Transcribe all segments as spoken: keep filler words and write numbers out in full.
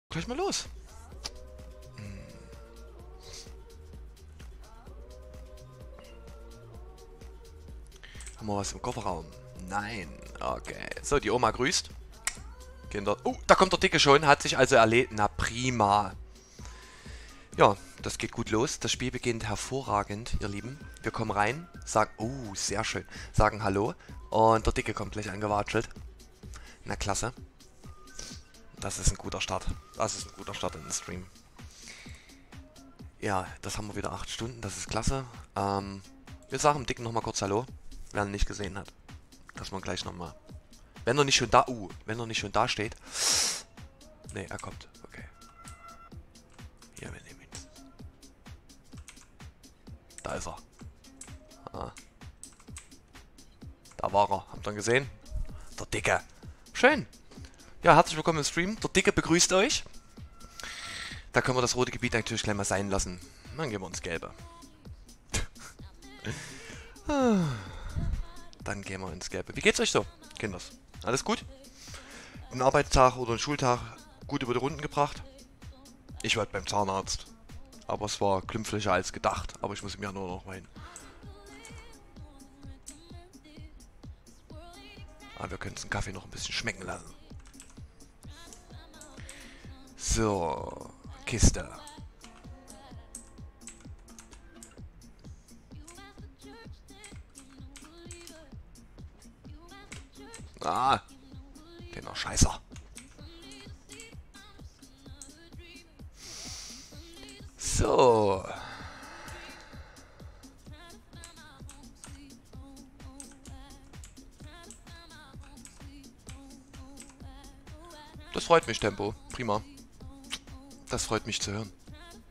Gleich mal los. Haben wir was im Kofferraum? Nein. Okay. So, die Oma grüßt. Kinder. Oh, da kommt der Dicke schon. Hat sich also erledigt. Na, prima. Ja, das geht gut los. Das Spiel beginnt hervorragend, ihr Lieben. Wir kommen rein, sagen, oh, sehr schön, sagen Hallo. Und der Dicke kommt gleich angewatschelt. Na, klasse. Das ist ein guter Start. Das ist ein guter Start in den Stream. Ja, das haben wir wieder acht Stunden. Das ist klasse. Ähm, wir sagen dem Dicken nochmal kurz Hallo, wer ihn nicht gesehen hat. Dass man gleich nochmal... Wenn er nicht schon da... Uh, wenn er nicht schon da steht... Ne, er kommt. Okay. Ja, wir nehmen ihn. Da ist er. Ah. Da war er. Habt ihr ihn gesehen? Der Dicke. Schön. Ja, herzlich willkommen im Stream. Der Dicke begrüßt euch. Da können wir das rote Gebiet natürlich gleich mal sein lassen. Dann gehen wir ins Gelbe. Dann gehen wir ins Gelbe. Wie geht's euch so, Kinders? Alles gut? Ein Arbeitstag oder ein Schultag gut über die Runden gebracht? Ich war beim Zahnarzt. Aber es war glimpflicher als gedacht. Aber ich muss im Januar noch mal hin. Aber wir können den Kaffee noch ein bisschen schmecken lassen. So, Kiste. Ah, den Scheißer. So. Das freut mich, Tempo. Prima. Das freut mich zu hören.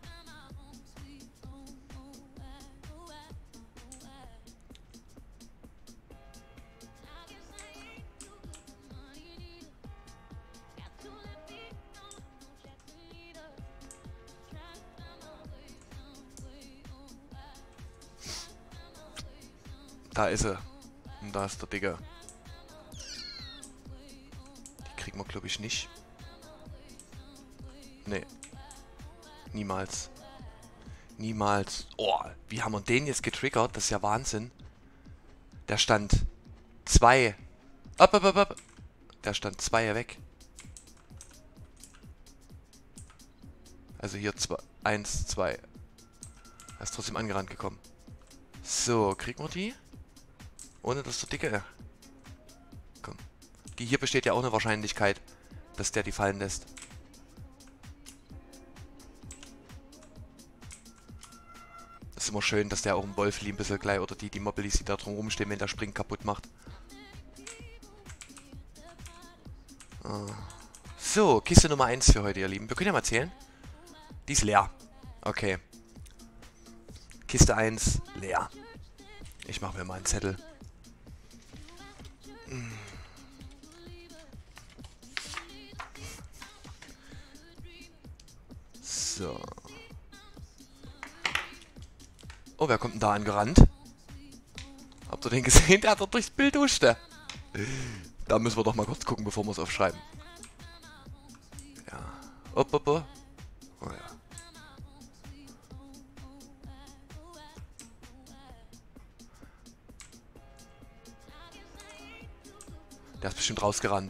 Da ist er. Und da ist der Digger. Die kriegen wir, glaube ich, nicht. Nee. Niemals. Niemals. Oh, wie haben wir den jetzt getriggert? Das ist ja Wahnsinn. Der stand zwei. Up, up, up, up. Der stand zwei weg. Also hier zwei. Eins, zwei. Er ist trotzdem angerannt gekommen. So, kriegen wir die? Ohne dass der Dicke... Komm. Die hier besteht ja auch eine Wahrscheinlichkeit, dass der die fallen lässt. Das ist immer schön, dass der auch im Wolfli ein bisschen gleich, oder die, die Mobbilis, die da drum rumstehen, wenn der Spring kaputt macht. So, Kiste Nummer eins für heute, ihr Lieben. Wir können ja mal zählen. Die ist leer. Okay. Kiste eins, leer. Ich mache mir mal einen Zettel. So. Oh, wer kommt denn da angerannt? Habt ihr den gesehen? Der hat doch durchs Bild huschte. Da müssen wir doch mal kurz gucken, bevor wir es aufschreiben. Ja. Op, op, op. Oh ja. Der ist bestimmt rausgerannt.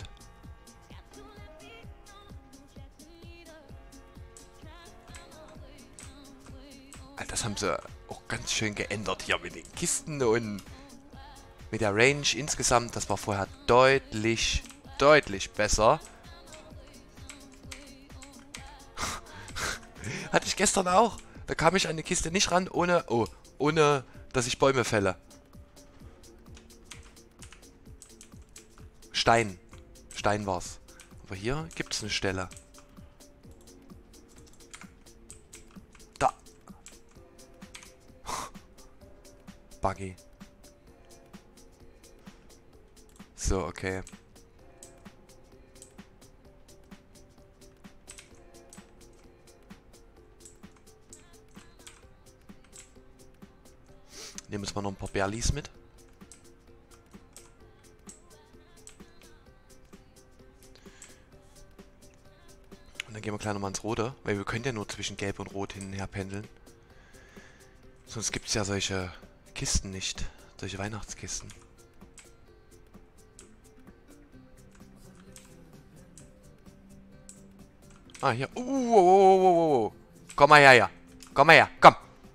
Alter, das haben sie auch ganz schön geändert hier mit den Kisten und mit der Range insgesamt. Das war vorher deutlich, deutlich besser. Hatte ich gestern auch. Da kam ich an die Kiste nicht ran, ohne, oh, ohne, dass ich Bäume fälle. Stein. Stein war's. Aber hier gibt es eine Stelle. Da. Buggy. So, okay. Nehmen wir uns mal noch ein paar Berlis mit. Dann gehen wir gleich nochmal ins Rote, weil wir können ja nur zwischen Gelb und Rot hin und her pendeln. Sonst gibt es ja solche Kisten nicht. Solche Weihnachtskisten. Ah, hier. Uh, uh, uh, uh, uh, uh. Komm mal her, ja. Komm mal her, komm.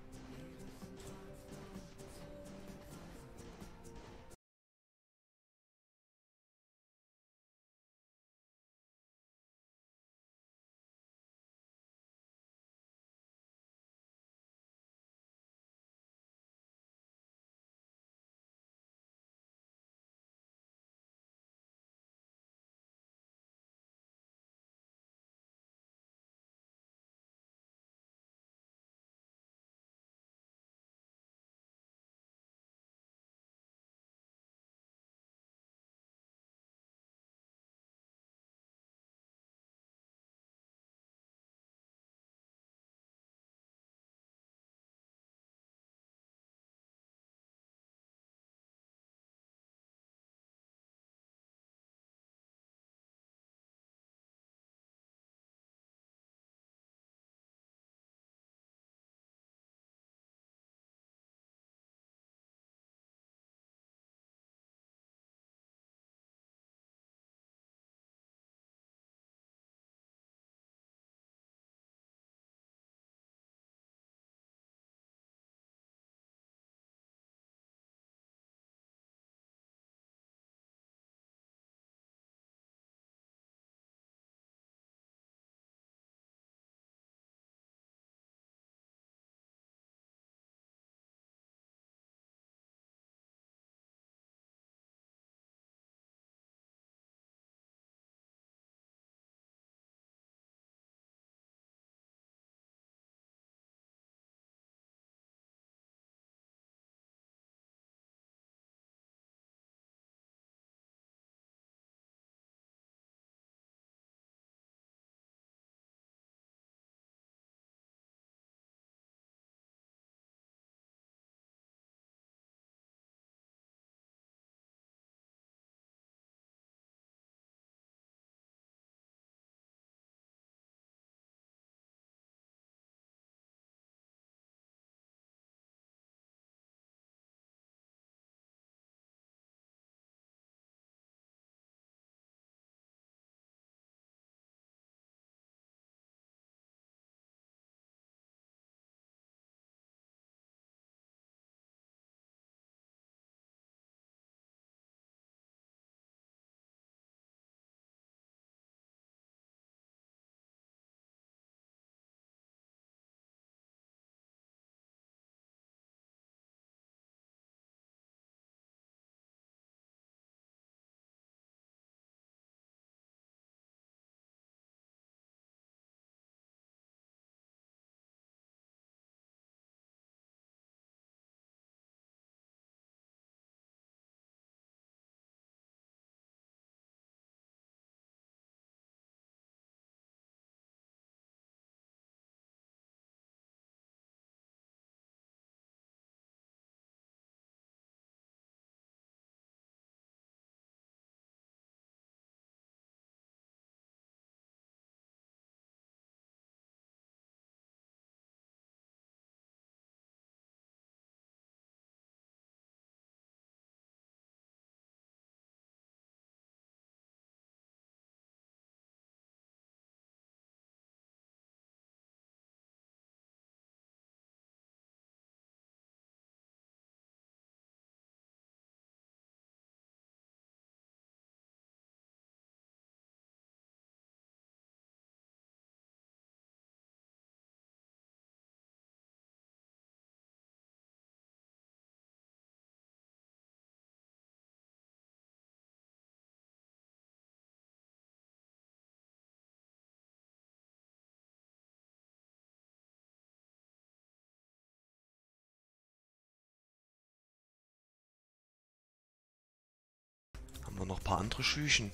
Haben wir noch ein paar andere Schüchen?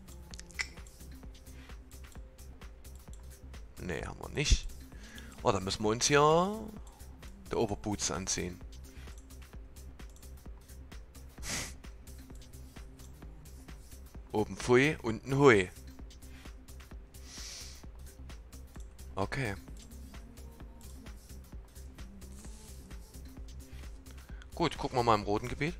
Ne, haben wir nicht. Oh, dann müssen wir uns hier der Oberboots anziehen. Oben Pfui, unten Hui. Okay. Gut, gucken wir mal im roten Gebiet.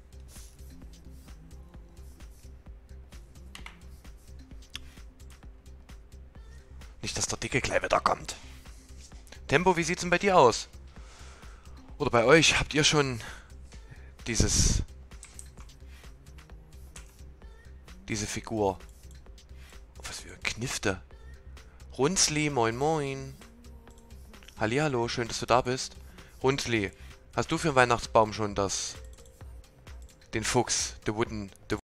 Nicht, dass der Dicke gleich wieder kommt. Tempo, wie sieht's denn bei dir aus? Oder bei euch? Habt ihr schon dieses... diese Figur? Was für Knifte. Runzli, moin moin. Hallihallo, schön, dass du da bist. Runzli, hast du für den Weihnachtsbaum schon das... den Fuchs, the Wooden... The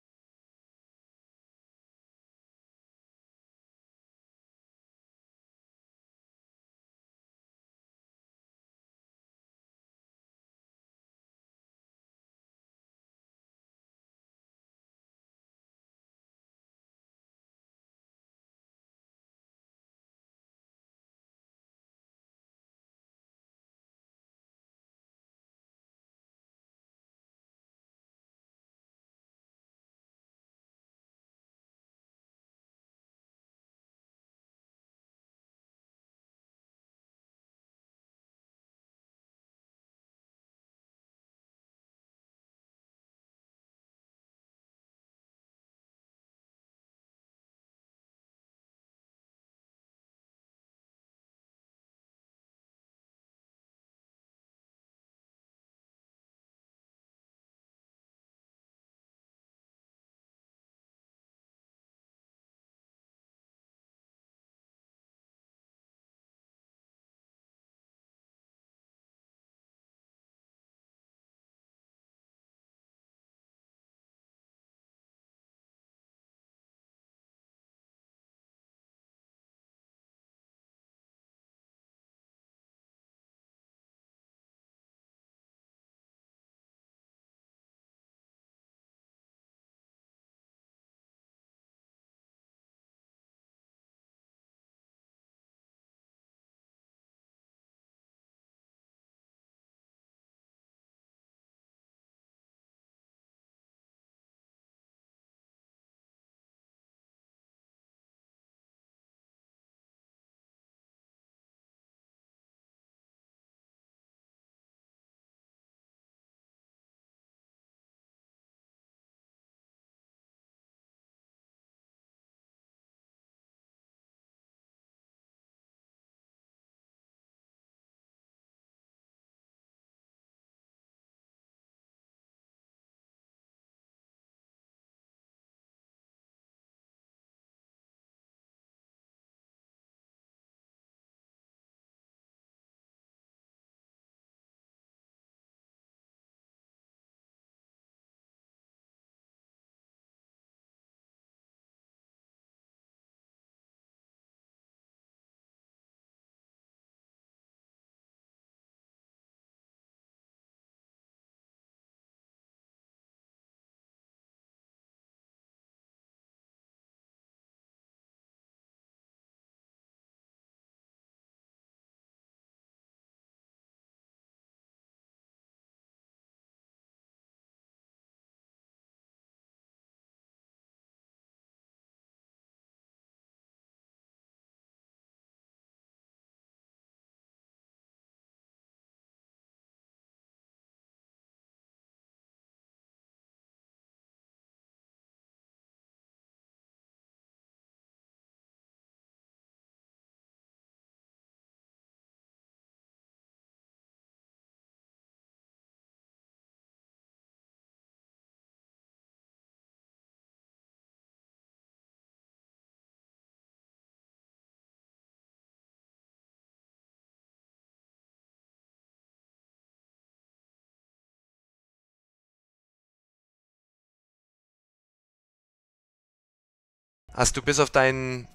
Hast du bis auf deinen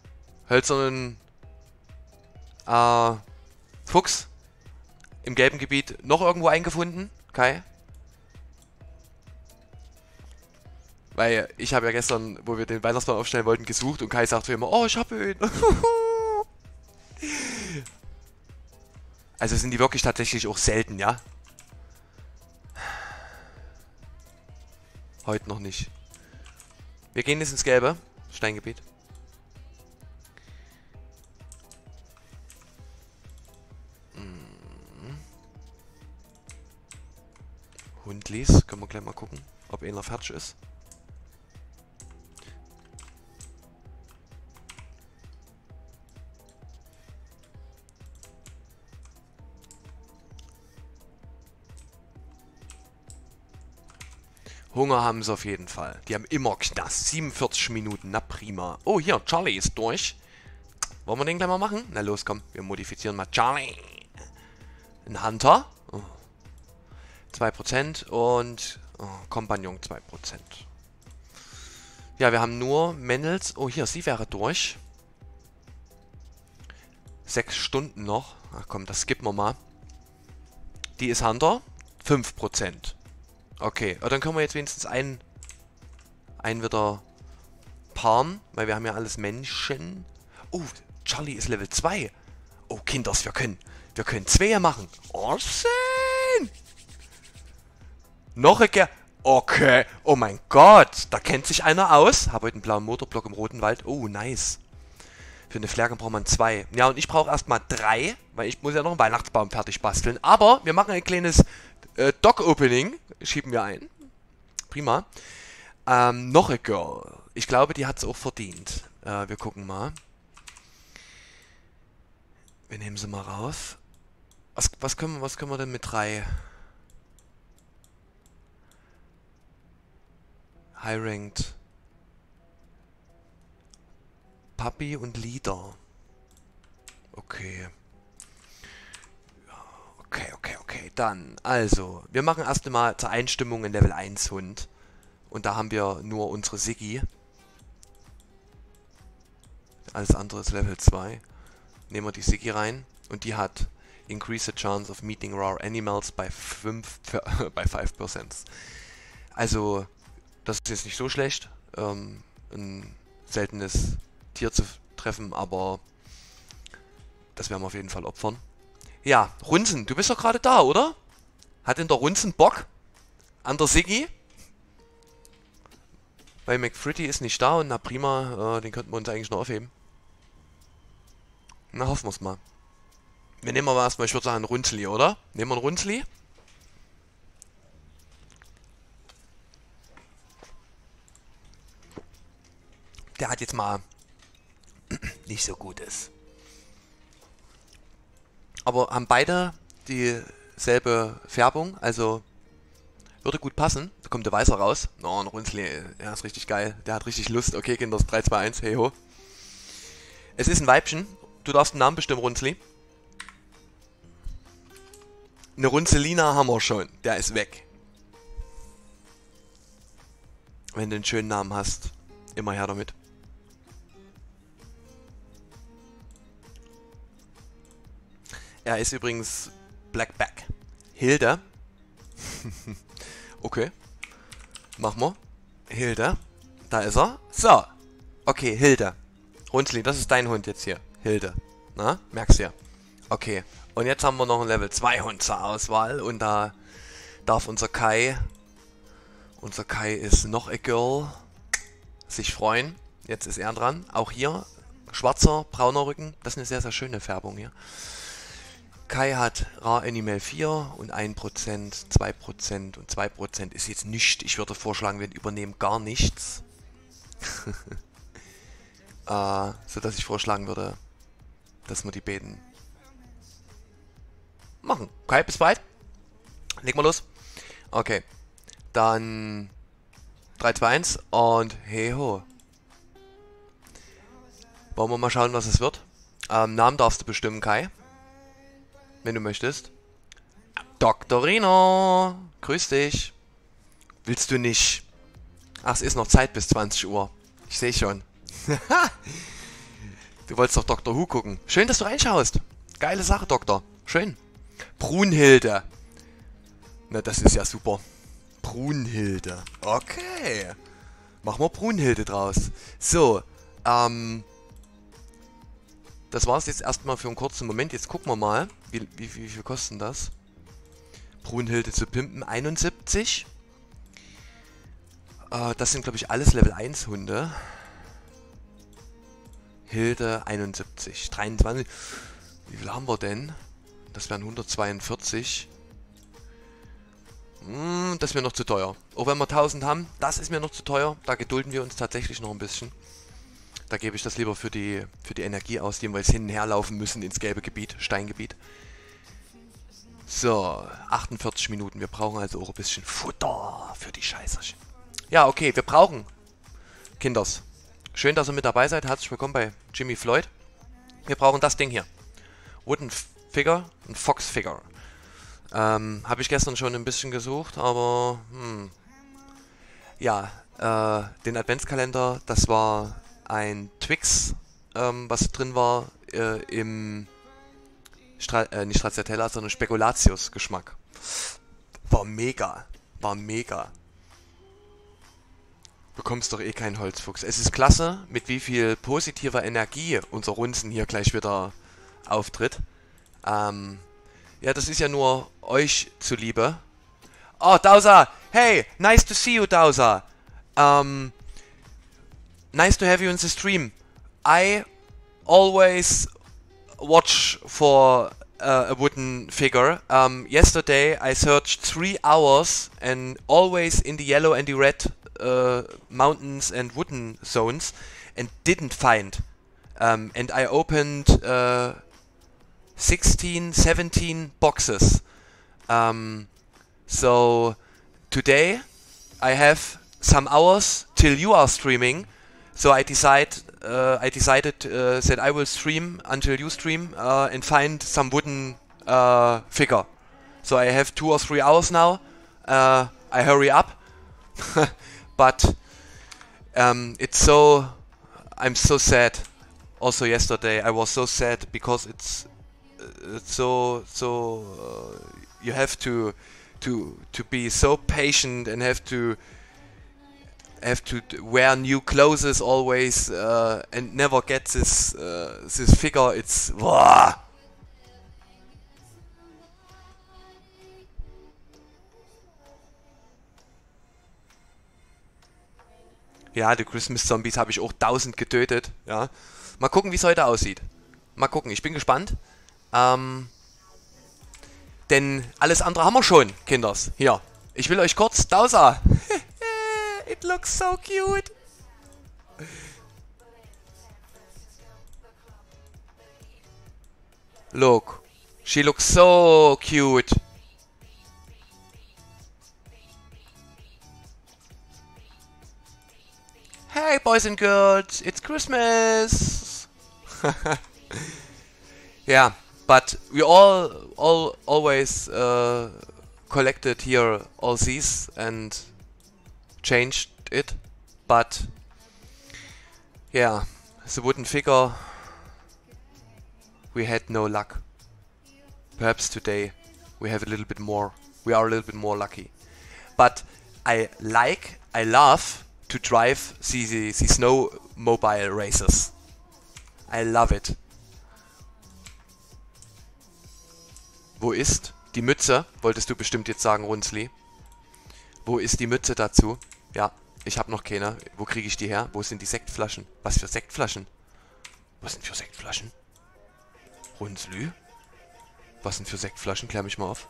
hölzernen äh, Fuchs im gelben Gebiet noch irgendwo eingefunden, Kai? Weil ich habe ja gestern, wo wir den Weihnachtsbaum aufstellen wollten, gesucht und Kai sagte immer, oh, ich habe ihn. Also sind die wirklich tatsächlich auch selten, ja? Heute noch nicht. Wir gehen jetzt ins Gelbe Steingebiet. Dailies. Können wir gleich mal gucken, ob einer fertig ist. Hunger haben sie auf jeden Fall. Die haben immer Knast. siebenundvierzig Minuten. Na prima. Oh, hier, Charlie ist durch. Wollen wir den gleich mal machen? Na los, komm. Wir modifizieren mal Charlie. Ein Hunter. Oh. zwei Prozent und oh, Kompagnon zwei Prozent. Ja, wir haben nur Männels. Oh, hier, sie wäre durch. Sechs Stunden noch. Ach komm, das skippen wir mal. Die ist Hunter. fünf Prozent. Okay, aber dann können wir jetzt wenigstens einen, einen wieder paaren, weil wir haben ja alles Menschen. Oh, Charlie ist Level zwei. Oh, Kinders, wir können, wir können zwei machen. Oh, schön. Noch ein Ger... Okay, oh mein Gott, da kennt sich einer aus. Habe heute einen blauen Motorblock im Roten Wald. Oh, nice. Für eine Flagge braucht man zwei. Ja, und ich brauche erstmal drei, weil ich muss ja noch einen Weihnachtsbaum fertig basteln. Aber wir machen ein kleines äh, Dock-Opening. Schieben wir ein. Prima. Ähm, noch ein Girl. Ich glaube, die hat es auch verdient. Äh, wir gucken mal. Wir nehmen sie mal raus. Was, was, können, wir, was können wir denn mit drei? High-Ranked. Puppy und Leader. Okay. Okay, okay, okay. Dann, also, wir machen erst einmal zur Einstimmung einen Level eins Hund. Und da haben wir nur unsere Siggi. Alles andere ist Level zwei. Nehmen wir die Siggi rein. Und die hat Increase the chance of meeting rare animals by fünf bei fünf Prozent. Also, das ist jetzt nicht so schlecht. Ähm, ein seltenes Tier zu treffen, aber das werden wir auf jeden Fall opfern. Ja, Runzen, du bist doch gerade da, oder? Hat denn der Runzen Bock? An der Siggi? Weil McFritty ist nicht da und na prima, äh, den könnten wir uns eigentlich noch aufheben. Na, hoffen wir es mal. Wir nehmen aber erstmal, ich würde sagen, einen Runzli, oder? Nehmen wir einen Runzli? Der hat jetzt mal nicht so Gutes. Aber haben beide dieselbe Färbung, also würde gut passen. Da kommt der Weißer raus. Oh, ein Runzli, der ist richtig geil. Der hat richtig Lust. Okay, Kinder, drei, zwei, eins, hey ho. Es ist ein Weibchen. Du darfst den Namen bestimmen, Runzli. Eine Runzelina haben wir schon. Der ist weg. Wenn du einen schönen Namen hast, immer her damit. Er ist übrigens Blackback. Hilde. Okay. Machen wir. Hilde. Da ist er. So. Okay, Hilde. Runzli, das ist dein Hund jetzt hier. Hilde. Na, merkst du ja. Okay. Und jetzt haben wir noch einen Level zwei Hund zur Auswahl. Und da darf unser Kai, unser Kai ist noch a Girl, sich freuen. Jetzt ist er dran. Auch hier schwarzer, brauner Rücken. Das ist eine sehr, sehr schöne Färbung hier. Kai hat Rar Animal vier und ein Prozent, zwei Prozent und zwei Prozent ist jetzt nicht. Ich würde vorschlagen, wir übernehmen gar nichts. äh, so dass ich vorschlagen würde, dass wir die beiden machen. Kai, bis bald. Leg mal los. Okay. Dann drei, zwei, eins und hey ho. Wollen wir mal schauen, was es wird. Ähm, Namen darfst du bestimmen, Kai. Wenn du möchtest. Doktorino, grüß dich. Willst du nicht? Ach, es ist noch Zeit bis zwanzig Uhr. Ich sehe schon. Du wolltest doch Doktor Who gucken. Schön, dass du reinschaust. Geile Sache, Doktor. Schön. Brunhilde. Na, das ist ja super. Brunhilde. Okay. Machen wir Brunhilde draus. So, ähm... das war es jetzt erstmal für einen kurzen Moment. Jetzt gucken wir mal, wie, wie, wie viel kosten das? Brunhilde zu pimpen, einundsiebzig. Äh, das sind, glaube ich, alles Level eins Hunde. Hilde, einundsiebzig. dreiundzwanzig. Wie viel haben wir denn? Das wären hundertzweiundvierzig. Hm, das ist mir noch zu teuer. Auch wenn wir tausend haben, das ist mir noch zu teuer. Da gedulden wir uns tatsächlich noch ein bisschen. Da gebe ich das lieber für die, für die Energie aus, die wir jetzt hin und her laufen müssen ins gelbe Gebiet, Steingebiet. So, achtundvierzig Minuten. Wir brauchen also auch ein bisschen Futter für die Scheißerchen. Ja, okay, wir brauchen Kinders. Schön, dass ihr mit dabei seid. Herzlich willkommen bei Jimmy Floyd. Wir brauchen das Ding hier. Wooden Figure, ein Fox Figure. Ähm, habe ich gestern schon ein bisschen gesucht, aber hm. Ja, äh, den Adventskalender, das war ein Twix, ähm, was drin war äh, im Stra äh, nicht Stracciatella, sondern Spekulatius-Geschmack. War mega, war mega. Bekommst doch eh keinen Holzfuchs. Es ist klasse, mit wie viel positiver Energie unser Runzen hier gleich wieder auftritt. Ähm, ja, das ist ja nur euch zuliebe. Oh, Dausa! Hey, nice to see you, Dausa! Um, nice to have you in the stream. I always watch for uh, a wooden figure. Um, yesterday I searched three hours and always in the yellow and the red uh, mountains and wooden zones and didn't find. Um, and I opened uh, sixteen, seventeen boxes. Um, so today I have some hours till you are streaming. So I decide, uh, I decided uh, that I will stream until you stream uh, and find some wooden uh, figure. So I have two or three hours now. Uh, I hurry up, but um, it's so. I'm so sad. Also yesterday I was so sad because it's, uh, it's so so. Uh, you have to to to be so patient and have to. have to wear new clothes always uh, and never get this uh, this figure. It's wow. Ja, die Christmas Zombies habe ich auch tausend getötet. Ja, mal gucken, wie es heute aussieht. Mal gucken, ich bin gespannt. Ähm, denn alles andere haben wir schon, Kinders. Hier, ich will euch kurz Dausa. It looks so cute. Look, she looks so cute. Hey boys and girls, it's Christmas. Yeah, but we all all always uh, collected here all these and changed it, but yeah, the wooden figure, we had no luck. Perhaps today we have a little bit more, we are a little bit more lucky. But I like, I love to drive the, the, the snowmobile races. I love it. Wo ist die Mütze? Wolltest du bestimmt jetzt sagen, Runzli. Wo ist die Mütze dazu? Ja, ich habe noch keine. Wo kriege ich die her? Wo sind die Sektflaschen? Was für Sektflaschen? Was sind für Sektflaschen? Runzli? Was sind für Sektflaschen? Klär mich mal auf.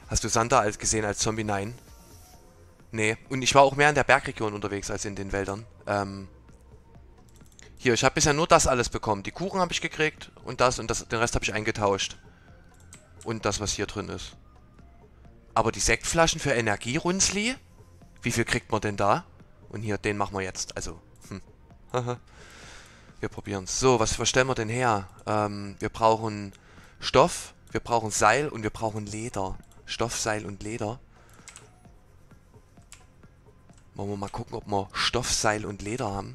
Hast du Sander als gesehen als Zombie? Nein. Nee. Und ich war auch mehr in der Bergregion unterwegs als in den Wäldern. Ähm. Hier, ich habe bisher nur das alles bekommen. Die Kuchen habe ich gekriegt und das und das, den Rest habe ich eingetauscht. Und das, was hier drin ist. Aber die Sektflaschen für Energierunzli? Wie viel kriegt man denn da? Und hier, den machen wir jetzt. Also, hm. Wir probieren es. So, was, was stellen wir denn her? Ähm, wir brauchen Stoff, wir brauchen Seil und wir brauchen Leder. Stoff, Seil und Leder. Wollen wir mal gucken, ob wir Stoff, Seil und Leder haben.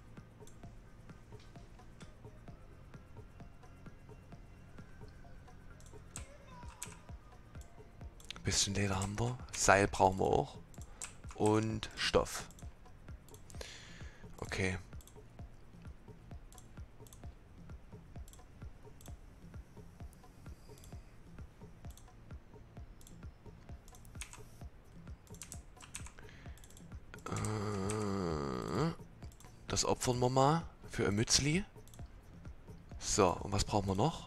Ein bisschen Leder haben wir. Seil brauchen wir auch. Und Stoff. Okay. Das opfern wir mal für ein Mützli. So, und was brauchen wir noch?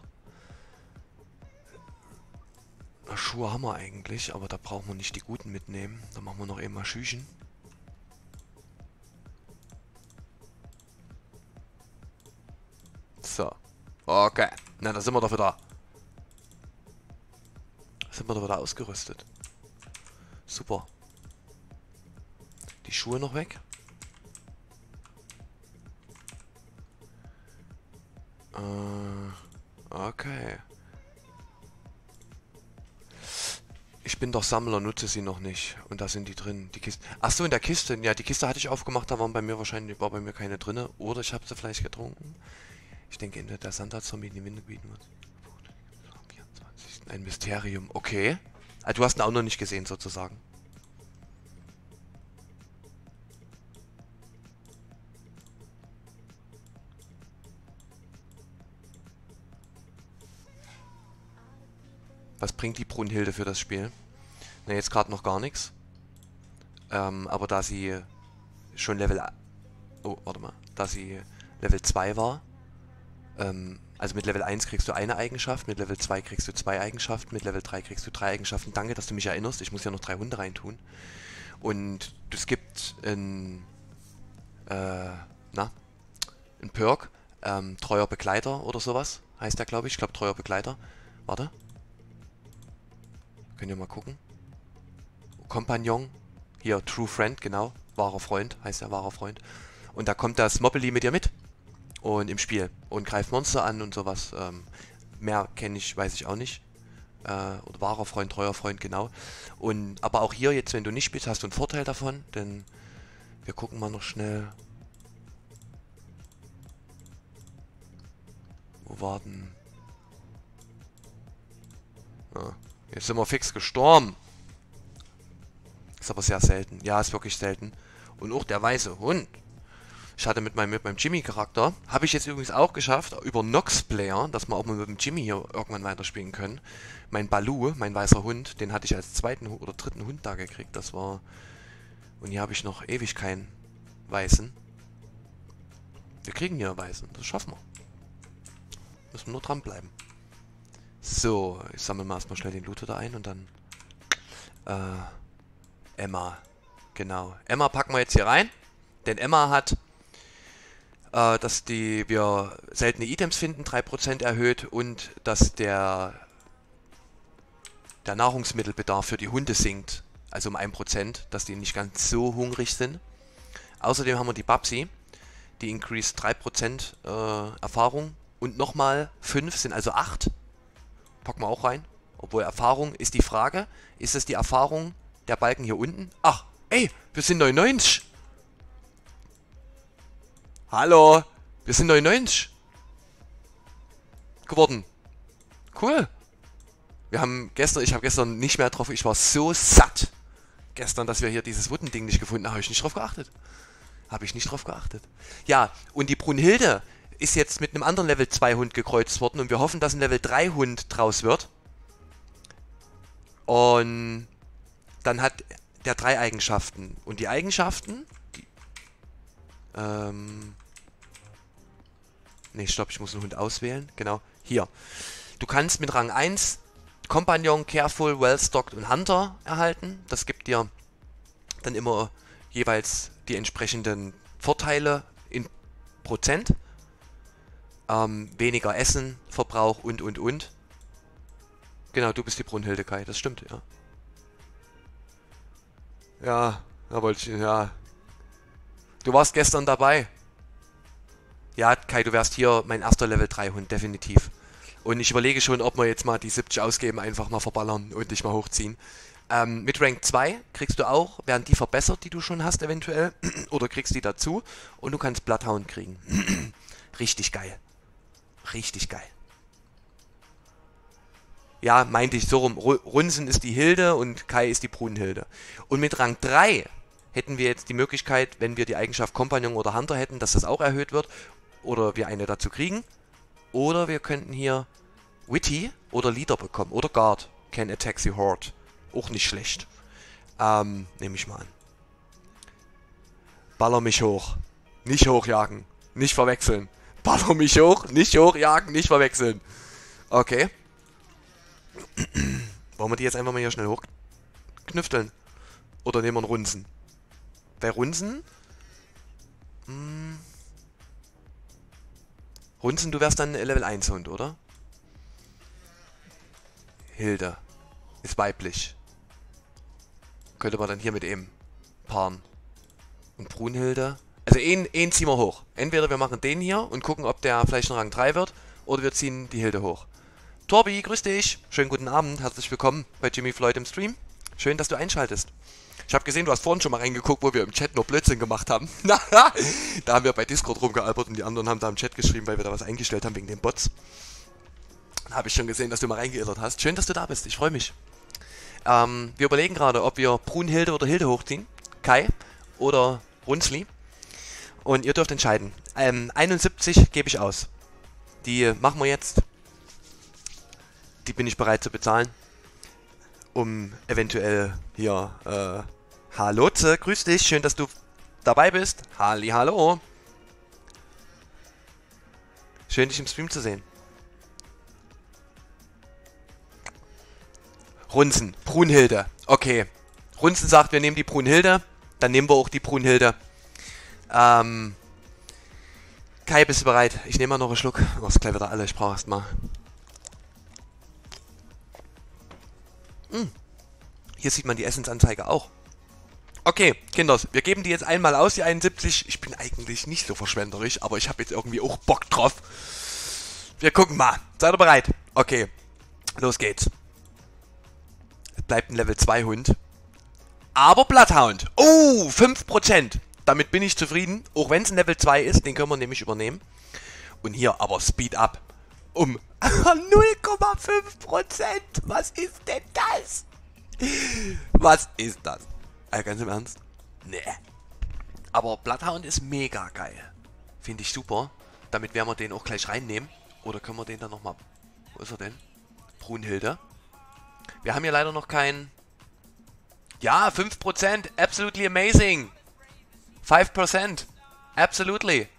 Schuhe haben wir eigentlich, aber da brauchen wir nicht die guten mitnehmen. Da machen wir noch eben mal Schüchen. So. Okay. Na, da sind wir doch wieder. Da sind wir doch wieder ausgerüstet. Super. Die Schuhe noch weg. Äh, okay. Ich bin doch Sammler, nutze sie noch nicht. Und da sind die drin, die Kisten. Achso, in der Kiste. Ja, die Kiste hatte ich aufgemacht, da waren bei mir wahrscheinlich, war bei mir keine drinne. Oder ich habe sie vielleicht getrunken. Ich denke, in der Santa-Zombie in den Wintergebieten wird. vierundzwanzig. Ein Mysterium. Okay. Ah, du hast ihn auch noch nicht gesehen, sozusagen. Was bringt die Brunhilde für das Spiel? Na, jetzt gerade noch gar nichts. Ähm, aber da sie schon Level... Oh, warte mal. Da sie Level zwei war. Ähm, also mit Level eins kriegst du eine Eigenschaft, mit Level zwei kriegst du zwei Eigenschaften, mit Level drei kriegst du drei Eigenschaften. Danke, dass du mich erinnerst. Ich muss ja noch drei Hunde reintun. Und es gibt ein... Äh, na? Ein Perk. Ähm, treuer Begleiter oder sowas. Heißt der, glaube ich. Ich glaube, treuer Begleiter. Warte. Könnt ihr mal gucken. Kompagnon. Hier, True Friend, genau. Wahrer Freund, heißt der wahrer Freund. Und da kommt das Mobbly mit dir mit. Und im Spiel. Und greift Monster an und sowas. Ähm, mehr kenne ich, weiß ich auch nicht. Äh, oder wahrer Freund, treuer Freund, genau. Und aber auch hier, jetzt wenn du nicht spielst, hast du einen Vorteil davon. Denn wir gucken mal noch schnell. Wo war denn... Ah, jetzt sind wir fix gestorben. Ist aber sehr selten. Ja, ist wirklich selten. Und auch der weiße Hund. Ich hatte mit meinem, mit meinem Jimmy-Charakter, habe ich jetzt übrigens auch geschafft, über Nox-Player, dass wir auch mal mit dem Jimmy hier irgendwann weiterspielen können. Mein Baloo, mein weißer Hund, den hatte ich als zweiten oder dritten Hund da gekriegt. Das war... Und hier habe ich noch ewig keinen weißen. Wir kriegen hier einen weißen. Das schaffen wir. Müssen wir nur dranbleiben. So, ich sammle mal erstmal schnell den Loot wieder ein und dann... Äh... Emma. Genau. Emma packen wir jetzt hier rein. Denn Emma hat, äh, dass die wir seltene Items finden, drei Prozent erhöht und dass der, der Nahrungsmittelbedarf für die Hunde sinkt. Also um ein Prozent, dass die nicht ganz so hungrig sind. Außerdem haben wir die Babsi. Die increased drei Prozent äh, Erfahrung. Und nochmal fünf, sind also acht. Packen wir auch rein. Obwohl Erfahrung ist die Frage. Ist es die Erfahrung... Der Balken hier unten. Ach, ey, wir sind neunundneunzig. Hallo, wir sind neunundneunzig geworden. Cool. Wir haben gestern, ich habe gestern nicht mehr drauf, ich war so satt gestern, dass wir hier dieses Wuttending nicht gefunden haben. Habe ich nicht drauf geachtet. Habe ich nicht drauf geachtet. Ja, und die Brunhilde ist jetzt mit einem anderen Level zwei Hund gekreuzt worden und wir hoffen, dass ein Level drei Hund draus wird. Und... Dann hat der drei Eigenschaften. Und die Eigenschaften... Die, ähm... Ne, stopp, ich muss einen Hund auswählen. Genau, hier. Du kannst mit Rang eins Kompagnon, Careful, Well-Stocked und Hunter erhalten. Das gibt dir dann immer jeweils die entsprechenden Vorteile in Prozent. Ähm, weniger Essen, Verbrauch und, und, und. Genau, du bist die Brunhilde, Kai, das stimmt, ja. Ja, da wollte ich, ja. Du warst gestern dabei. Ja, Kai, du wärst hier mein erster Level drei Hund, definitiv. Und ich überlege schon, ob wir jetzt mal die siebzig ausgeben, einfach mal verballern und dich mal hochziehen. Ähm, mit Rank zwei kriegst du auch, werden die verbessert, die du schon hast eventuell. Oder kriegst die dazu. Und du kannst Bloodhound kriegen. Richtig geil. Richtig geil. Ja, meinte ich so rum. Runsen ist die Hilde und Kai ist die Brunhilde. Und mit Rang drei hätten wir jetzt die Möglichkeit, wenn wir die Eigenschaft Kompagnon oder Hunter hätten, dass das auch erhöht wird. Oder wir eine dazu kriegen. Oder wir könnten hier Witty oder Leader bekommen. Oder Guard. Can attack the Horde. Auch nicht schlecht. Ähm, nehme ich mal an. Baller mich hoch. Nicht hochjagen. Nicht verwechseln. Baller mich hoch. Nicht hochjagen. Nicht verwechseln. Okay. Wollen wir die jetzt einfach mal hier schnell hochknüfteln? Oder nehmen wir einen Runsen? Bei Runsen? Hm. Runsen, du wärst dann Level eins Hund, oder? Hilde. Ist weiblich. Könnte man dann hier mit ihm paaren. Und Brunhilde. Also einen, einen ziehen wir hoch. Entweder wir machen den hier und gucken, ob der vielleicht ein Rang drei wird. Oder wir ziehen die Hilde hoch. Torbi, grüß dich. Schönen guten Abend. Herzlich willkommen bei Jimmy Floyd im Stream. Schön, dass du einschaltest. Ich habe gesehen, du hast vorhin schon mal reingeguckt, wo wir im Chat nur Blödsinn gemacht haben. Da haben wir bei Discord rumgealbert und die anderen haben da im Chat geschrieben, weil wir da was eingestellt haben wegen den Bots. Da habe ich schon gesehen, dass du mal reingeirrt hast. Schön, dass du da bist. Ich freue mich. Ähm, wir überlegen gerade, ob wir Brunhilde oder Hilde hochziehen. Kai oder Runzli. Und ihr dürft entscheiden. Ähm, einundsiebzig gebe ich aus. Die machen wir jetzt. Die bin ich bereit zu bezahlen. Um eventuell hier, äh, hallo, grüß dich, schön, dass du dabei bist. Halli, hallo. Schön, dich im Stream zu sehen. Runzen, Brunhilde, okay. Runzen sagt, wir nehmen die Brunhilde, dann nehmen wir auch die Brunhilde. Ähm, Kai, bist du bereit? Ich nehme mal noch einen Schluck. Oh, ist gleich wieder alle, ich brauche erst mal. Hm. Hier sieht man die Essensanzeige auch. Okay, Kinders, wir geben die jetzt einmal aus, die einundsiebzig. Ich bin eigentlich nicht so verschwenderisch, aber ich habe jetzt irgendwie auch Bock drauf. Wir gucken mal. Seid ihr bereit? Okay, los geht's. Es bleibt ein Level zwei Hund. Aber Bloodhound. Oh, fünf Prozent. Damit bin ich zufrieden. Auch wenn es ein Level zwei ist, den können wir nämlich übernehmen. Und hier aber Speed Up. Um null Komma fünf Prozent. Was ist denn das? Was ist das? Also ganz im Ernst? Nee. Aber Bloodhound ist mega geil. Finde ich super. Damit werden wir den auch gleich reinnehmen. Oder können wir den dann nochmal... Wo ist er denn? Brunhilde. Wir haben hier leider noch keinen... Ja, fünf Prozent. Absolutely amazing. fünf Prozent. Absolutely.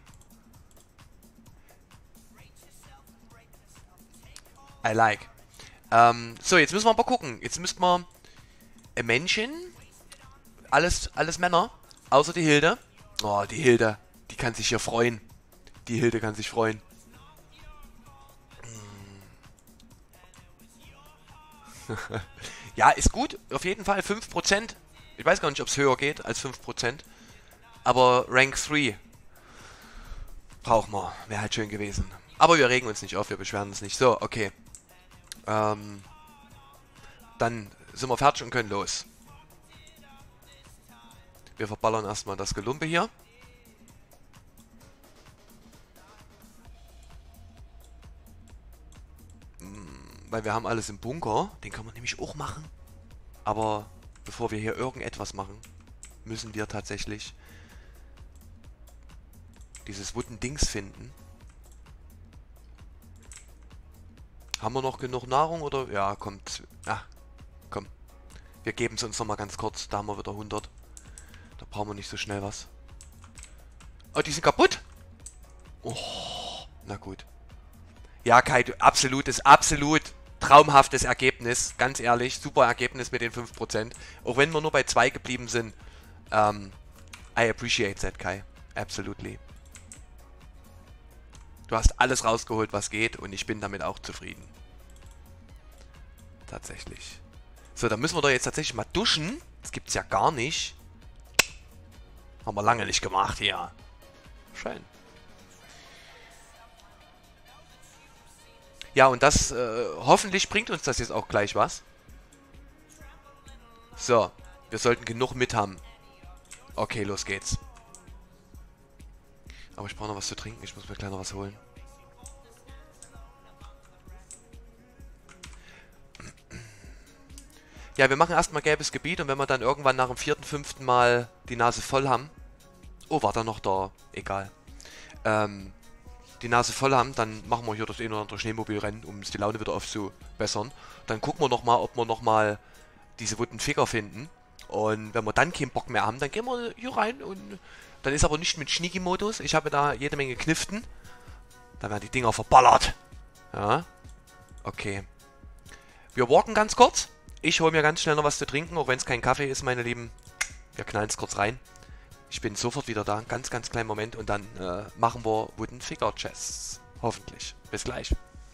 I like. Ähm, so, jetzt müssen wir mal gucken. Jetzt müssten wir... Ein Männchen. Alles, alles Männer. Außer die Hilde. Oh, die Hilde. Die kann sich hier freuen. Die Hilde kann sich freuen. Ja, ist gut. Auf jeden Fall fünf Prozent. Ich weiß gar nicht, ob es höher geht als fünf Prozent. Aber Rank drei brauchen wir. Wäre halt schön gewesen. Aber wir regen uns nicht auf. Wir beschweren uns nicht. So, okay. Ähm, dann sind wir fertig und können los. Wir verballern erstmal das Gelumpe hier. Weil wir haben alles im Bunker. Den können wir nämlich auch machen. Aber bevor wir hier irgendetwas machen, müssen wir tatsächlich dieses Wooden Dings finden. Haben wir noch genug Nahrung oder? Ja, kommt. Ah, komm. Wir geben es uns nochmal ganz kurz. Da haben wir wieder hundert. Da brauchen wir nicht so schnell was. Oh, die sind kaputt. Oh, na gut. Ja, Kai, du absolutes, absolut traumhaftes Ergebnis, ganz ehrlich. Super Ergebnis mit den fünf Prozent. Auch wenn wir nur bei zwei geblieben sind. Ähm, I appreciate that, Kai. Absolutely. Du hast alles rausgeholt, was geht, und ich bin damit auch zufrieden. Tatsächlich. So, dann müssen wir doch jetzt tatsächlich mal duschen. Das gibt's ja gar nicht. Haben wir lange nicht gemacht hier. Schön. Ja, und das, äh, hoffentlich bringt uns das jetzt auch gleich was. So, wir sollten genug mit haben. Okay, los geht's. Aber ich brauche noch was zu trinken. Ich muss mir gleich noch was holen. Ja, wir machen erstmal gelbes Gebiet, und wenn wir dann irgendwann nach dem vierten, fünften Mal die Nase voll haben... Oh, war da noch da? Egal. Ähm... die Nase voll haben, dann machen wir hier das ein oder andere Schneemobilrennen, um uns die Laune wieder aufzubessern. Dann gucken wir nochmal, ob wir nochmal diese wunden Ficker finden. Und wenn wir dann keinen Bock mehr haben, dann gehen wir hier rein, und dann ist aber nicht mit Schnieki-Modus. Ich habe da jede Menge Kniften. Da werden die Dinger verballert. Ja. Okay. Wir walken ganz kurz. Ich hole mir ganz schnell noch was zu trinken, auch wenn es kein Kaffee ist, meine Lieben. Wir knallen es kurz rein. Ich bin sofort wieder da. Ganz, ganz kleinen Moment, und dann äh, machen wir Wooden Figure Chests. Hoffentlich. Bis gleich.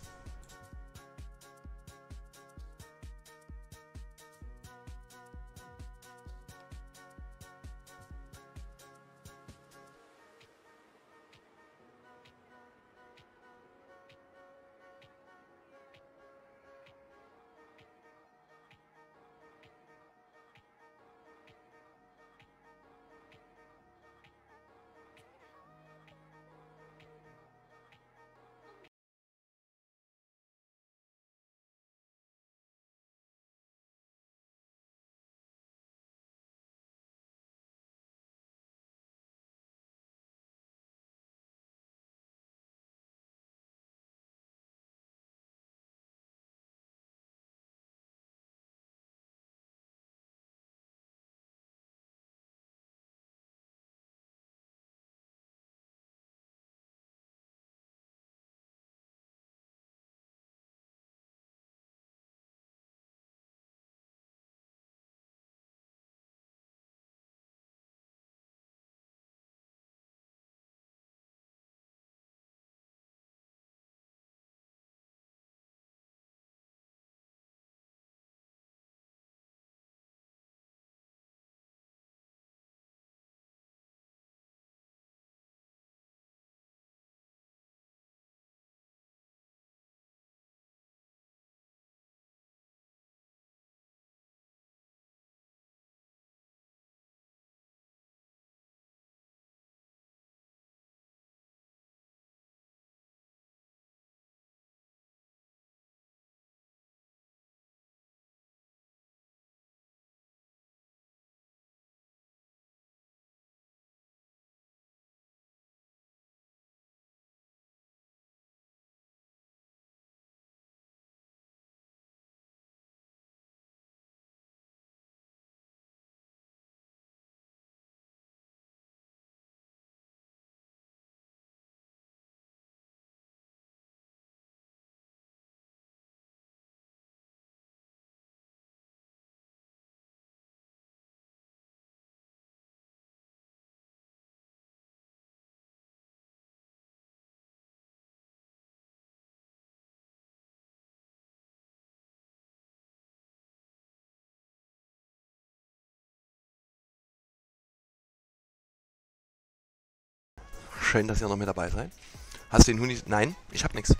Schön, dass ihr noch mit dabei seid. Hast du den Huni? Nein, ich hab nichts.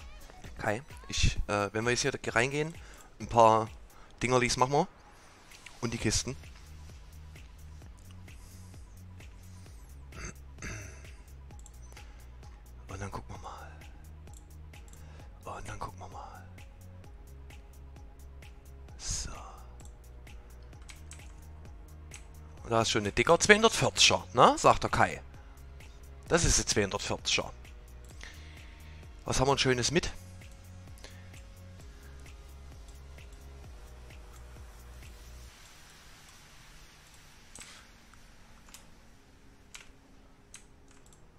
Kai, ich, äh, wenn wir jetzt hier reingehen, ein paar Dingerlis machen wir. Und die Kisten. Und dann gucken wir mal. Und dann gucken wir mal. So. Und da ist schon eine dicker zweihundertvierziger, ne? Sagt der Kai. Das ist eine zweihundertvierziger. Was haben wir ein schönes mit?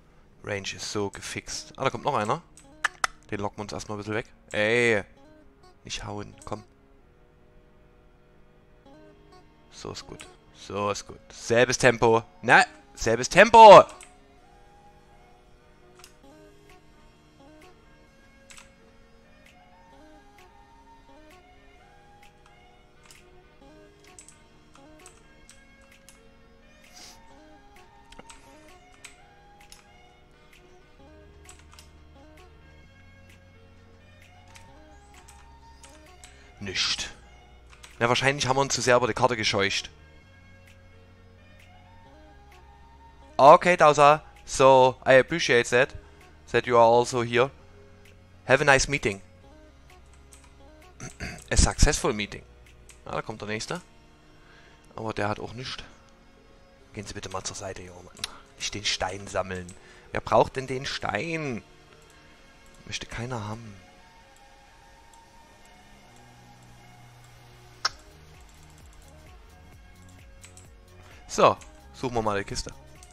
Range ist so gefixt. Ah, da kommt noch einer. Den locken wir uns erstmal ein bisschen weg. Ey. Nicht hauen, komm. So ist gut. So ist gut. Selbes Tempo. Na, selbes Tempo. Nicht. Ja, wahrscheinlich haben wir uns zu sehr über die Karte gescheucht. Okay, Dausa. So, I appreciate that. That you are also here. Have a nice meeting. A successful meeting. Ja, da kommt der nächste. Aber der hat auch nichts. Gehen Sie bitte mal zur Seite, Junge. Nicht den Stein sammeln. Wer braucht denn den Stein? Möchte keiner haben. So, suchen wir mal die Kiste.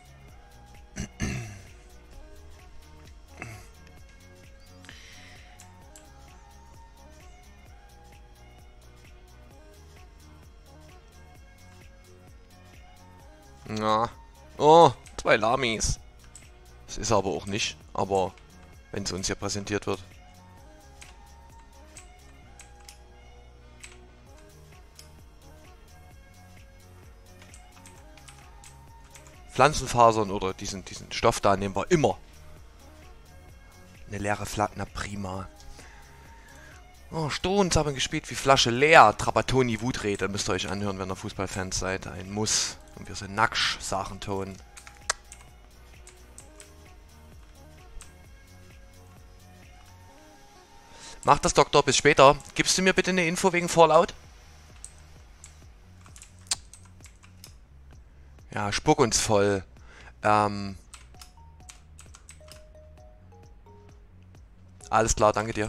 Na. Oh, zwei Lamis. Das ist aber auch nicht. Aber wenn es uns hier präsentiert wird. Pflanzenfasern oder diesen, diesen Stoff da nehmen wir immer. Eine leere Flasche, na prima. Oh, Stones haben gespielt wie Flasche leer. Trapattoni Wutrede, müsst ihr euch anhören, wenn ihr Fußballfans seid. Ein Muss. Und wir sind Nacksch, Sachenton. Mach das, Doktor, bis später. Gibst du mir bitte eine Info wegen Fallout? Ja, spuck uns voll. Ähm. Alles klar, danke dir.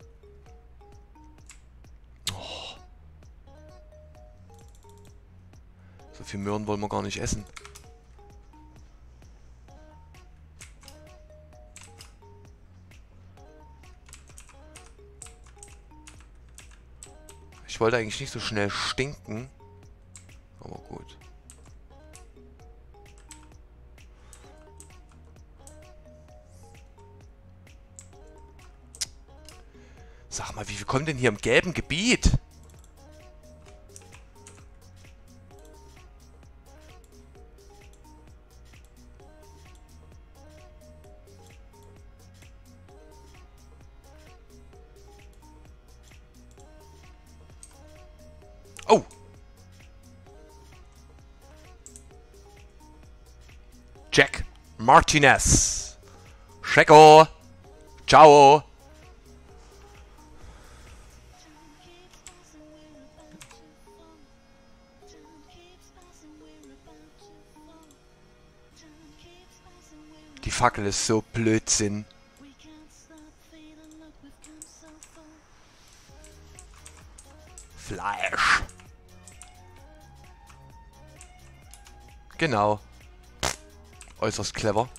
Oh. So viel Möhren wollen wir gar nicht essen. Ich wollte eigentlich nicht so schnell stinken. Aber gut. Sag mal, wie viel kommt denn hier im gelben Gebiet? Oh! Jack Martinez. Checo. Ciao. Die Fackel ist so Blödsinn. Fleisch. Genau. Äußerst clever.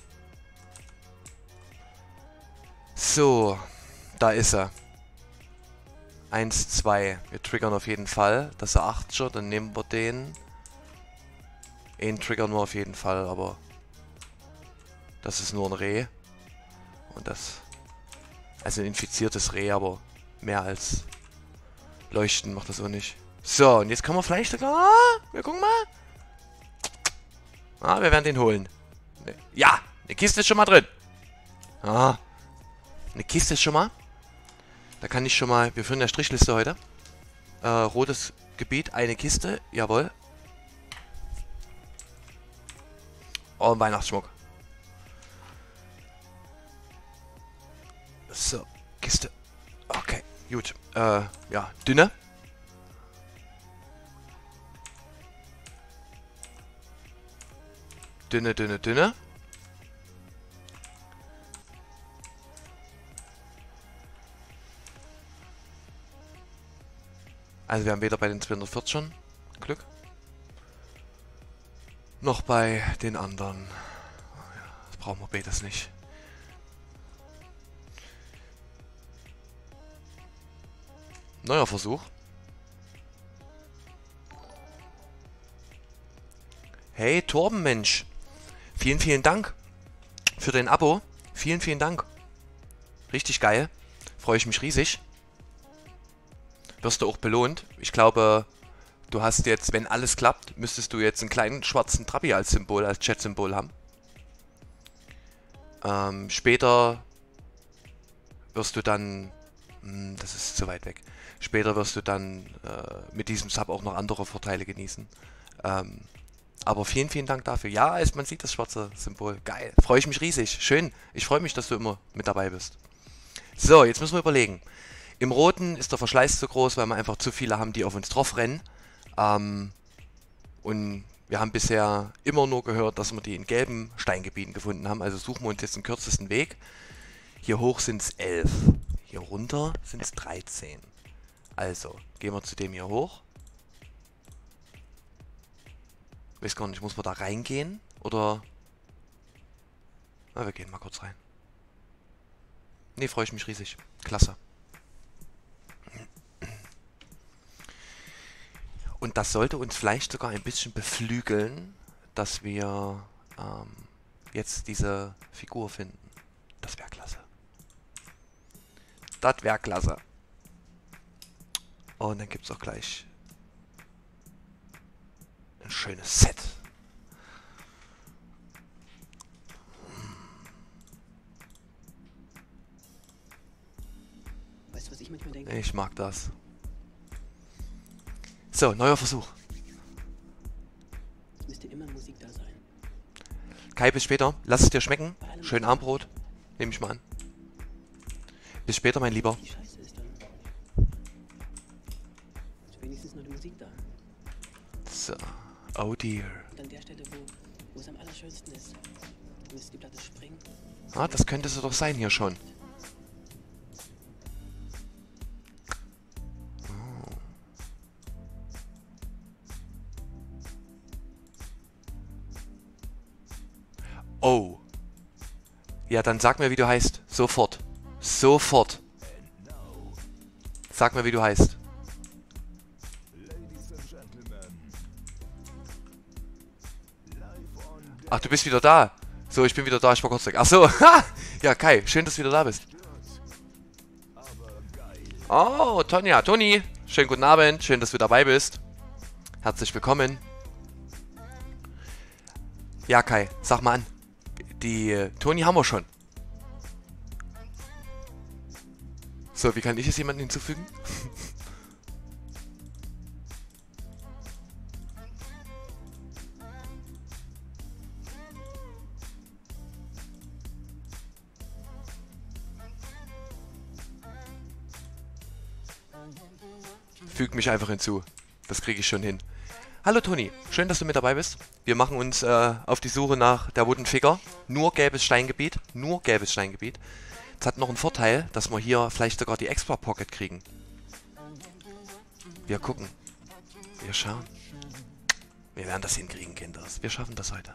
So. Da ist er. Eins, zwei. Wir triggern auf jeden Fall. Das ist der achtziger. Dann nehmen wir den. Den triggern wir auf jeden Fall, aber... Das ist nur ein Reh. Und das... Also ein infiziertes Reh, aber mehr als leuchten macht das auch nicht. So, und jetzt können wir vielleicht sogar... Ah, wir gucken mal. Ah, wir werden den holen. Ja, eine Kiste ist schon mal drin. Ah, eine Kiste ist schon mal. Da kann ich schon mal... Wir führen eine Strichliste heute. Äh, rotes Gebiet, eine Kiste. Jawohl. Oh, Weihnachtsschmuck. So, Kiste. Okay, gut. Äh, ja, dünne. Dünne, dünne, dünne. Also wir haben weder bei den zweihundertvierzigern Glück, noch bei den anderen. Das brauchen wir beides nicht. Neuer Versuch. Hey, Torben, Mensch. Vielen, vielen Dank für dein Abo. Vielen, vielen Dank. Richtig geil. Freue ich mich riesig. Wirst du auch belohnt. Ich glaube, du hast jetzt, wenn alles klappt, müsstest du jetzt einen kleinen schwarzen Trabi als Symbol, als Chat-Symbol haben. Ähm, später wirst du dann... Mh, das ist zu weit weg. Später wirst du dann äh, mit diesem Sub auch noch andere Vorteile genießen. Ähm, aber vielen, vielen Dank dafür. Ja, es, man sieht das schwarze Symbol. Geil. Freue ich mich riesig. Schön. Ich freue mich, dass du immer mit dabei bist. So, jetzt müssen wir überlegen. Im Roten ist der Verschleiß zu groß, weil wir einfach zu viele haben, die auf uns drauf rennen. Ähm, und wir haben bisher immer nur gehört, dass wir die in gelben Steingebieten gefunden haben. Also suchen wir uns jetzt den kürzesten Weg. Hier hoch sind es elf. Hier runter sind es dreizehn. Also, gehen wir zu dem hier hoch. Ich weiß gar nicht, muss man da reingehen? Oder... Na, wir gehen mal kurz rein. Ne, freue ich mich riesig. Klasse. Und das sollte uns vielleicht sogar ein bisschen beflügeln, dass wir ähm, jetzt diese Figur finden. Das wäre klasse. Das wäre klasse. Und dann gibt es auch gleich ein schönes Set. Weißt du, was ich manchmal denke? Ich mag das. So, neuer Versuch. Es müsste immer Musik da sein. Kai, bis später. Lass es dir schmecken. Schön Armbrot. Nehme ich mal an. Bis später, mein Lieber. Die Scheiße ist dann. Ist wenigstens noch die Musik da. So. Oh dear. Und an der Stelle, wo, wo es am allerschönsten ist, müsste die Platte springen. Ah, das könnte so doch sein hier schon. Oh. Ja, dann sag mir, wie du heißt. Sofort. Sofort. Sag mir, wie du heißt. Ach, du bist wieder da. So, ich bin wieder da. Ich war kurz weg. Ach so. Ja, Kai. Schön, dass du wieder da bist. Oh, Tonja. Toni. Schönen guten Abend. Schön, dass du dabei bist. Herzlich willkommen. Ja, Kai. Sag mal an. Die äh, Toni haben wir schon. So, wie kann ich jetzt jemanden hinzufügen? Füg mich einfach hinzu. Das kriege ich schon hin. Hallo Toni, schön, dass du mit dabei bist. Wir machen uns äh, auf die Suche nach der Wooden Figure. Nur gelbes Steingebiet. Nur gelbes Steingebiet. Es hat noch einen Vorteil, dass wir hier vielleicht sogar die Extra Pocket kriegen. Wir gucken. Wir schauen. Wir werden das hinkriegen, Kinder. Wir schaffen das heute.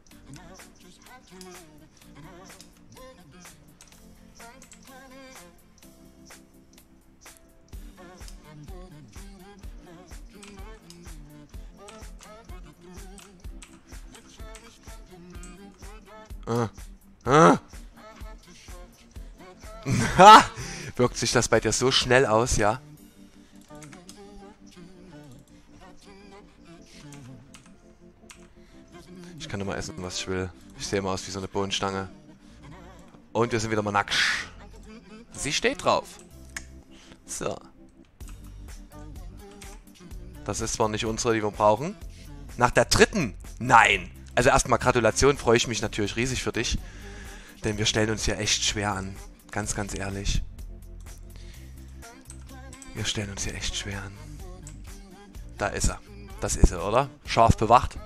Ah. Ah. Ha! Wirkt sich das bei dir so schnell aus, ja? Ich kann immer essen, was ich will. Ich sehe immer aus wie so eine Bohnenstange. Und wir sind wieder mal nackt. Sie steht drauf. So. Das ist zwar nicht unsere, die wir brauchen. Nach der dritten? Nein! Also erstmal Gratulation, freue ich mich natürlich riesig für dich. Denn wir stellen uns hier echt schwer an. Ganz, ganz ehrlich. Wir stellen uns hier echt schwer an. Da ist er. Das ist er, oder? Scharf bewacht.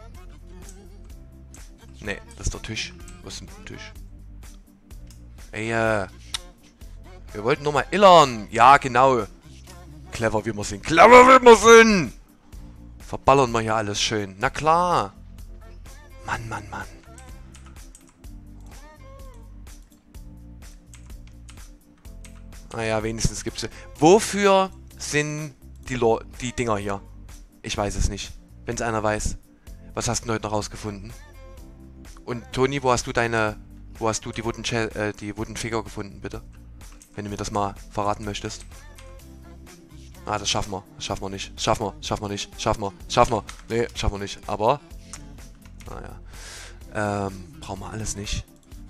Nee, das ist der Tisch. Was ist denn der Tisch? Ey, äh. Wir wollten nur mal illern. Ja, genau. Clever wie wir sind. Clever wie wir sind! Verballern wir hier alles schön. Na klar. Mann, Mann, Mann. Naja, wenigstens gibt es... Wofür sind die, Lo die Dinger hier? Ich weiß es nicht. Wenn es einer weiß. Was hast du denn heute noch rausgefunden? Und Toni, wo hast du deine... Wo hast du die Wooden, äh, die Wooden Figure gefunden, bitte? Wenn du mir das mal verraten möchtest. Ah, das schaffen wir. Das schaffen wir nicht. Das schaffen wir. Das schaffen wir nicht. Das schaffen wir. Das schaffen wir. Nee, das schaffen wir nicht. Aber... Naja. Ähm, brauchen wir alles nicht.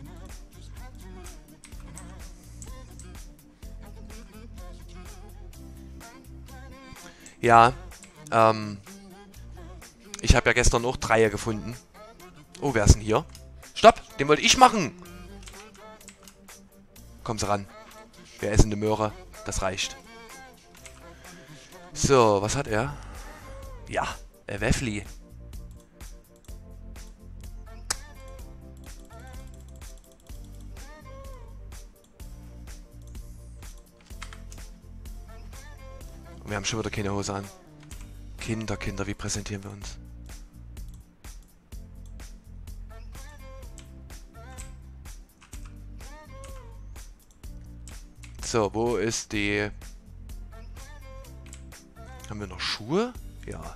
Ja, ähm... Ich habe ja gestern auch Dreier gefunden. Oh, wer ist denn hier? Stopp! Den wollte ich machen! Kommen Sie ran. Wir essen eine Möhre. Das reicht. So, was hat er? Ja, äh, Weffli. Wir haben schon wieder keine Hose an. Kinder, Kinder, wie präsentieren wir uns? So, wo ist die... Haben wir noch Schuhe? Ja.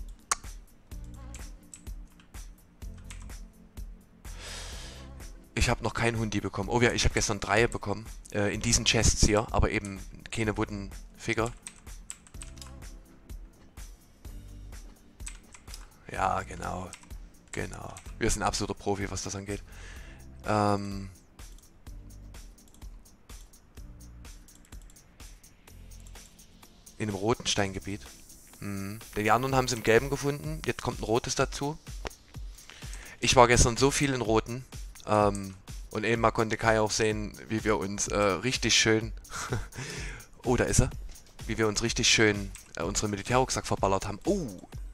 Ich habe noch keinen Hundi bekommen. Oh ja, ich habe gestern drei bekommen. Äh, in diesen Chests hier, aber eben keine Wooden Figure. Ja, genau. Genau. Wir sind absoluter Profi, was das angeht. Ähm... In einem roten Steingebiet. Mhm. Die anderen haben sie im gelben gefunden. Jetzt kommt ein rotes dazu. Ich war gestern so viel in roten. Ähm, und eben mal konnte Kai auch sehen, wie wir uns äh, richtig schön... oh, da ist er. Wie wir uns richtig schön äh, unseren Militärrucksack verballert haben. Oh!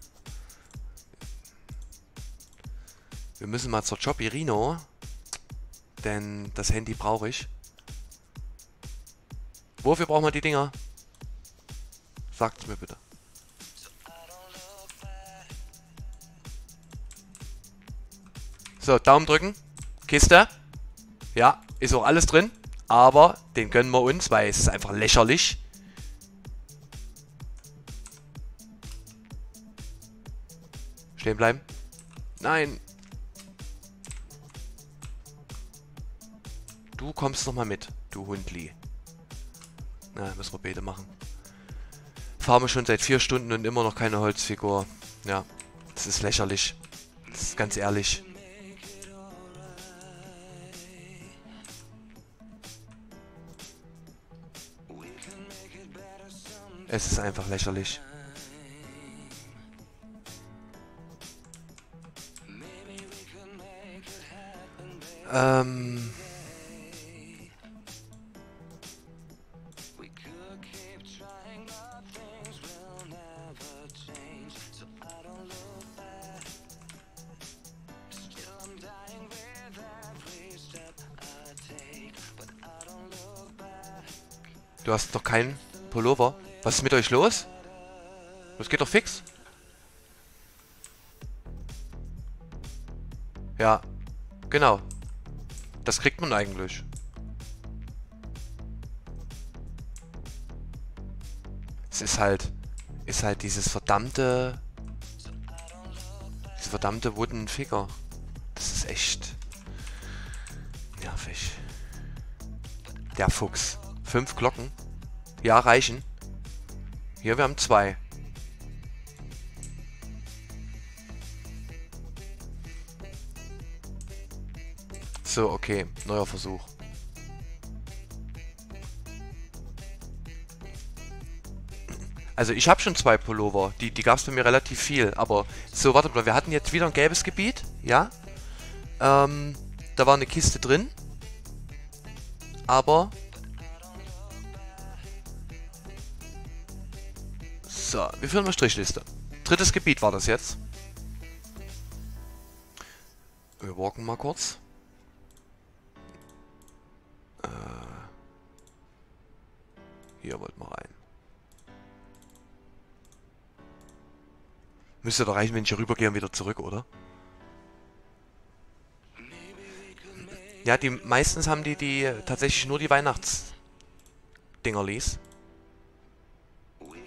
Wir müssen mal zur Job Irino. Denn das Handy brauche ich. Wofür brauchen wir die Dinger? Sagt's mir bitte. So, Daumen drücken. Kiste. Ja, ist auch alles drin. Aber den gönnen wir uns, weil es ist einfach lächerlich. Stehen bleiben. Nein. Du kommst noch mal mit, du Hundli. Na, müssen wir beide machen. Farme schon seit vier Stunden und immer noch keine Holzfigur. Ja, das ist lächerlich. Das ist ganz ehrlich. Es ist einfach lächerlich. Ähm... Du hast doch keinen Pullover. Was ist mit euch los? Das geht doch fix. Ja, genau. Das kriegt man eigentlich. Es ist halt... Ist halt dieses verdammte... Diese verdammte Wooden Figure. Das ist echt... nervig. Der Fuchs. Fünf Glocken. Ja, reichen. Hier, wir haben zwei. So, okay. Neuer Versuch. Also ich habe schon zwei Pullover. Die, die gab es bei mir relativ viel. Aber so, warte mal. Wir hatten jetzt wieder ein gelbes Gebiet. Ja. Ähm, da war eine Kiste drin. Aber... So, wir führen eine Strichliste. Drittes Gebiet war das jetzt. Wir walken mal kurz. Äh, hier wollten wir rein. Müsste doch reichen, wenn ich hier rübergehe und wieder zurück, oder? Ja, die meistens haben die die tatsächlich nur die Weihnachtsdingerlis.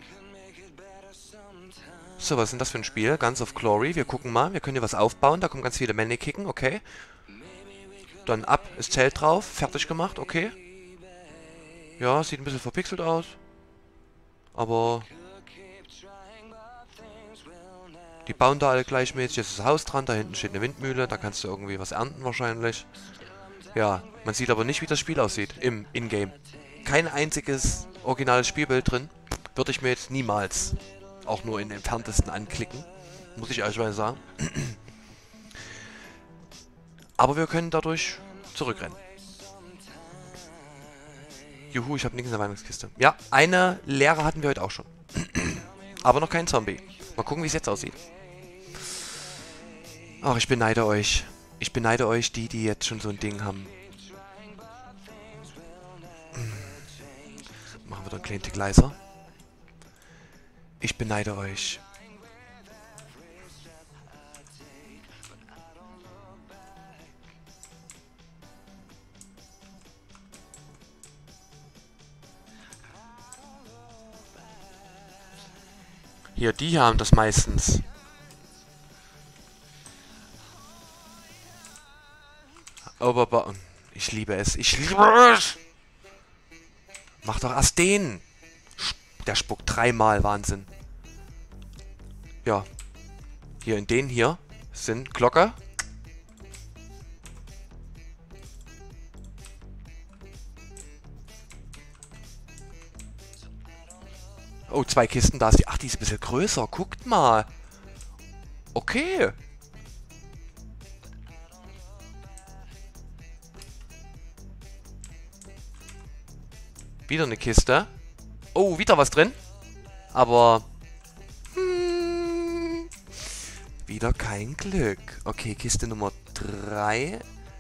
So, was ist denn das für ein Spiel? Guns of Glory. Wir gucken mal. Wir können hier was aufbauen. Da kommen ganz viele Männer kicken. Okay. Dann ab ist Zelt drauf. Fertig gemacht. Okay. Ja, sieht ein bisschen verpixelt aus. Aber die bauen da alle gleichmäßig. Jetzt ist das Haus dran. Da hinten steht eine Windmühle. Da kannst du irgendwie was ernten wahrscheinlich. Ja, man sieht aber nicht, wie das Spiel aussieht im Ingame. Kein einziges originales Spielbild drin. Würde ich mir jetzt niemals auch nur in den entferntesten anklicken. Muss ich ehrlich mal sagen. Aber wir können dadurch zurückrennen. Juhu, ich habe nichts in der Weihnachtskiste. Ja, eine leere hatten wir heute auch schon. Aber noch kein Zombie. Mal gucken, wie es jetzt aussieht. Ach, ich beneide euch. Ich beneide euch, die, die jetzt schon so ein Ding haben. Machen wir da einen kleinen Tick leiser. Ich beneide euch. Hier, die hier haben das meistens. Aber ich liebe es. Ich liebe es. Mach doch erst den. Der spuckt dreimal. Wahnsinn. Ja. Hier in den hier sind Glocke. Oh, zwei Kisten. Da ist die. Ach, die ist ein bisschen größer. Guckt mal. Okay. Wieder eine Kiste. Oh, wieder was drin. Aber... Hm, wieder kein Glück. Okay, Kiste Nummer drei.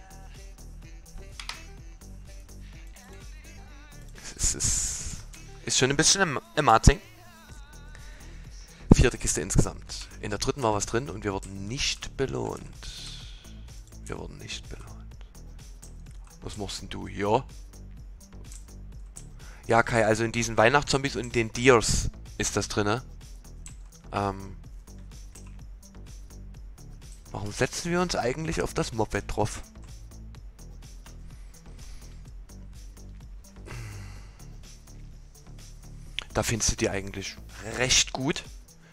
Es ist, ist schon ein bisschen amazing. Vierte Kiste insgesamt. In der dritten war was drin und wir wurden nicht belohnt. Wir wurden nicht belohnt. Was machst denn du hier? Ja, Kai, also in diesen Weihnachtszombies und in den Deers ist das drinne. Ähm, warum setzen wir uns eigentlich auf das Moped drauf? Da findest du die eigentlich recht gut.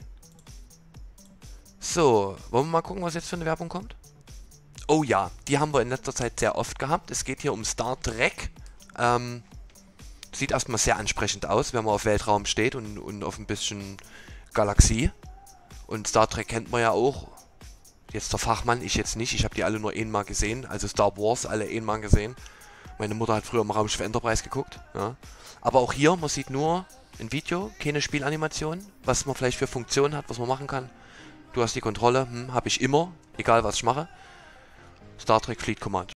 So, wollen wir mal gucken, was jetzt für eine Werbung kommt? Oh ja, die haben wir in letzter Zeit sehr oft gehabt. Es geht hier um Star Trek. Ähm... Sieht erstmal sehr ansprechend aus, wenn man auf Weltraum steht und, und auf ein bisschen Galaxie. Und Star Trek kennt man ja auch. Jetzt der Fachmann, ich jetzt nicht. Ich habe die alle nur einmal gesehen. Also Star Wars alle einmal gesehen. Meine Mutter hat früher im Raumschiff Enterprise geguckt. Ja. Aber auch hier, man sieht nur ein Video, keine Spielanimation. Was man vielleicht für Funktionen hat, was man machen kann. Du hast die Kontrolle, hm, habe ich immer. Egal was ich mache. Star Trek Fleet Command.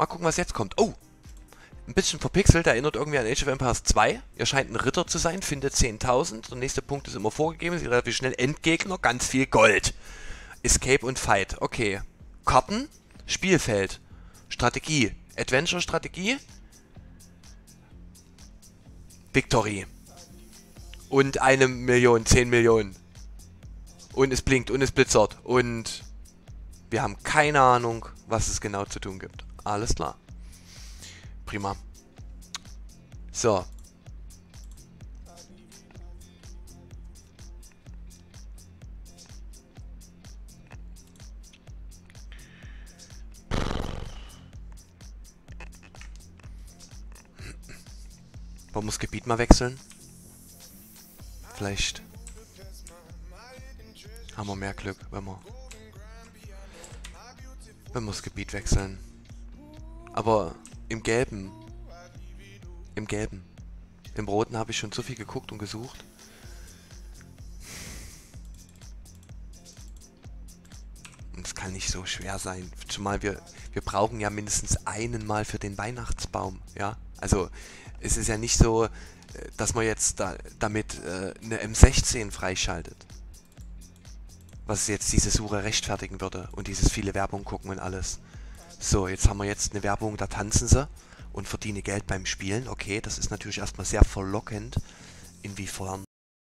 Mal gucken, was jetzt kommt. Oh! Ein bisschen verpixelt, erinnert irgendwie an Age of Empires zwei. Ihr scheint ein Ritter zu sein, findet zehntausend. Der nächste Punkt ist immer vorgegeben, ist relativ schnell. Endgegner, ganz viel Gold. Escape und Fight. Okay. Karten, Spielfeld, Strategie, Adventure-Strategie, Victory. Und eine Million, zehn Millionen. Und es blinkt und es blitzert. Und wir haben keine Ahnung, was es genau zu tun gibt. Alles klar. Prima. So. Wollen wir das Gebiet mal wechseln? Vielleicht haben wir mehr Glück, wenn wir, wenn wir das Gebiet wechseln. Aber im Gelben, im Gelben, im Roten habe ich schon so viel geguckt und gesucht. Und es kann nicht so schwer sein. Zumal wir, wir brauchen ja mindestens einen Mal für den Weihnachtsbaum, ja. Also es ist ja nicht so, dass man jetzt da, damit äh, eine M sechzehn freischaltet. Was jetzt diese Suche rechtfertigen würde und dieses viele Werbung gucken und alles. So, jetzt haben wir jetzt eine Werbung, da tanzen sie und verdienen Geld beim Spielen. Okay, das ist natürlich erstmal sehr verlockend. Inwiefern?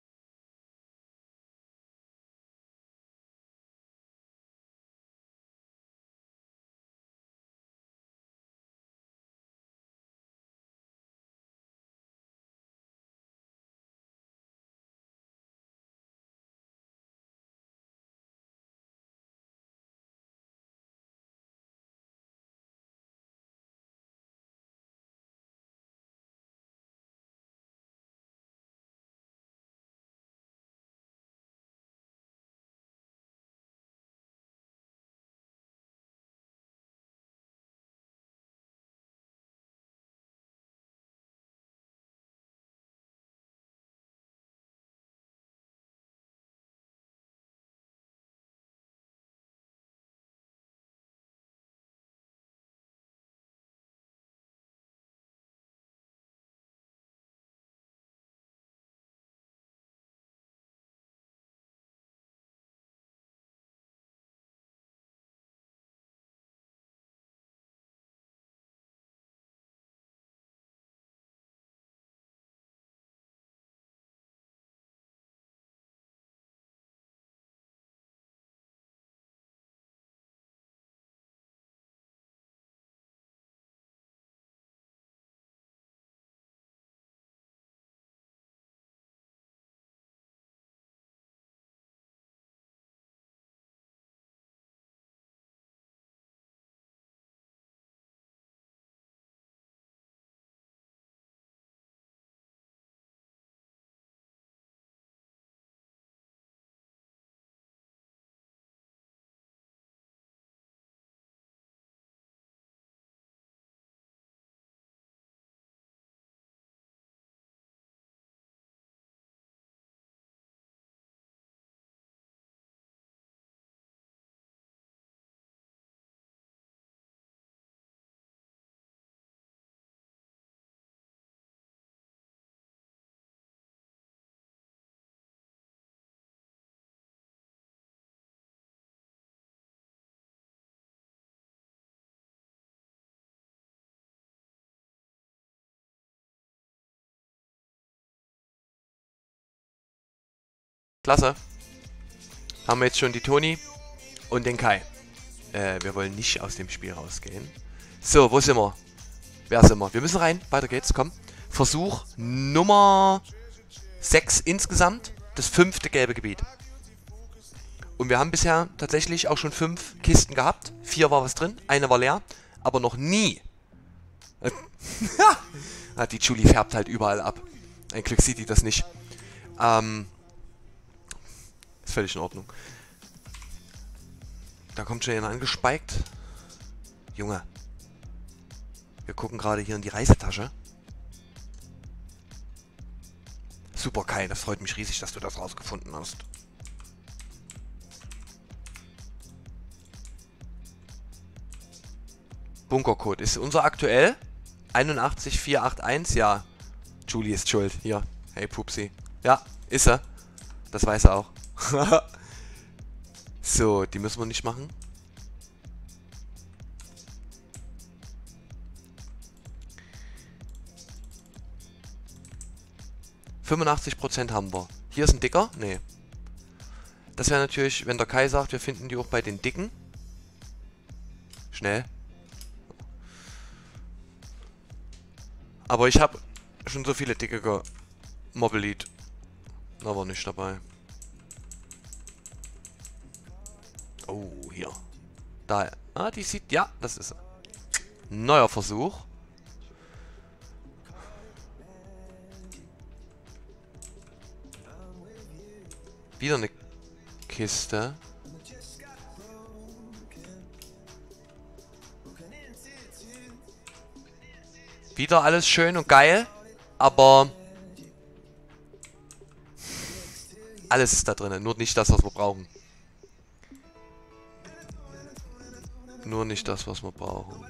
Klasse. Haben wir jetzt schon die Toni und den Kai. Äh, wir wollen nicht aus dem Spiel rausgehen. So, wo sind wir? Wer sind wir? Wir müssen rein. Weiter geht's, komm. Versuch Nummer sechs insgesamt. Das fünfte gelbe Gebiet. Und wir haben bisher tatsächlich auch schon fünf Kisten gehabt. Vier war was drin, eine war leer. Aber noch nie. Die Julie färbt halt überall ab. Ein Glück sieht die das nicht. Ähm... Ist völlig in Ordnung. Da kommt schon jemand angespiked. Junge. Wir gucken gerade hier in die Reisetasche. Super, Kai. Das freut mich riesig, dass du das rausgefunden hast. Bunkercode. Ist unser aktuell? einundachtzig vier acht eins, ja. Julie ist schuld. Hier. Hey Pupsi. Ja, ist er. Das weiß er auch. So, die müssen wir nicht machen. fünfundachtzig Prozent haben wir. Hier ist ein dicker? Nee. Das wäre natürlich, wenn der Kai sagt, wir finden die auch bei den dicken. Schnell. Aber ich habe schon so viele dicke Mobbelied. Aber nicht dabei. Oh, hier. Da. Ah, die sieht. Ja, das ist. Neuer Versuch. Wieder eine Kiste. Wieder alles schön und geil, aber alles ist da drin, nur nicht das, was wir brauchen. Nur nicht das, was wir brauchen.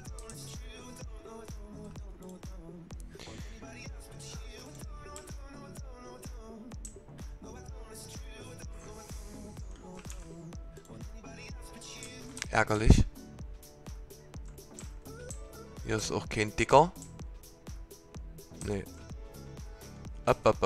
Ärgerlich. Hier ist auch kein dicker. Nee. Ab, ab, ab.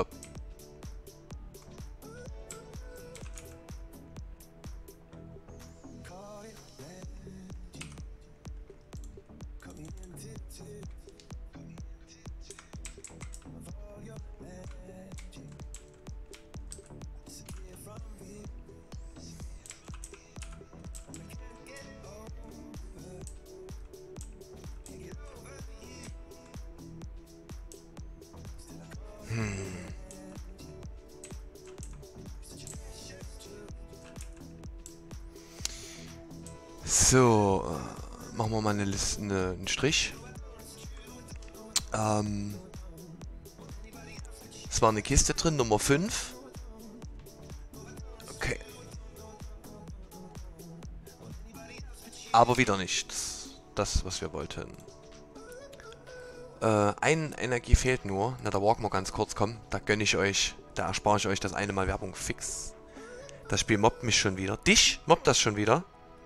So, äh, machen wir mal eine Liste, eine, einen Strich. Ähm, es war eine Kiste drin, Nummer fünf. Okay. Aber wieder nicht das, was wir wollten. Äh, ein Energie fehlt nur. Na, da walken wir ganz kurz, komm. Da gönne ich euch, da erspare ich euch das eine Mal Werbung fix. Das Spiel mobbt mich schon wieder. Dich mobbt das schon wieder.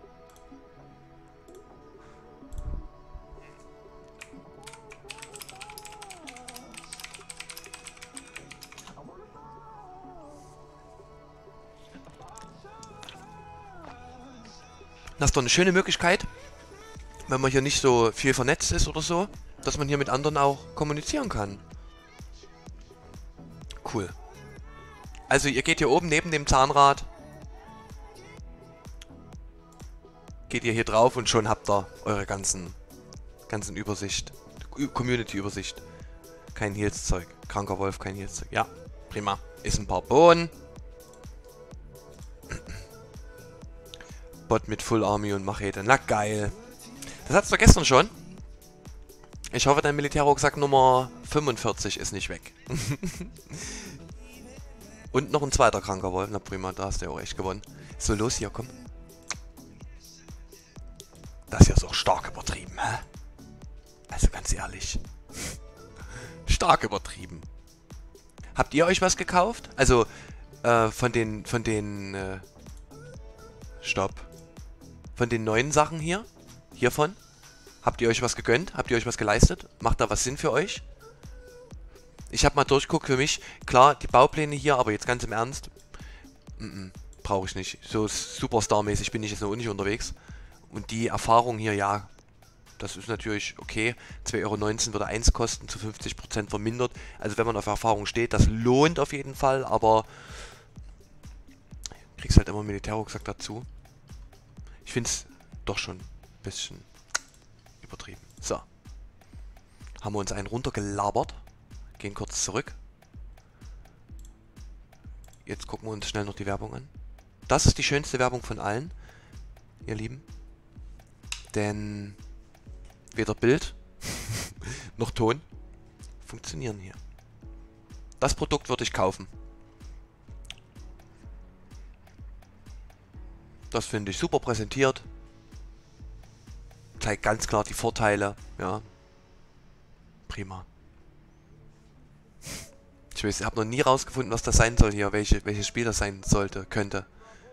Das ist doch eine schöne Möglichkeit, wenn man hier nicht so viel vernetzt ist oder so, dass man hier mit anderen auch kommunizieren kann. Cool. Also ihr geht hier oben neben dem Zahnrad, geht ihr hier drauf und schon habt ihr eure ganzen, ganzen Übersicht, Community-Übersicht. Kein Heals-Zeug. Kranker Wolf, kein Heals-Zeug. Ja, prima. Ist ein paar Bohnen. Bot mit Full Army und Machete. Na geil. Das hattest du gestern schon. Ich hoffe, dein Militärrucksack Nummer fünfundvierzig ist nicht weg. Und noch ein zweiter kranker Wolf. Na prima, da hast du ja auch echt gewonnen. So, los hier, komm. Das hier ist auch stark übertrieben, hä? Also ganz ehrlich. Stark übertrieben. Habt ihr euch was gekauft? Also, äh, von den, von den, äh, Stopp. Von den neuen Sachen hier? Hiervon? Habt ihr euch was gegönnt? Habt ihr euch was geleistet? Macht da was Sinn für euch? Ich habe mal durchguckt für mich. Klar, die Baupläne hier, aber jetzt ganz im Ernst. Mm -mm, brauche ich nicht. So Superstar-mäßig bin ich jetzt noch nicht unterwegs. Und die Erfahrung hier, ja, das ist natürlich okay. zwei Euro neunzehn würde eins kosten, zu fünfzig Prozent vermindert. Also wenn man auf Erfahrung steht, das lohnt auf jeden Fall, aber kriegst halt immer einen Militärrucksack dazu. Ich finde es doch schon ein bisschen übertrieben. So. Haben wir uns einen runtergelabert. Gehen kurz zurück. Jetzt gucken wir uns schnell noch die Werbung an. Das ist die schönste Werbung von allen, ihr Lieben. Denn weder Bild noch Ton funktionieren hier. Das Produkt würde ich kaufen. Das finde ich super präsentiert. zeigt ganz klar die Vorteile. Ja. Prima. Ich weiß, ich habe noch nie rausgefunden, was das sein soll hier, welche, welches Spiel das sein sollte, könnte.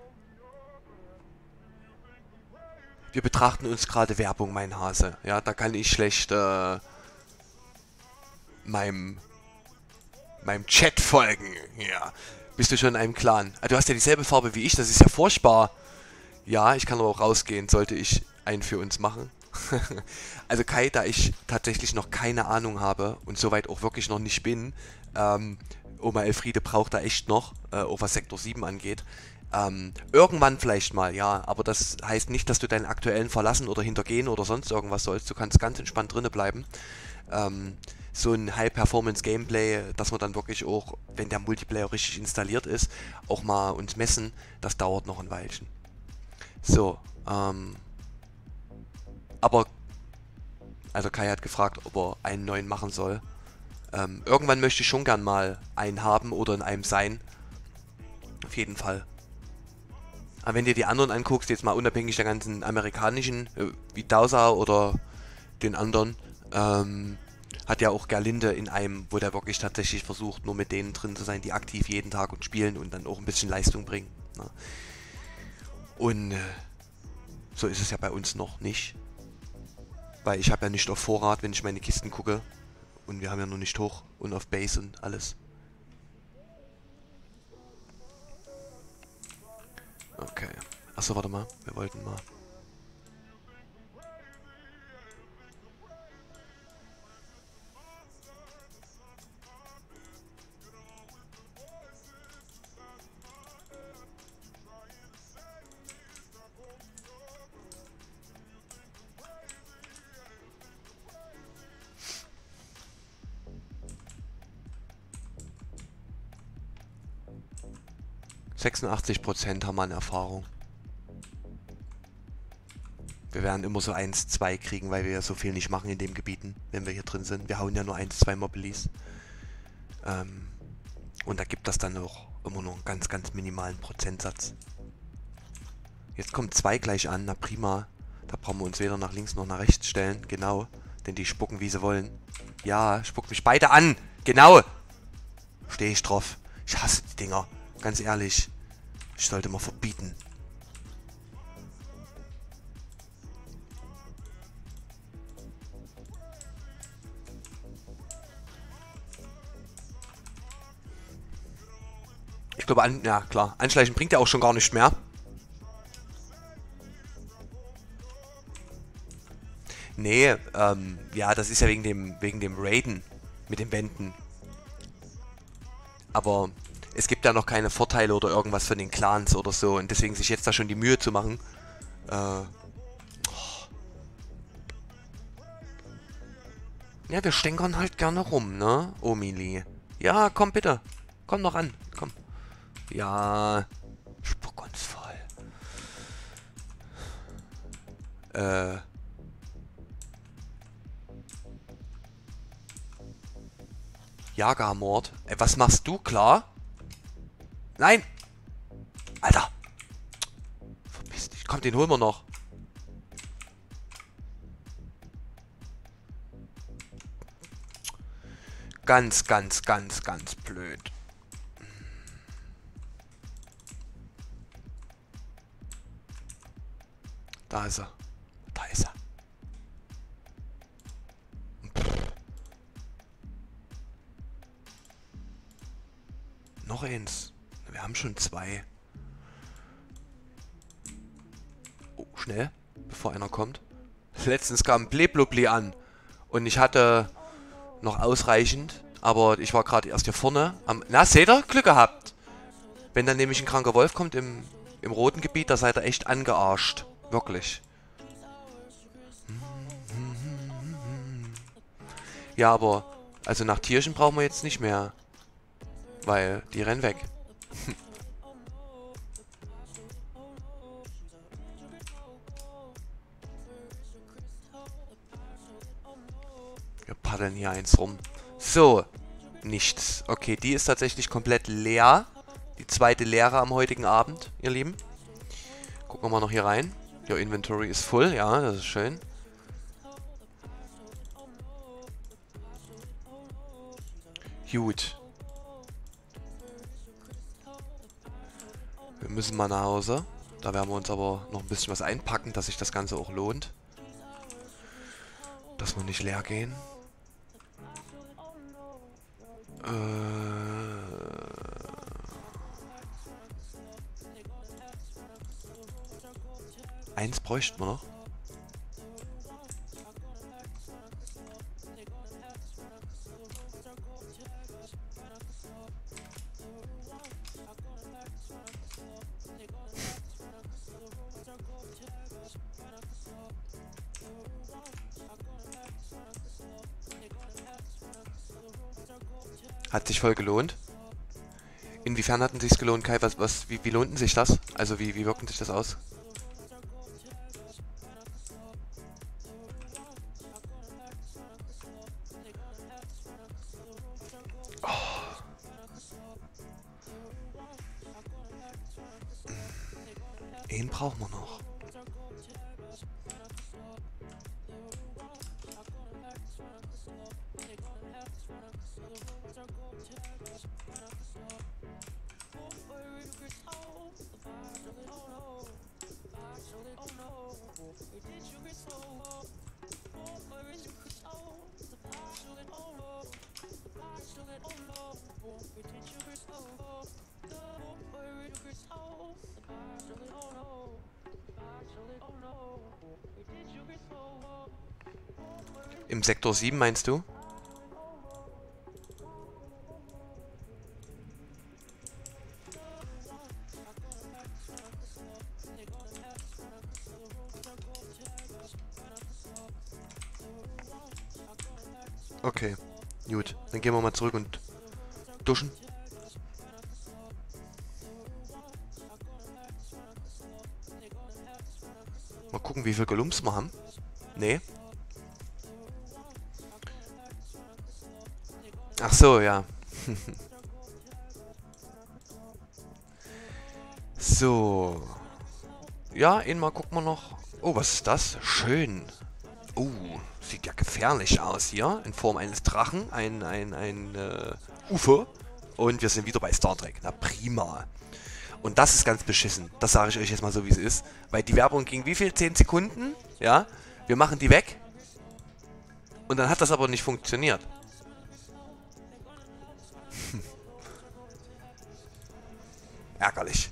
Wir betrachten uns gerade Werbung, mein Hase. Ja, da kann ich schlecht äh, meinem, meinem Chat folgen. Ja. Bist du schon in einem Clan? Ah, du hast ja dieselbe Farbe wie ich, das ist ja furchtbar. Ja, ich kann aber auch rausgehen, sollte ich einen für uns machen. Also Kai, da ich tatsächlich noch keine Ahnung habe und soweit auch wirklich noch nicht bin, ähm, Oma Elfriede braucht da echt noch, äh, auch was Sektor sieben angeht. Ähm, irgendwann vielleicht mal, ja, aber das heißt nicht, dass du deinen aktuellen verlassen oder hintergehen oder sonst irgendwas sollst. Du kannst ganz entspannt drinne bleiben. Ähm, so ein High-Performance-Gameplay, dass wir dann wirklich auch, wenn der Multiplayer richtig installiert ist, auch mal uns messen, das dauert noch ein Weilchen. So, ähm, aber, also Kai hat gefragt, ob er einen neuen machen soll. Ähm, irgendwann möchte ich schon gern mal einen haben oder in einem sein. Auf jeden Fall. Aber wenn du dir die anderen anguckst, jetzt mal unabhängig der ganzen amerikanischen, äh, wie Dausa oder den anderen, ähm, hat ja auch Gerlinde in einem, wo der wirklich tatsächlich versucht, nur mit denen drin zu sein, die aktiv jeden Tag und spielen und dann auch ein bisschen Leistung bringen. Ne? Und äh, so ist es ja bei uns noch nicht. Weil ich habe ja nicht auf Vorrat, wenn ich meine Kisten gucke. Und wir haben ja noch nicht hoch und auf Base und alles. Okay. Achso, warte mal. Wir wollten mal. sechsundachtzig Prozent haben wir an Erfahrung. Wir werden immer so eins, zwei kriegen, weil wir ja so viel nicht machen in den Gebieten, wenn wir hier drin sind. Wir hauen ja nur eins, zwei Mobilis. Ähm, und da gibt das dann auch immer nur einen ganz, ganz minimalen Prozentsatz. Jetzt kommt zwei gleich an, na prima. Da brauchen wir uns weder nach links noch nach rechts stellen, genau. Denn die spucken, wie sie wollen. Ja, spuckt mich beide an, genau. Stehe ich drauf. Ich hasse die Dinger. Ganz ehrlich, ich sollte mal verbieten. Ich glaube, an, ja klar, Anschleichen bringt ja auch schon gar nicht mehr. Nee, ähm, ja, das ist ja wegen dem, wegen dem Raiden mit den Wänden. Aber es gibt ja noch keine Vorteile oder irgendwas von den Clans oder so. Und deswegen sich jetzt da schon die Mühe zu machen. Äh, oh. Ja, wir stänkern halt gerne rum, ne, Omili? Ja, komm bitte. Komm noch an. Komm. Ja. Spuck uns voll. Äh. Jagermord. Ey, was machst du, klar? Nein! Alter! Verpiss dich. Komm, den holen wir noch. Ganz, ganz, ganz, ganz blöd. Da ist er. Da ist er. Noch eins. Wir haben schon zwei. Oh, schnell, bevor einer kommt. Letztens kam Bleblubli an. Und ich hatte noch ausreichend. Aber ich war gerade erst hier vorne. Am, na, seht ihr? Glück gehabt. Wenn dann nämlich ein kranker Wolf kommt im, im roten Gebiet, da seid ihr echt angearscht. Wirklich. Ja, aber also nach Tierchen brauchen wir jetzt nicht mehr. Weil die rennen weg. Wir paddeln hier eins rum. So. Nichts. Okay, die ist tatsächlich komplett leer. Die zweite Leere am heutigen Abend, ihr Lieben. Gucken wir mal noch hier rein. Your inventory ist full. Ja, das ist schön. Gut. Wir müssen mal nach Hause. Da werden wir uns aber noch ein bisschen was einpacken, dass sich das Ganze auch lohnt. Dass wir nicht leer gehen. Äh... Eins bräuchten wir noch. Hat sich voll gelohnt. Inwiefern hatten sich's gelohnt, Kai? Was, was, wie, wie lohnten sich das? Also wie, wie wirken sich das aus? Den brauchen wir noch. Im Sektor sieben meinst du? Okay, gut. Dann gehen wir mal zurück und duschen. Mal gucken, wie viel Gelumps wir haben. Nee. Ach so, ja. So. Ja, einmal gucken wir noch. Oh, was ist das? Schön. Oh, sieht ja gefährlich aus hier. In Form eines Drachen. Ein, ein, ein äh, U F O. Und wir sind wieder bei Star Trek. Na prima. Und das ist ganz beschissen. Das sage ich euch jetzt mal so, wie es ist. Weil die Werbung ging wie viel? zehn Sekunden? Ja. Wir machen die weg. Und dann hat das aber nicht funktioniert. Hm. Ärgerlich.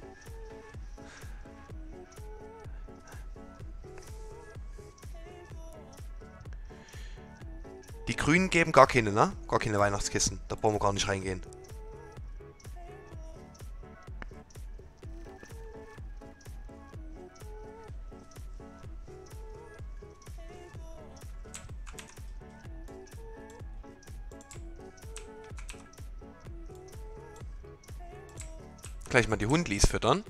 Die Grünen geben gar keine, ne? Gar keine Weihnachtskisten. Da brauchen wir gar nicht reingehen. Gleich mal die Hundlis füttern.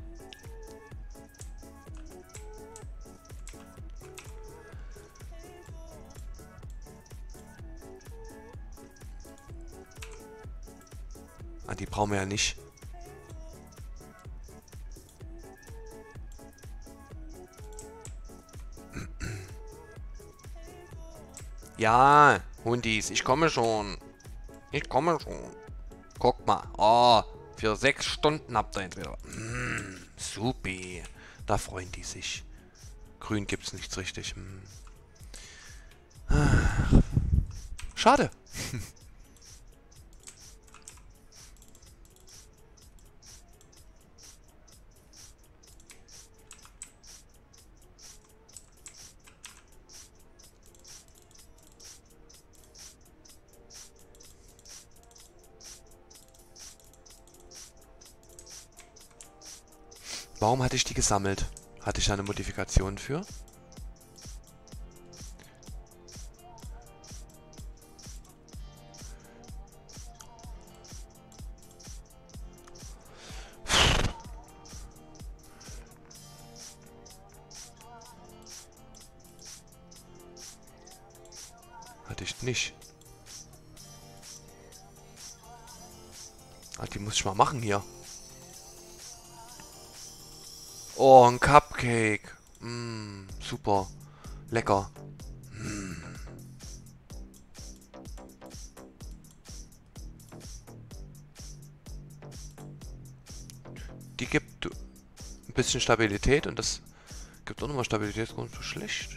Ah, die brauchen wir ja nicht. Ja, Hundis, ich komme schon. Ich komme schon. Guck mal. Oh, für sechs Stunden habt ihr jetzt wieder. Mm, supi. Da freuen die sich. Grün gibt's nichts richtig. Mm. Schade. Warum hatte ich die gesammelt? Hatte ich da eine Modifikation für? Hatte ich nicht. Ah, die muss ich mal machen hier. Oh, ein Cupcake. Mm, super. Lecker. Mm. die gibt ein bisschen Stabilität und das gibt auch nochmal Stabilität. Das ist gar nicht so schlecht.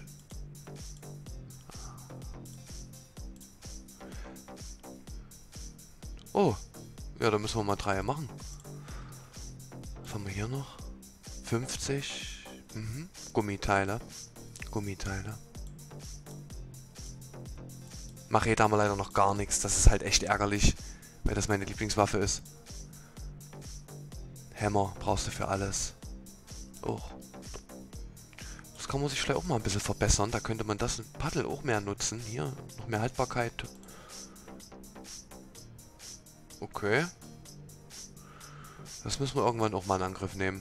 Oh, ja, da müssen wir mal drei machen. Was haben wir hier noch? fünfzig. Mhm. Gummiteile. Gummiteile. Machete haben wir leider noch gar nichts. Das ist halt echt ärgerlich, weil das meine Lieblingswaffe ist. Hammer brauchst du für alles. Oh. Das kann man sich vielleicht auch mal ein bisschen verbessern. Da könnte man das Paddel auch mehr nutzen. Hier, noch mehr Haltbarkeit. Okay. Das müssen wir irgendwann auch mal in Angriff nehmen.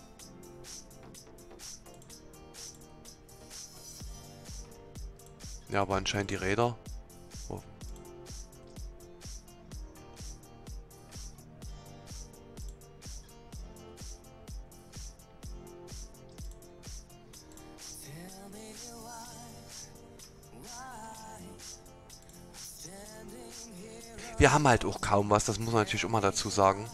Ja, aber anscheinend die Räder. Oh. Wir haben halt auch kaum was, das muss man natürlich auch mal dazu sagen.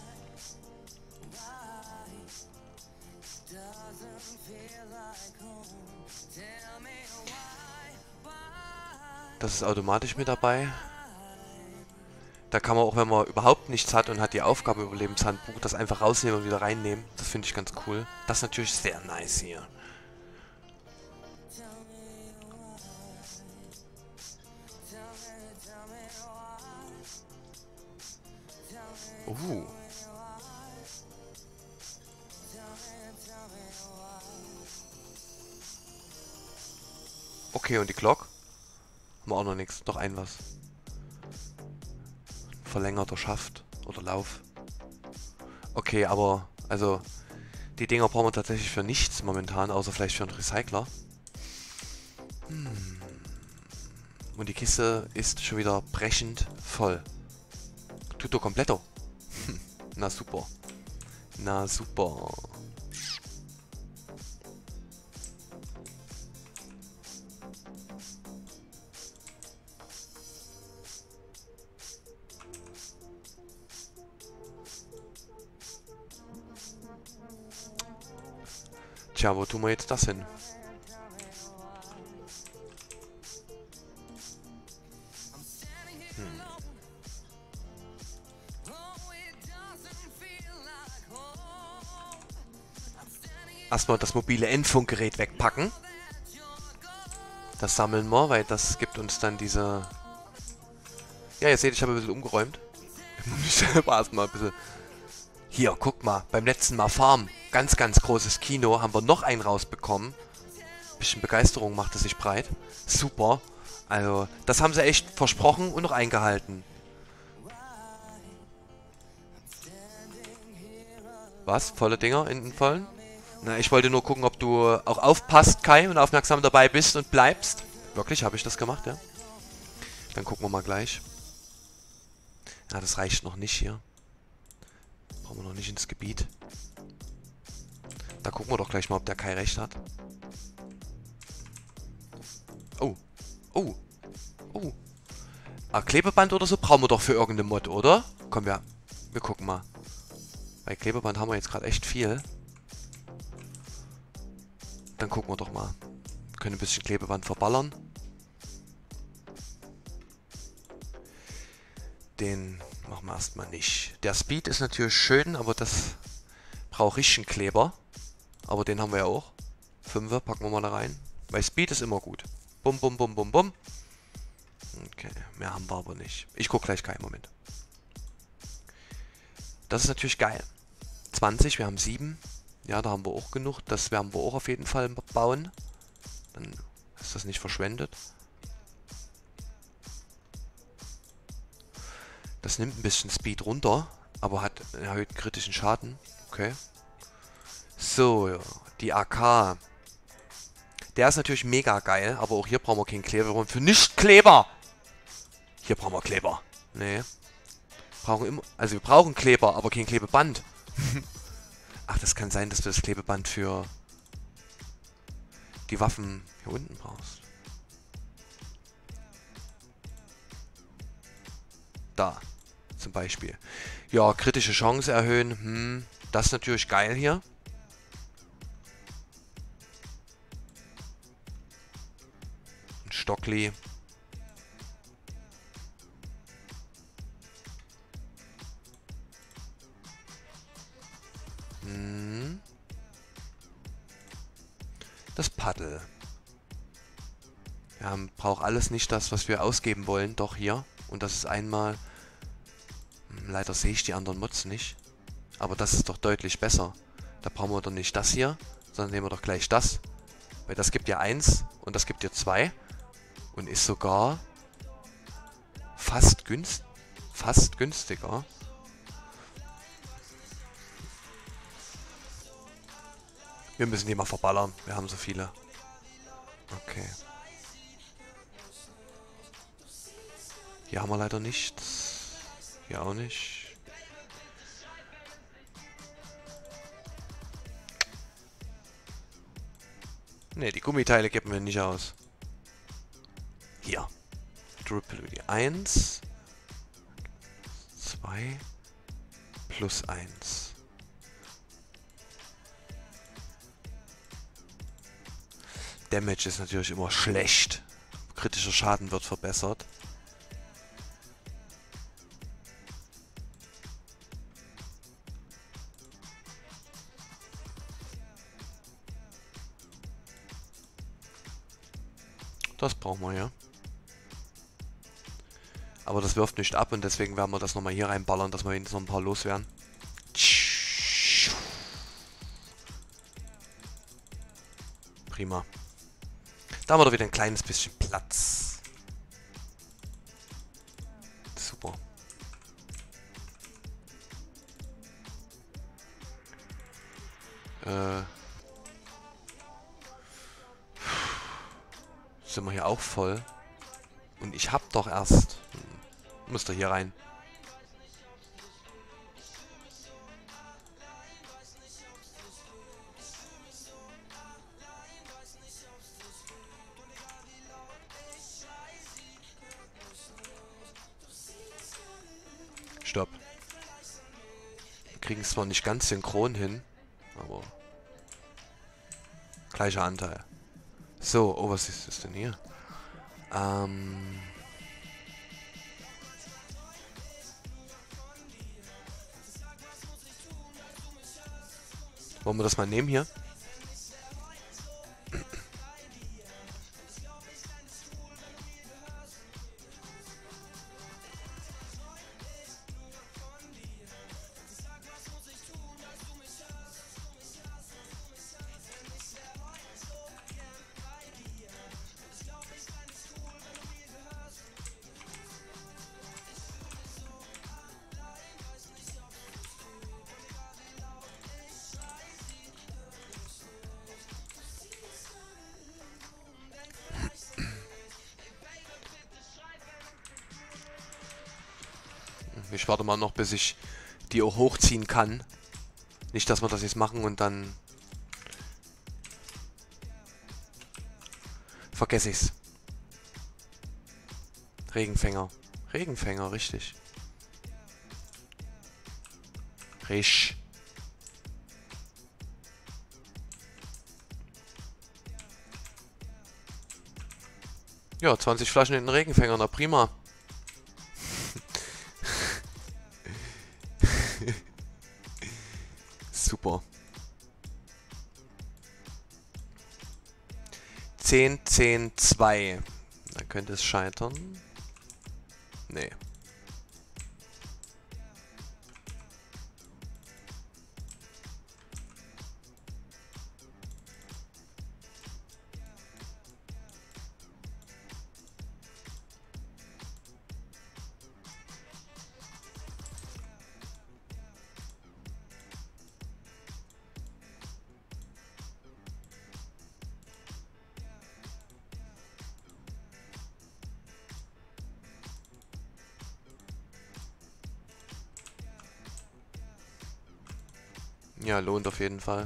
Das ist automatisch mit dabei. Da kann man auch, wenn man überhaupt nichts hat und hat die Aufgabe Überlebenshandbuch, das einfach rausnehmen und wieder reinnehmen. Das finde ich ganz cool. Das ist natürlich sehr nice hier. Uh. Okay, und die Glock? Haben wir auch noch nichts. Doch ein was. Verlängerter Schaft oder Lauf. Okay, aber also die Dinger brauchen wir tatsächlich für nichts momentan, außer vielleicht für einen Recycler. Hm. Und die Kiste ist schon wieder brechend voll. Tutto completo. Hm. Na super. Na super. Tja, wo tun wir jetzt das hin? Hm. Erstmal das mobile Endfunkgerät wegpacken. Das sammeln wir, weil das gibt uns dann diese... Ja, ihr seht, ich habe ein bisschen umgeräumt. Ich muss mich selber erstmal ein bisschen... Hier, guck mal, beim letzten Mal Farm, ganz, ganz großes Kino, haben wir noch einen rausbekommen. Bisschen Begeisterung machte sich breit. Super. Also, das haben sie echt versprochen und noch eingehalten. Was? Volle Dinger in den vollen? Na, ich wollte nur gucken, ob du auch aufpasst, Kai, und aufmerksam dabei bist und bleibst. Wirklich, habe ich das gemacht, ja? Dann gucken wir mal gleich. Ja, das reicht noch nicht hier. Brauchen wir noch nicht ins Gebiet. Da gucken wir doch gleich mal, ob der Kai recht hat. Oh. Oh. Oh. Ah, Klebeband oder so brauchen wir doch für irgendeine Mod, oder? Komm, wir, wir gucken mal. Bei Klebeband haben wir jetzt gerade echt viel. Dann gucken wir doch mal. Wir können ein bisschen Klebeband verballern. Den machen wir erstmal nicht. Der Speed ist natürlich schön, aber das braucht richtigen Kleber. Aber den haben wir ja auch. Fünfer packen wir mal da rein. Weil Speed ist immer gut. Bum, bum, bum, bum, bum. Okay, mehr haben wir aber nicht. Ich gucke gleich keinen Moment. Das ist natürlich geil. zwanzig, wir haben sieben. Ja, da haben wir auch genug. Das werden wir auch auf jeden Fall bauen. Dann ist das nicht verschwendet. Das nimmt ein bisschen Speed runter, aber hat einen erhöhten kritischen Schaden. Okay. So, die A K. Der ist natürlich mega geil, aber auch hier brauchen wir keinen Kleber. Wir brauchen für nicht Kleber! Hier brauchen wir Kleber. Nee. Brauchen immer, also wir brauchen Kleber, aber kein Klebeband. Ach, das kann sein, dass du das Klebeband für die Waffen hier unten brauchst. Da, zum Beispiel. Ja, kritische Chance erhöhen. Hm. Das ist natürlich geil hier. Ein Stockli. Hm. Das Paddel. Wir haben, braucht alles nicht das, was wir ausgeben wollen. Doch hier. Und das ist einmal... Leider sehe ich die anderen Mods nicht. Aber das ist doch deutlich besser. Da brauchen wir doch nicht das hier, sondern nehmen wir doch gleich das. Weil das gibt ja eins und das gibt ja zwei. Und ist sogar fast, günst, fast günstiger. Wir müssen die mal verballern. Wir haben so viele. Okay. Hier haben wir leider nichts. Hier auch nicht. Ne, die Gummiteile geben wir nicht aus. Hier. Durability eins. zwei. Plus eins. Damage ist natürlich immer schlecht. Kritischer Schaden wird verbessert. Das brauchen wir ja. Aber das wirft nicht ab und deswegen werden wir das nochmal hier reinballern, dass wir wenigstens noch ein paar loswerden. Prima. Da haben wir doch wieder ein kleines bisschen Platz. Super. Äh. Sind wir hier auch voll? Und ich hab doch erst... Hm, muss doch hier rein. Stopp. Wir kriegen es zwar nicht ganz synchron hin, aber... Gleicher Anteil. So, oh, was ist das denn hier? Ähm... Wollen wir das mal nehmen hier? Ich warte mal noch, bis ich die auch hochziehen kann. Nicht, dass wir das jetzt machen und dann... Vergesse ich's. Regenfänger. Regenfänger, richtig. Risch. Ja, zwanzig Flaschen in den Regenfänger, na prima. Super. zehn, zehn, zwei. Dann könnte es scheitern. Nee. Ja, lohnt auf jeden Fall.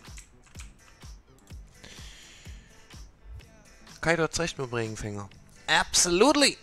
Kai, du hast recht mit dem Regenfänger. Absolutely.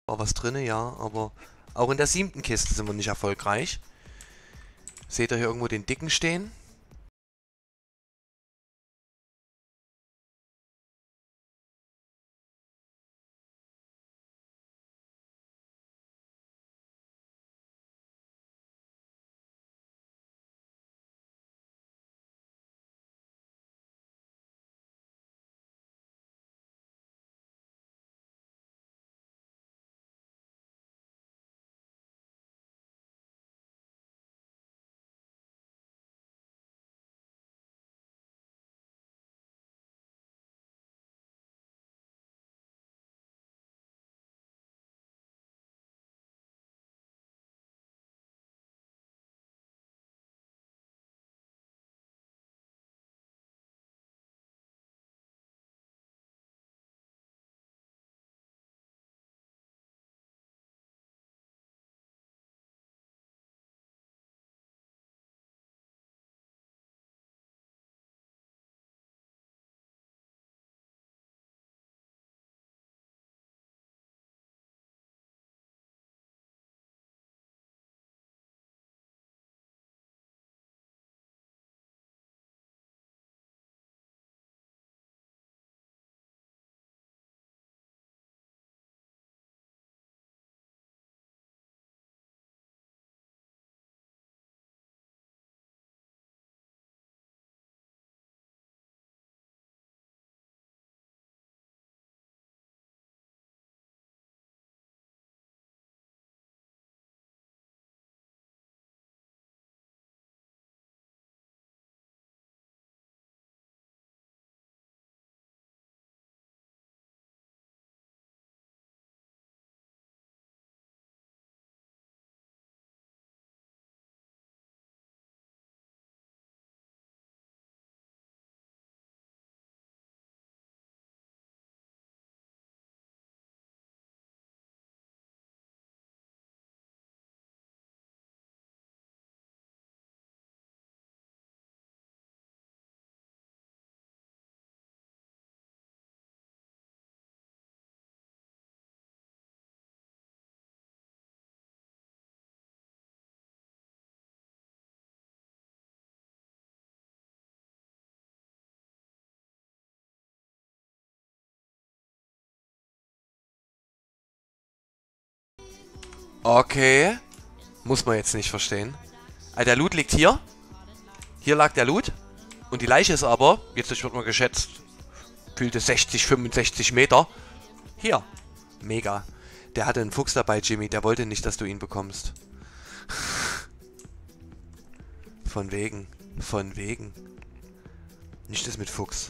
War was drin, ja, aber auch in der siebten Kiste sind wir nicht erfolgreich. Seht ihr hier irgendwo den Dicken stehen? Okay. Muss man jetzt nicht verstehen. Also der Loot liegt hier. Hier lag der Loot. Und die Leiche ist aber, jetzt wird mal geschätzt, fühlte sechzig, fünfundsechzig Meter. Hier. Mega. Der hatte einen Fuchs dabei, Jimmy. Der wollte nicht, dass du ihn bekommst. Von wegen. Von wegen. Nicht das mit Fuchs.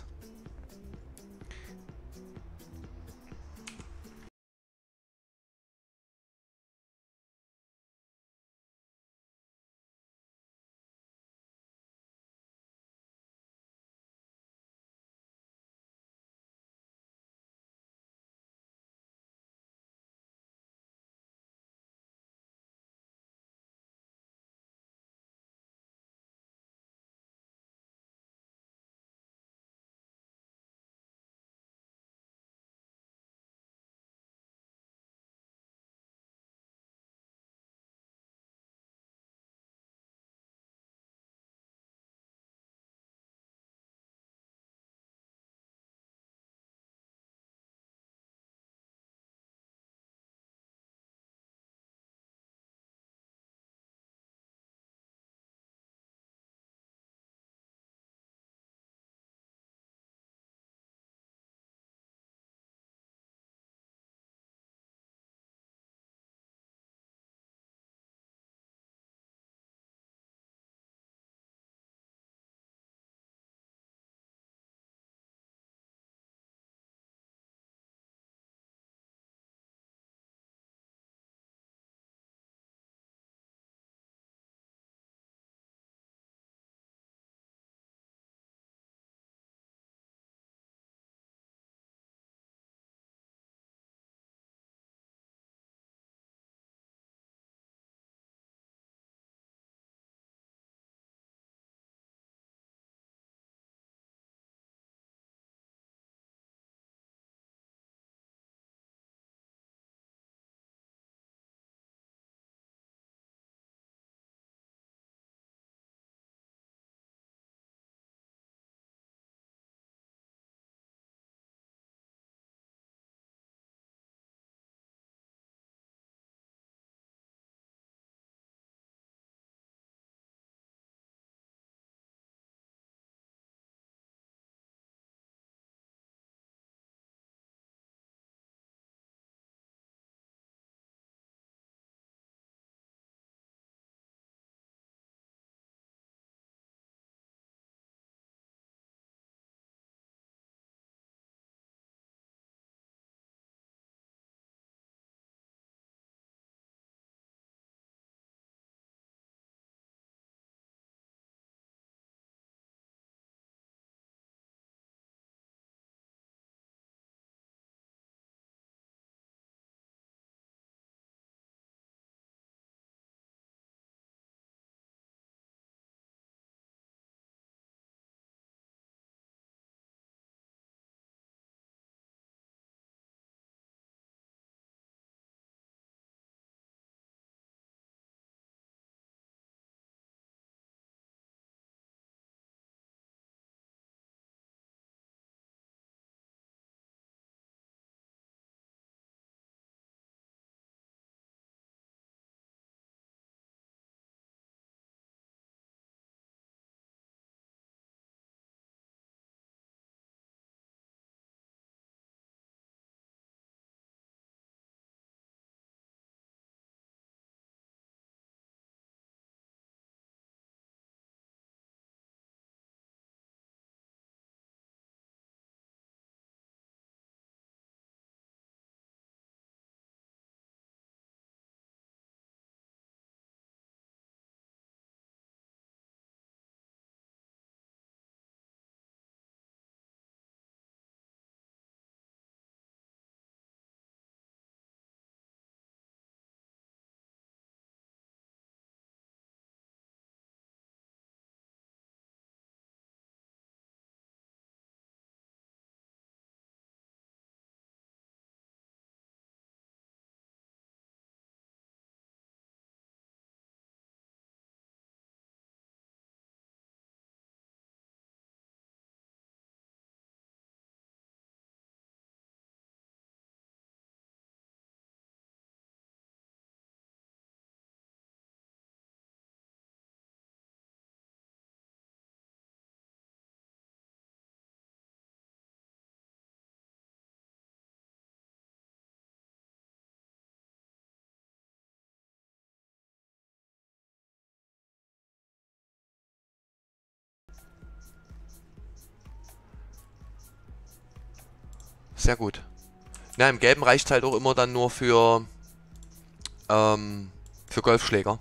sehr gut. Na, im Gelben reicht es halt auch immer dann nur für, ähm, für Golfschläger.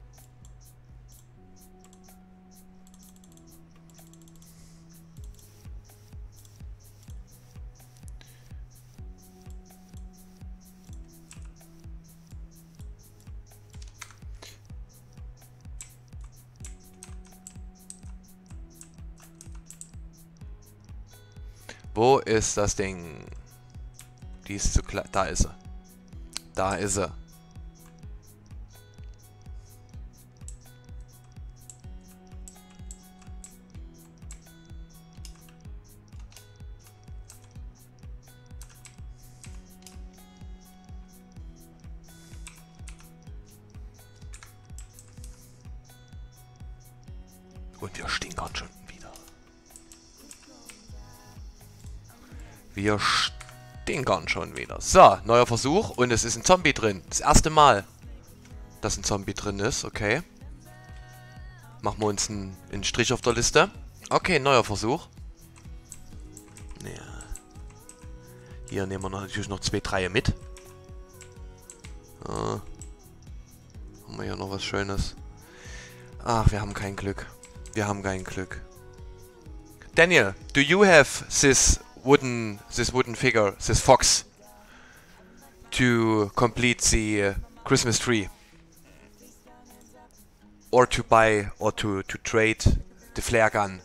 Wo ist das Ding? Die ist zu klein. Da ist sie. Da ist sie. Und wir stinkern schon wieder. Wir stinkern schon wieder. So, neuer Versuch. Und es ist ein Zombie drin. Das erste Mal, dass ein Zombie drin ist. Okay. Machen wir uns einen, einen Strich auf der Liste. Okay, neuer Versuch. Ja. Hier nehmen wir noch, natürlich noch zwei, drei mit. Ah. Haben wir hier noch was Schönes. Ach, wir haben kein Glück. Wir haben kein Glück. Daniel, do you have this wooden, this wooden figure, this fox, to complete the uh, Christmas tree, or to buy, or to to trade the flare gun?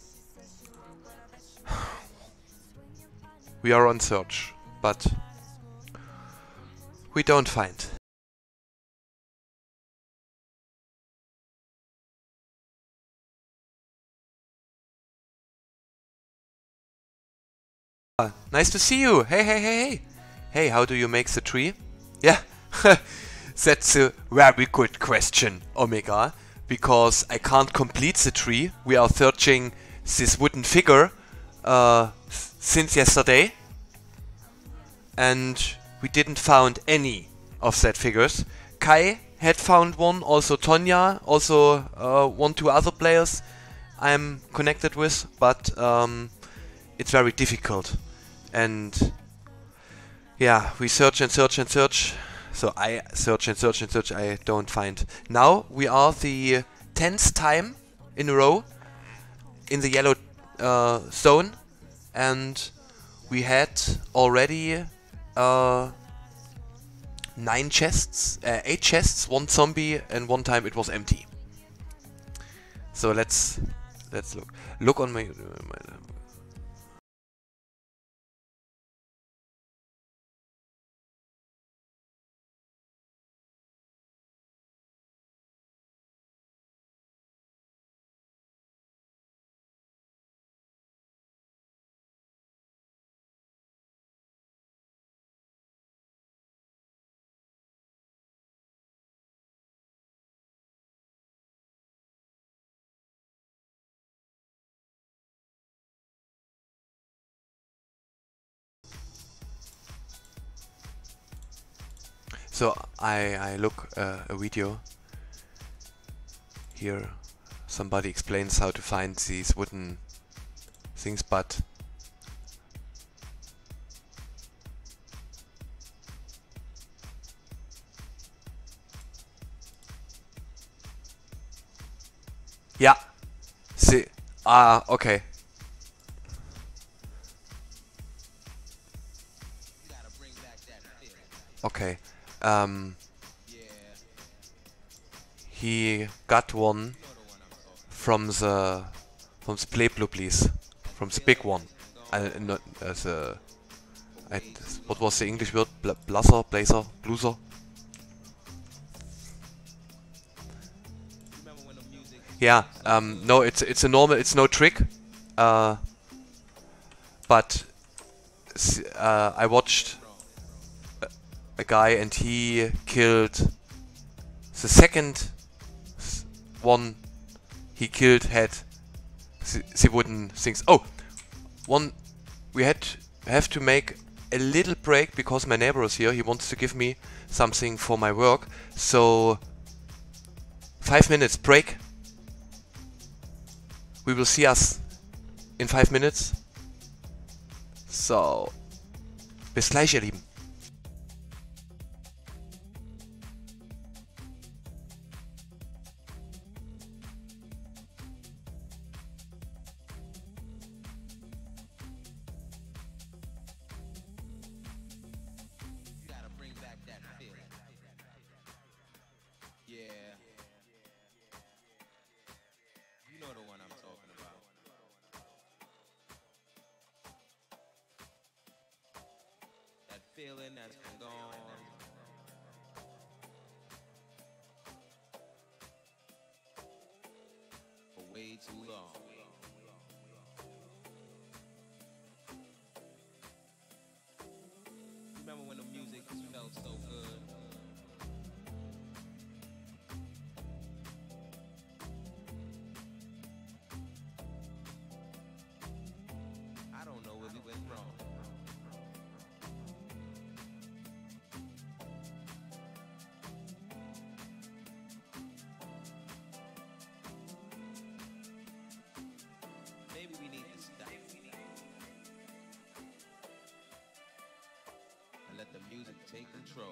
We are on search, but we don't find. Nice to see you. Hey, hey, hey, hey. Hey, how do you make the tree? Yeah, that's a very good question, Omega. Because I can't complete the tree. We are searching this wooden figure uh, since yesterday. And we didn't found any of that figures. Kai had found one, also Tonya, also uh, one, two other players I'm connected with. But um, it's very difficult. And yeah, we search and search and search. So I search and search and search. I don't find. Now we are the tenth time in a row in the yellow uh, zone, and we had already uh, nine chests, uh, eight chests, one zombie, and one time it was empty. So let's let's look. Look on my. my So I, I look uh, a video here. Somebody explains how to find these wooden things, but yeah, see, ah, okay. Okay. Um, he got one from the from the play blue, please, from the big one. Uh, not as a. I, what was the English word? Bl blazer, blazer, bluser. Yeah. Um. No, it's it's a normal. It's no trick. Uh. But uh, I watched a guy and he killed the second one he killed had the, the wooden things. Oh, one we had have to make a little break because my neighbor is here. He wants to give me something for my work. So five minutes break. We will see us in five minutes. So Bis gleich, ihr Lieben. Feeling that's been gone for way too long. Remember when the music felt so good? I don't know where we went wrong. Maybe we need to stop and let the music take control.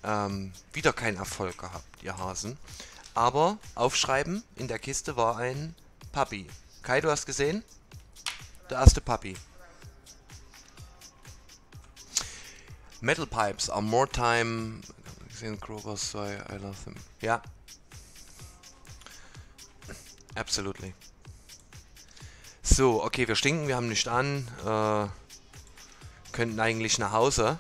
Ähm, wieder kein Erfolg gehabt, ihr Hasen. Aber aufschreiben, in der Kiste war ein Puppy. Kai, du hast gesehen? Der erste Puppy. Metal pipes are more time... Gesehen, Kroger, so I, I love them. Ja. Absolutely. So, okay, wir stinken, wir haben nicht an. Äh, könnten eigentlich nach Hause.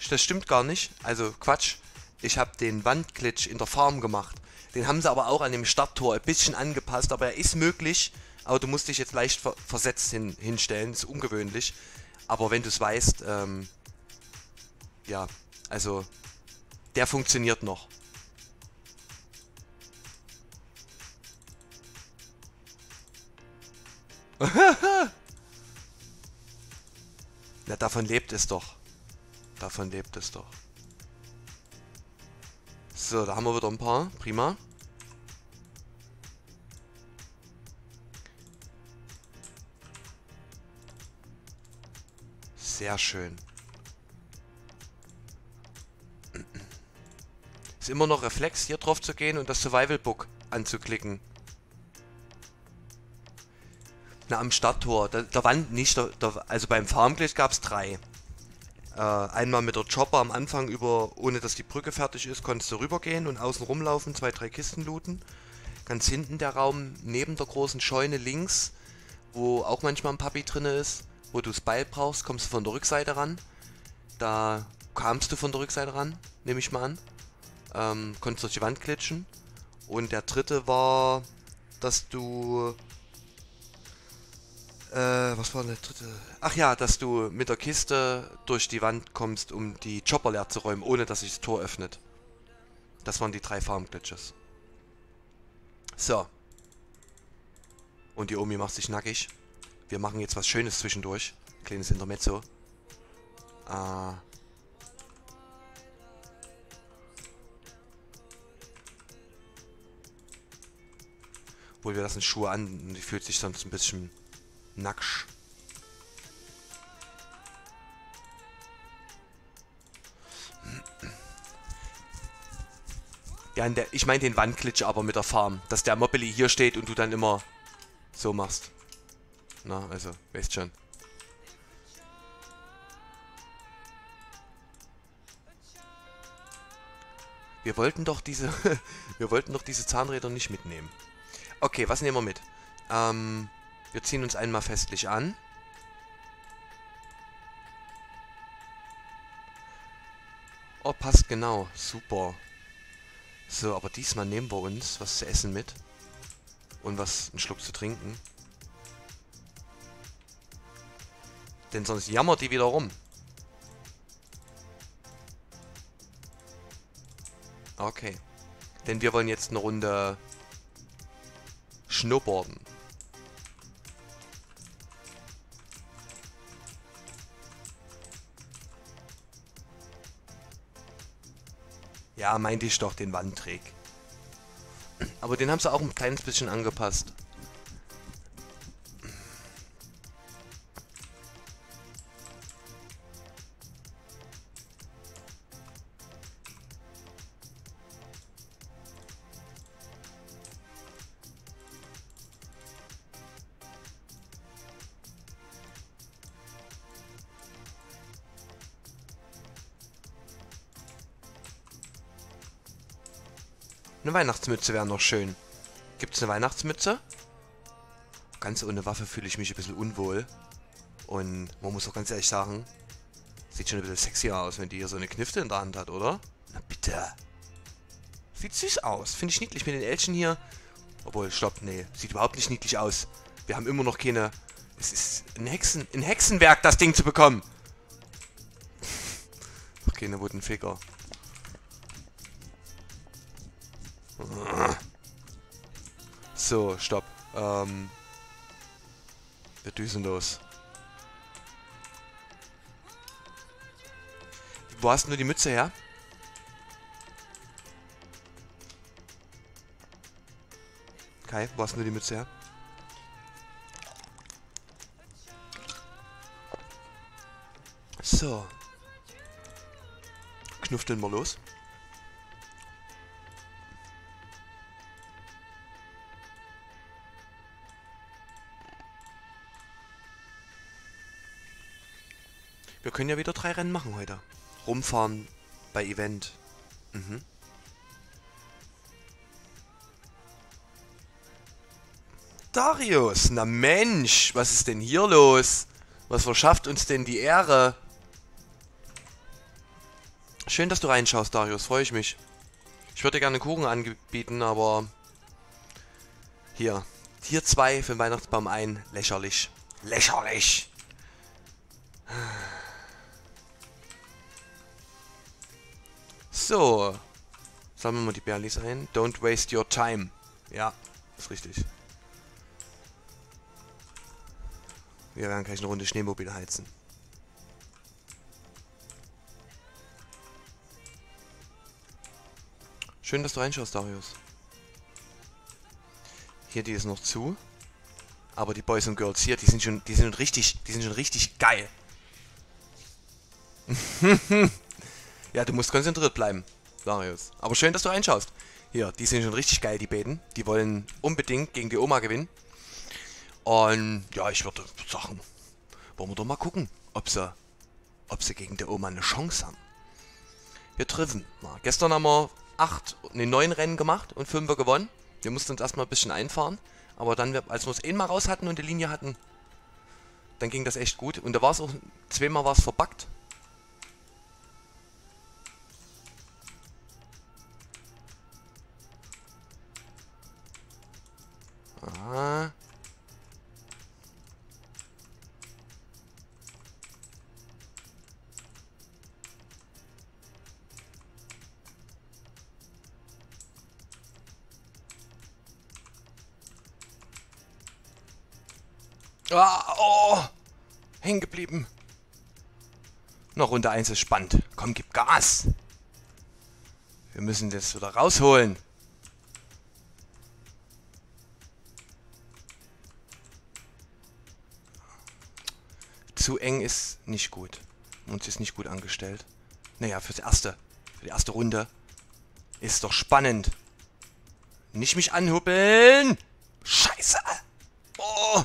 Das stimmt gar nicht. Also Quatsch. Ich habe den Wandglitch in der Farm gemacht. Den haben sie aber auch an dem Starttor ein bisschen angepasst. Aber er ist möglich. Aber du musst dich jetzt leicht ver versetzt hin hinstellen. Das ist ungewöhnlich. Aber wenn du es weißt, ähm, ja, also der funktioniert noch. Na, davon lebt es doch. Davon lebt es doch. So, da haben wir wieder ein paar. Prima. Sehr schön. Ist immer noch Reflex, hier drauf zu gehen und das Survival Book anzuklicken. Na, am Stadttor. Der, der Wand nicht. Der, der, also beim Farmglitch gab es drei. Äh, einmal mit der Chopper am Anfang über, ohne dass die Brücke fertig ist, konntest du rübergehen und außen rumlaufen, zwei, drei Kisten looten. Ganz hinten der Raum neben der großen Scheune links, wo auch manchmal ein Papi drin ist, wo du das Beil brauchst, kommst du von der Rückseite ran. Da kamst du von der Rückseite ran, nehme ich mal an. Ähm, konntest durch die Wand glitschen. Und der dritte war, dass du... Äh, was war denn der dritte? Ach ja, dass du mit der Kiste durch die Wand kommst, um die Chopper leer zu räumen, ohne dass sich das Tor öffnet. Das waren die drei Farm-Glitches. So. Und die Omi macht sich nackig. Wir machen jetzt was Schönes zwischendurch. Kleines Intermezzo. Ah. Obwohl wir lassen Schuhe an. Die fühlt sich sonst ein bisschen nacksch. Ja, in der, ich meine den Wandglitch aber mit der Farm. Dass der Mobbeli hier steht und du dann immer so machst. Na, also, weißt schon. Wir wollten doch diese... wir wollten doch diese Zahnräder nicht mitnehmen. Okay, was nehmen wir mit? Ähm... Wir ziehen uns einmal festlich an. Oh, passt genau. Super. So, aber diesmal nehmen wir uns was zu essen mit. Und was, einen Schluck zu trinken. Denn sonst jammert die wieder rum. Okay. Denn wir wollen jetzt eine Runde Snowboarden. Ja, meinte ich doch, den Wandträg. Aber den haben sie auch ein kleines bisschen angepasst. Eine Weihnachtsmütze wäre noch schön. Gibt es eine Weihnachtsmütze? Ganz ohne Waffe fühle ich mich ein bisschen unwohl. Und man muss auch ganz ehrlich sagen, sieht schon ein bisschen sexier aus, wenn die hier so eine Knifte in der Hand hat, oder? Na bitte. Sieht süß aus. Finde ich niedlich mit den Elchen hier. Obwohl, stopp, nee. Sieht überhaupt nicht niedlich aus. Wir haben immer noch keine... Es ist ein, Hexen, ein Hexenwerk, das Ding zu bekommen. Noch keine wurden Ficker. So, stopp. Ähm, wir düsen los. Wo hast du die Mütze her? Kai, wo hast du die Mütze her? So. Knufteln wir los. Wir können ja wieder drei Rennen machen heute. Rumfahren bei Event. Mhm. Darius, na Mensch, was ist denn hier los? Was verschafft uns denn die Ehre? schön, dass du reinschaust, Darius. Freue ich mich. Ich würde dir gerne Kuchen anbieten, aber... Hier. Hier zwei für den Weihnachtsbaum ein. Lächerlich. Lächerlich! So. Sammeln wir mal die Bärlis ein. Don't waste your time. Ja, ist richtig. Wir werden gleich eine Runde Schneemobil heizen. Schön, dass du reinschaust, Darius. Hier, die ist noch zu. Aber die Boys und Girls hier, die sind schon, die sind schon richtig, die sind schon richtig geil. Ja, du musst konzentriert bleiben, Darius. Aber schön, dass du reinschaust. Hier, die sind schon richtig geil, die beiden. Die wollen unbedingt gegen die Oma gewinnen. Und ja, ich würde sagen, wollen wir doch mal gucken, ob sie, ob sie gegen die Oma eine Chance haben. Wir treffen. Na, gestern haben wir acht, ne, neun Rennen gemacht und fünf gewonnen. Wir mussten uns erstmal ein bisschen einfahren. Aber dann, als wir es einmal raus hatten und die Linie hatten, dann ging das echt gut. Und da war es auch, zweimal war es verbuggt. Ah. Ah, oh, hängen geblieben. Noch Runde eins ist spannend. Komm, gib Gas. Wir müssen das wieder rausholen. Zu eng ist nicht gut. Uns ist nicht gut angestellt. Naja, fürs erste. Für die erste Runde. Ist doch spannend. Nicht mich anhuppeln. Scheiße. Oh.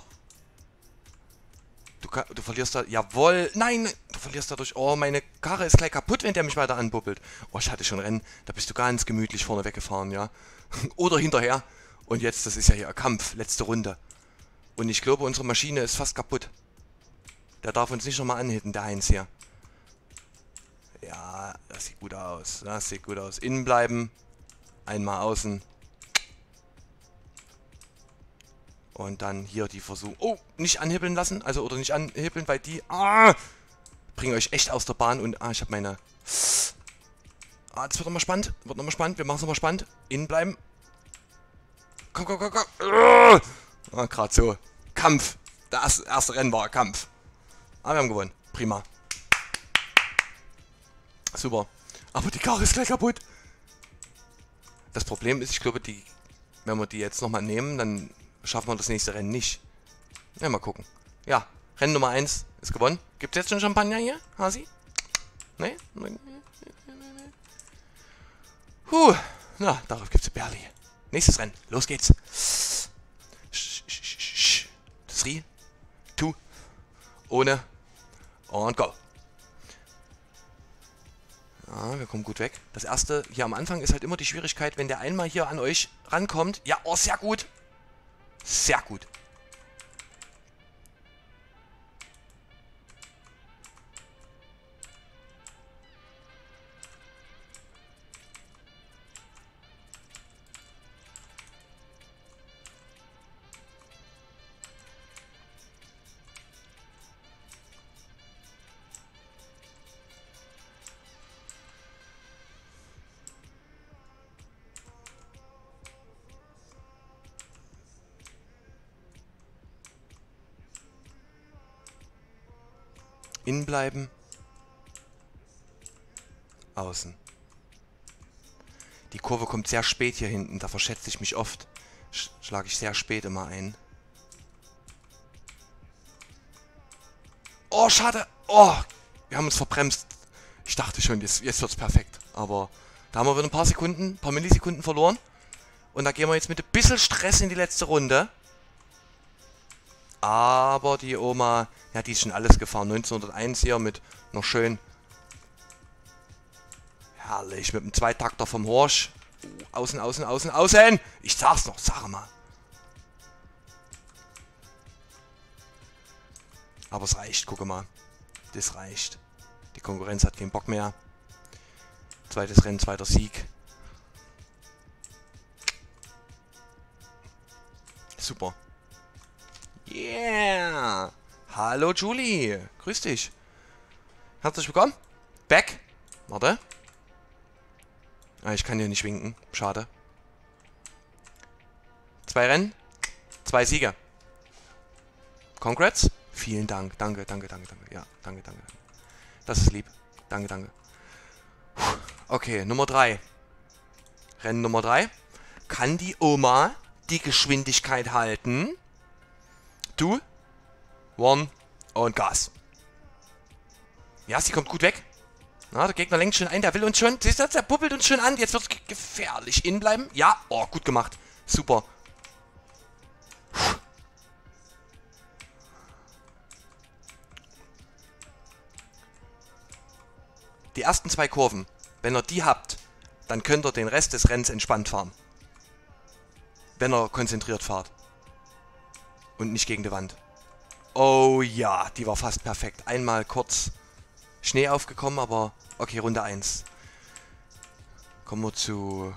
Du, du verlierst da... Jawohl. Nein, du verlierst dadurch... Oh, meine Karre ist gleich kaputt, wenn der mich weiter anbubbelt. Oh, ich hatte schon Rennen. Da bist du ganz gemütlich vorne weggefahren, ja. Oder hinterher. Und jetzt, das ist ja hier ein Kampf. Letzte Runde. Und ich glaube, unsere Maschine ist fast kaputt. Der darf uns nicht nochmal anhitten, der Heinz hier. Ja, das sieht gut aus. Das sieht gut aus. Innen bleiben. Einmal außen. Und dann hier die Versuch. Oh, nicht anhibbeln lassen. Also, oder nicht anhibbeln, weil die... Ah, bringen euch echt aus der Bahn. Und, ah, ich habe meine... Ah, das wird nochmal spannend. Wird nochmal spannend. Wir machen es nochmal spannend. Innen bleiben. Komm, komm, komm, komm. Ah, gerade so. Kampf. Das erste Rennen war Kampf. Aber wir haben gewonnen. Prima. Super. Aber die Karre ist gleich kaputt. Das Problem ist, ich glaube, die, wenn wir die jetzt nochmal nehmen, dann schaffen wir das nächste Rennen nicht. Ja, mal gucken. Ja, Rennen Nummer eins ist gewonnen. Gibt es jetzt schon Champagner hier, Hasi? Nee? Huh. Na, darauf gibt es Berli. Nächstes Rennen. Los geht's. Three, two, ohne und go. Ja, wir kommen gut weg. Das erste hier am Anfang ist halt immer die Schwierigkeit, wenn der einmal hier an euch rankommt. Ja, oh, sehr gut. Sehr gut. Innen bleiben. Außen. Die Kurve kommt sehr spät hier hinten. Da verschätze ich mich oft. Sch schlage ich sehr spät immer ein. Oh, schade. Oh, wir haben uns verbremst. Ich dachte schon, jetzt, jetzt wird es perfekt. Aber da haben wir wieder ein paar Sekunden, ein paar Millisekunden verloren. Und da gehen wir jetzt mit ein bisschen Stress in die letzte Runde. Aber die Oma, ja, die ist schon alles gefahren. neunzehnhunderteins hier mit noch schön... Herrlich, mit dem Zweitakter vom Horsch. Uh, außen, außen, außen, außen! Ich sag's noch, sag mal. Aber es reicht, gucke mal. Das reicht. Die Konkurrenz hat keinen Bock mehr. Zweites Rennen, zweiter Sieg. Super. Yeah. Hallo Julie. Grüß dich. Herzlich willkommen. Back. Warte. Ah, ich kann hier nicht winken. Schade. Zwei Rennen. Zwei Siege. Congrats. Vielen Dank. Danke, danke, danke, danke. Ja, danke, danke. Das ist lieb. Danke, danke. Okay, Nummer drei. Rennen Nummer drei. Kann die Oma die Geschwindigkeit halten? Du. One. Und Gas. Ja, sie kommt gut weg. Na, der Gegner lenkt schon ein. Der will uns schon. Siehst du, der bubbelt uns schon an. Jetzt wird es gefährlich. Innen bleiben. Ja. Oh, gut gemacht. Super. Die ersten zwei Kurven, wenn ihr die habt, dann könnt ihr den Rest des Rennens entspannt fahren. Wenn ihr konzentriert fahrt. Und nicht gegen die Wand. Oh ja, die war fast perfekt. Einmal kurz Schnee aufgekommen, aber okay, Runde eins. Kommen wir zu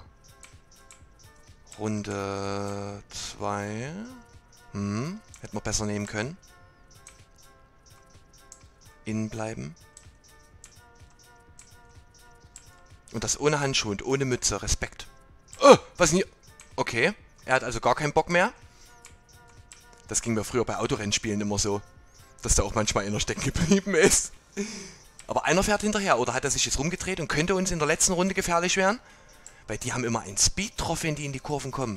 Runde zwei. Hm, hätten wir besser nehmen können. Innen bleiben. Und das ohne Handschuhe und ohne Mütze. Respekt. Oh, was denn hier? Okay. Er hat also gar keinen Bock mehr. Das ging mir früher bei Autorennspielen immer so. Dass da auch manchmal einer stecken geblieben ist. Aber einer fährt hinterher. Oder hat er sich jetzt rumgedreht und könnte uns in der letzten Runde gefährlich werden? Weil die haben immer einen Speed drauf, wenn die in die Kurven kommen.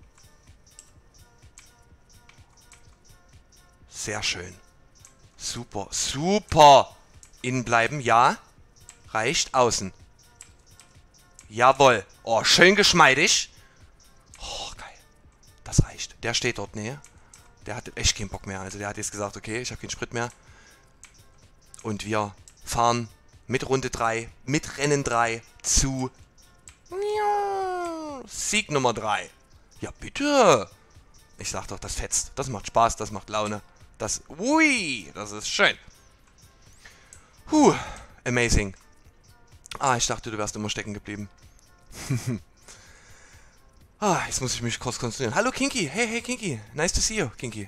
Sehr schön. Super, super. Innen bleiben, ja. Reicht, außen. Jawohl. Oh, schön geschmeidig. Oh, geil. Das reicht. Der steht dort, nee. Der hat echt keinen Bock mehr. Also der hat jetzt gesagt, okay, ich habe keinen Sprit mehr. Und wir fahren mit Runde drei, mit Rennen drei zu Sieg Nummer drei. Ja, bitte. Ich sag doch, das fetzt. Das macht Spaß, das macht Laune. Das, ui, das ist schön. Huh, amazing. Ah, ich dachte, du wärst immer stecken geblieben. Ah, jetzt muss ich mich kurz konzentrieren. Hallo Kinky, hey, hey Kinky. Nice to see you, Kinky.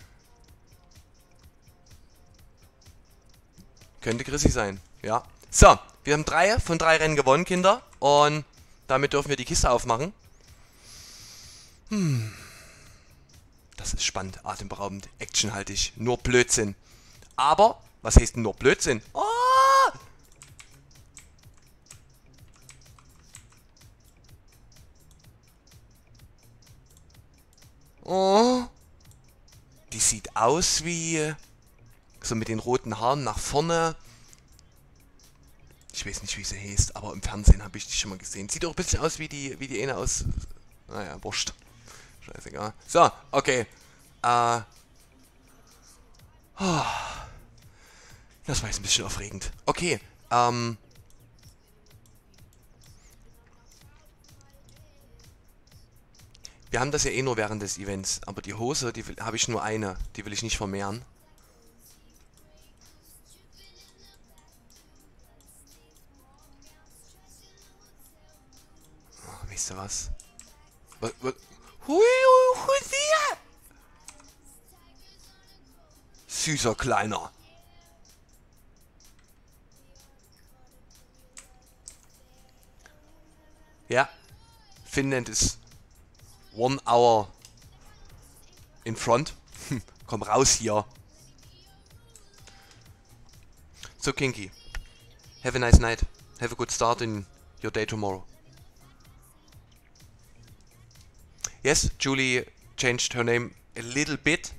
Könnte Chrissy sein, ja. So, wir haben drei von drei Rennen gewonnen, Kinder. Und damit dürfen wir die Kiste aufmachen. Hm. Das ist spannend, atemberaubend, actionhaltig, nur Blödsinn. Aber, was heißt denn nur Blödsinn? Oh! Oh. Die sieht aus wie so mit den roten Haaren nach vorne. Ich weiß nicht, wie sie heißt, aber im Fernsehen habe ich die schon mal gesehen. Sieht auch ein bisschen aus wie die, wie die eine aus... Naja, wurscht. Scheißegal. So, okay. Äh. Oh. Das war jetzt ein bisschen aufregend. Okay, ähm. Wir haben das ja eh nur während des Events, aber die Hose, die habe ich nur eine. Die will ich nicht vermehren. Oh, weißt du was? Was, was? Hui, hui, hui, hui. Süßer Kleiner. Ja, Finnland ist one hour in front. Komm raus hier. So, Kinky. Have a nice night. Have a good start in your day tomorrow. Yes, Julie changed her name a little bit.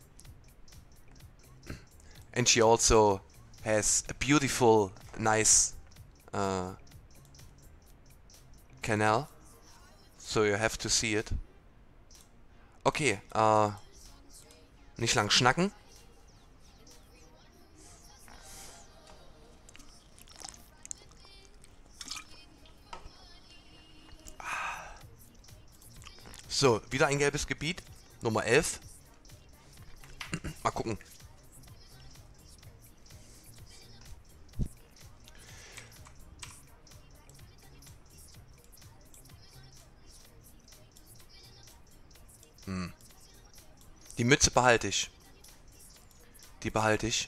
And she also has a beautiful, nice uh, canal. So you have to see it. Okay, äh, nicht lang schnacken. So, wieder ein gelbes Gebiet. Nummer elf. Mal gucken. Hm. Die Mütze behalte ich. Die behalte ich.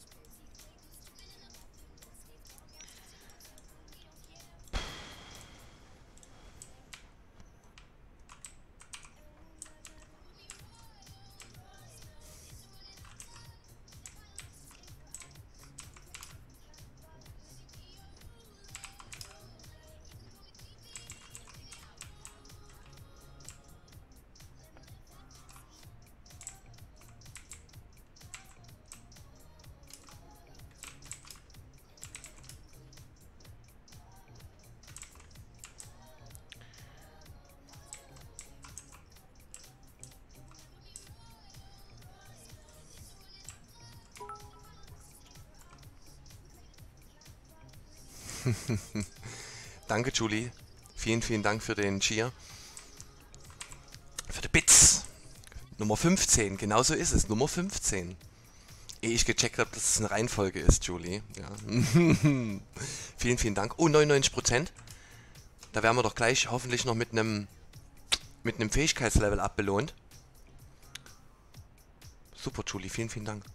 Danke, Julie. Vielen, vielen Dank für den Cheer. Für die Bits. Nummer fünfzehn. Genauso ist es. Nummer fünfzehn. Ehe ich gecheckt habe, dass es eine Reihenfolge ist, Julie. Ja. Vielen, vielen Dank. Oh, neunundneunzig Prozent. Da werden wir doch gleich hoffentlich noch mit einem mit einem Fähigkeitslevel abbelohnt. Super, Julie. Vielen, vielen Dank.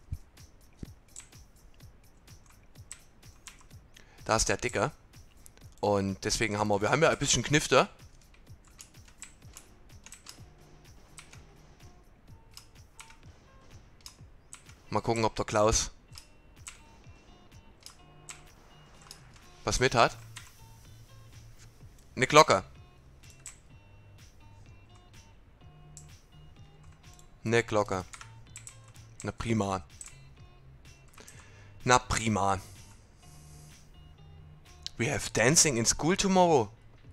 Da ist der Dicke. Und deswegen haben wir, wir haben ja ein bisschen Knifte. Mal gucken, ob der Klaus was mit hat. Eine Glocke. Eine Glocke. Na prima. Na prima. We have dancing in school tomorrow.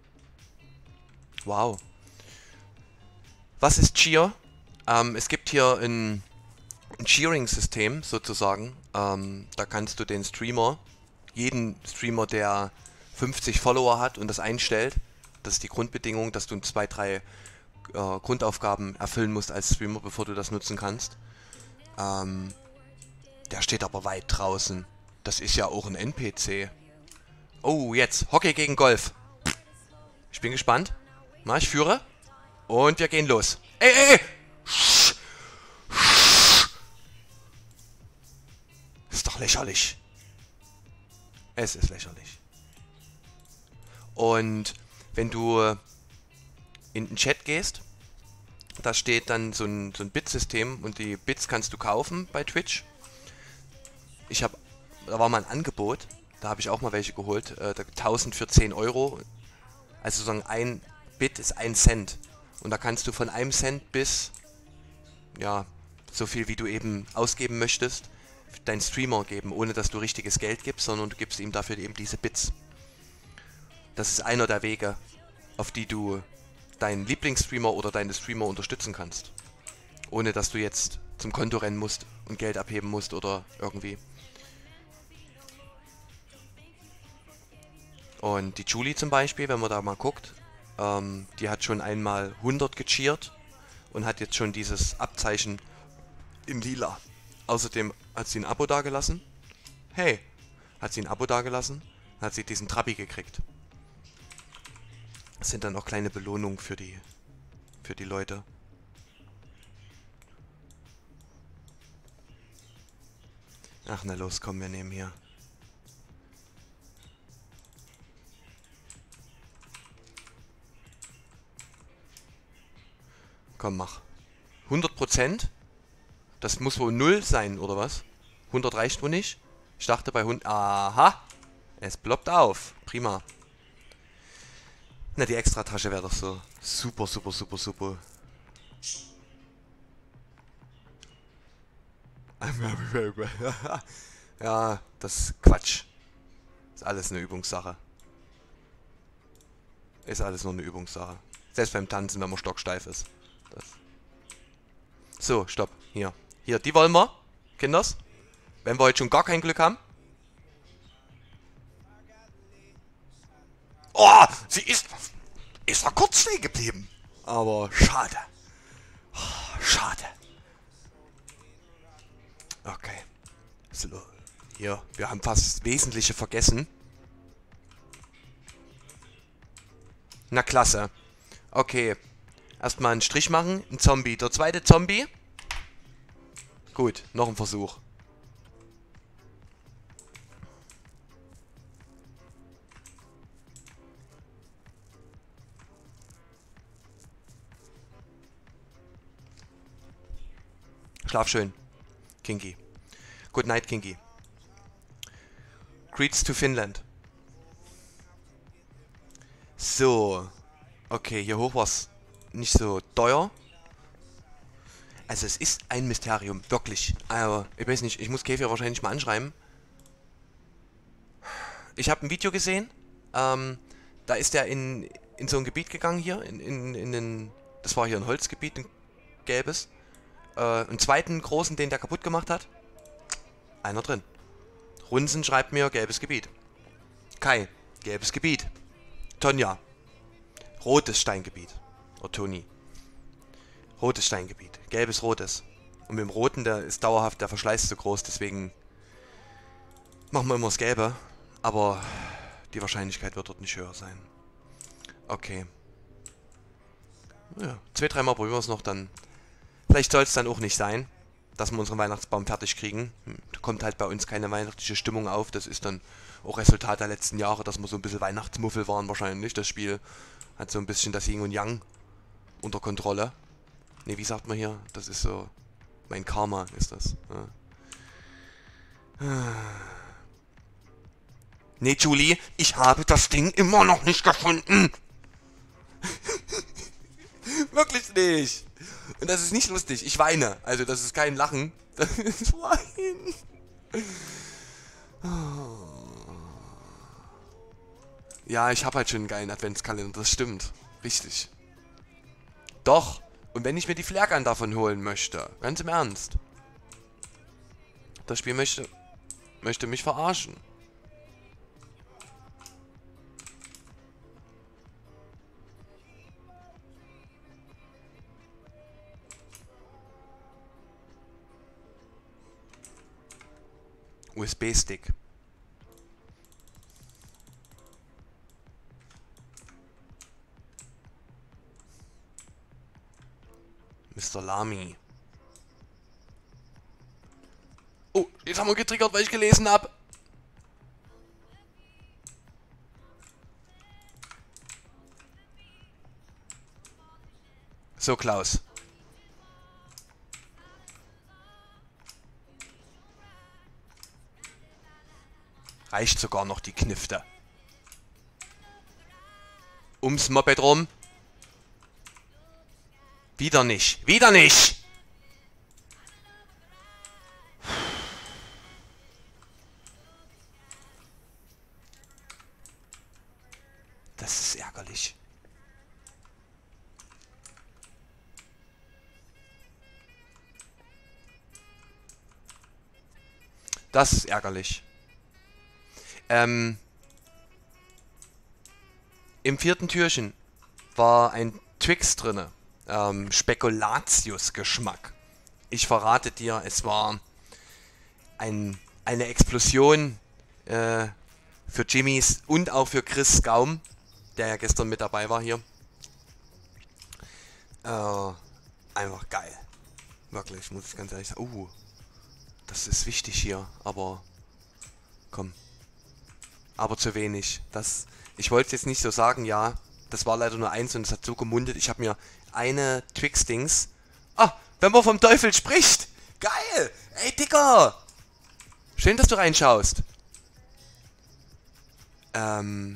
Wow. Was ist Cheer? Ähm, es gibt hier ein, ein Cheering-System sozusagen. Ähm, da kannst du den Streamer, jeden Streamer, der fünfzig Follower hat und das einstellt, das ist die Grundbedingung, dass du zwei, drei äh, Grundaufgaben erfüllen musst als Streamer, bevor du das nutzen kannst. Ähm, der steht aber weit draußen. Das ist ja auch ein N P C. Oh, jetzt. Hockey gegen Golf. Ich bin gespannt. Na, ich führe. Und wir gehen los. Ey, ey, ey! Ist doch lächerlich. Es ist lächerlich. Und wenn du in den Chat gehst, da steht dann so ein, so ein Bitsystem und die Bits kannst du kaufen bei Twitch. Ich habe, da war mal ein Angebot. Da habe ich auch mal welche geholt. Äh, tausend für zehn Euro. Also sozusagen ein Bit ist ein Cent. Und da kannst du von einem Cent bis, ja, so viel wie du eben ausgeben möchtest, deinen Streamer geben, ohne dass du richtiges Geld gibst, sondern du gibst ihm dafür eben diese Bits. Das ist einer der Wege, auf die du deinen Lieblingsstreamer oder deine Streamer unterstützen kannst. Ohne dass du jetzt zum Konto rennen musst und Geld abheben musst oder irgendwie. Und die Julie zum Beispiel, wenn man da mal guckt, ähm, die hat schon einmal hundert gecheert und hat jetzt schon dieses Abzeichen in lila. Außerdem hat sie ein Abo dagelassen. Hey, hat sie ein Abo dagelassen, hat sie diesen Trabi gekriegt. Das sind dann auch kleine Belohnungen für die, für die Leute. Ach na los, komm, wir nehmen hier. Komm, mach. hundert Prozent? Das muss wohl null sein, oder was? hundert reicht wohl nicht? Ich dachte bei hundert... Aha! Es ploppt auf. Prima. Na, die Extratasche wäre doch so super, super, super, super. Ja, das ist Quatsch. Ist alles eine Übungssache. Ist alles nur eine Übungssache. Selbst beim Tanzen, wenn man stocksteif ist. Das. So, stopp. Hier. Hier, die wollen wir. Kinders. Wenn wir heute schon gar kein Glück haben. Oh, sie ist... Ist noch kurz stehen geblieben. Aber schade. Oh, schade. Okay. So. Hier, wir haben fast das Wesentliche vergessen. Na klasse. Okay. Erstmal einen Strich machen. Ein Zombie. Der zweite Zombie. Gut, noch ein Versuch. Schlaf schön, Kinky. Good night, Kinky. Greets to Finland. So. Okay, hier hoch war es nicht so teuer. Also es ist ein Mysterium, wirklich. Aber ich weiß nicht, ich muss Käfer wahrscheinlich mal anschreiben. Ich habe ein Video gesehen. Ähm, da ist er in, in so ein Gebiet gegangen hier. In, in, in den, das war hier ein Holzgebiet, ein gelbes. Äh, einen zweiten großen, den der kaputt gemacht hat. Einer drin. Runsen schreibt mir gelbes Gebiet. Kai, gelbes Gebiet. Tonja, rotes Steingebiet. Oder Toni. Rotes Steingebiet. Gelbes, rotes. Und mit dem roten, der ist dauerhaft, der Verschleiß ist so groß, deswegen machen wir immer das Gelbe. Aber die Wahrscheinlichkeit wird dort nicht höher sein. Okay. Ja, zwei, dreimal probieren wir es noch, dann. Vielleicht soll es dann auch nicht sein, dass wir unseren Weihnachtsbaum fertig kriegen. Da kommt halt bei uns keine weihnachtliche Stimmung auf. Das ist dann auch Resultat der letzten Jahre, dass wir so ein bisschen Weihnachtsmuffel waren wahrscheinlich. Das Spiel hat so ein bisschen das Yin und Yang unter Kontrolle. Ne, wie sagt man hier? Das ist so... Mein Karma ist das. Ja. Nee, Julie, ich habe das Ding immer noch nicht gefunden. Wirklich nicht. Und das ist nicht lustig. Ich weine. Also das ist kein Lachen. Das ist Weinen. Ja, ich habe halt schon einen geilen Adventskalender. Das stimmt. Richtig. Doch. Und wenn ich mir die Flairgun davon holen möchte. Ganz im Ernst. Das Spiel möchte, möchte mich verarschen. U S B-Stick. Mister Lamy. Oh, jetzt haben wir getriggert, weil ich gelesen habe. So, Klaus. Reicht sogar noch die Knifte. Ums Moped rum. Wieder nicht. Wieder nicht! Das ist ärgerlich. Das ist ärgerlich. Ähm, Im vierten Türchen war ein Twix drinne. Ähm, Spekulatius-Geschmack. Ich verrate dir, es war ein, eine Explosion äh, für Jimmys und auch für Chris Gaum, der ja gestern mit dabei war hier. Äh, einfach geil. Wirklich, muss ich ganz ehrlich sagen. Uh, das ist wichtig hier, aber komm. Aber zu wenig. Das, ich wollte jetzt nicht so sagen, ja, das war leider nur eins und es hat so gemundet. Ich habe mir eine Twix-Dings... Ah, wenn man vom Teufel spricht! Geil! Ey, Dicker! Schön, dass du reinschaust. Ähm...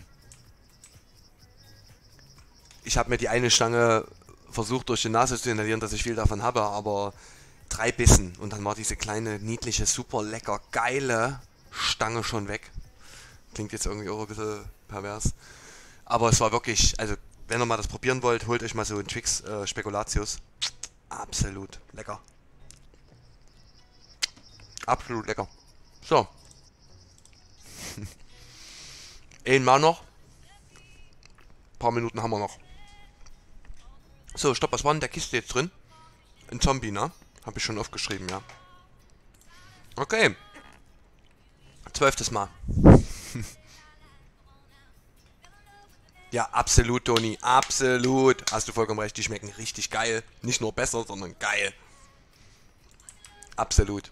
Ich habe mir die eine Stange versucht durch die Nase zu inhalieren, dass ich viel davon habe, aber drei Bissen. Und dann war diese kleine, niedliche, super lecker, geile Stange schon weg. Klingt jetzt irgendwie auch ein bisschen pervers. Aber es war wirklich, also wenn ihr mal das probieren wollt, holt euch mal so einen Twix äh, Spekulatius. Absolut lecker. Absolut lecker. So. Einmal noch. Ein paar Minuten haben wir noch. So, stopp, was war in der Kiste jetzt drin? Ein Zombie, ne? Habe ich schon aufgeschrieben, ja. Okay. Zwölftes Mal. Ja, absolut, Toni. Absolut. Hast du vollkommen recht. Die schmecken richtig geil. Nicht nur besser, sondern geil. Absolut.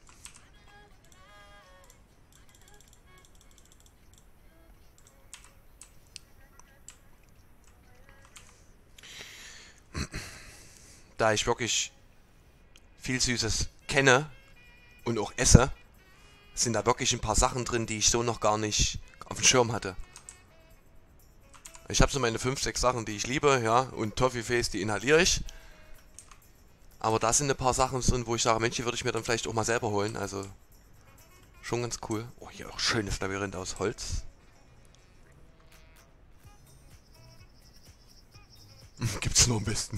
Da ich wirklich viel Süßes kenne und auch esse, sind da wirklich ein paar Sachen drin, die ich so noch gar nicht auf dem Schirm hatte. Ich habe so meine fünf, sechs Sachen, die ich liebe, ja, und Toffifees, die inhaliere ich. Aber da sind ein paar Sachen drin, wo ich sage, Mensch, die würde ich mir dann vielleicht auch mal selber holen. Also schon ganz cool. Oh, hier auch schönes Labyrinth aus Holz. Gibt's nur am besten.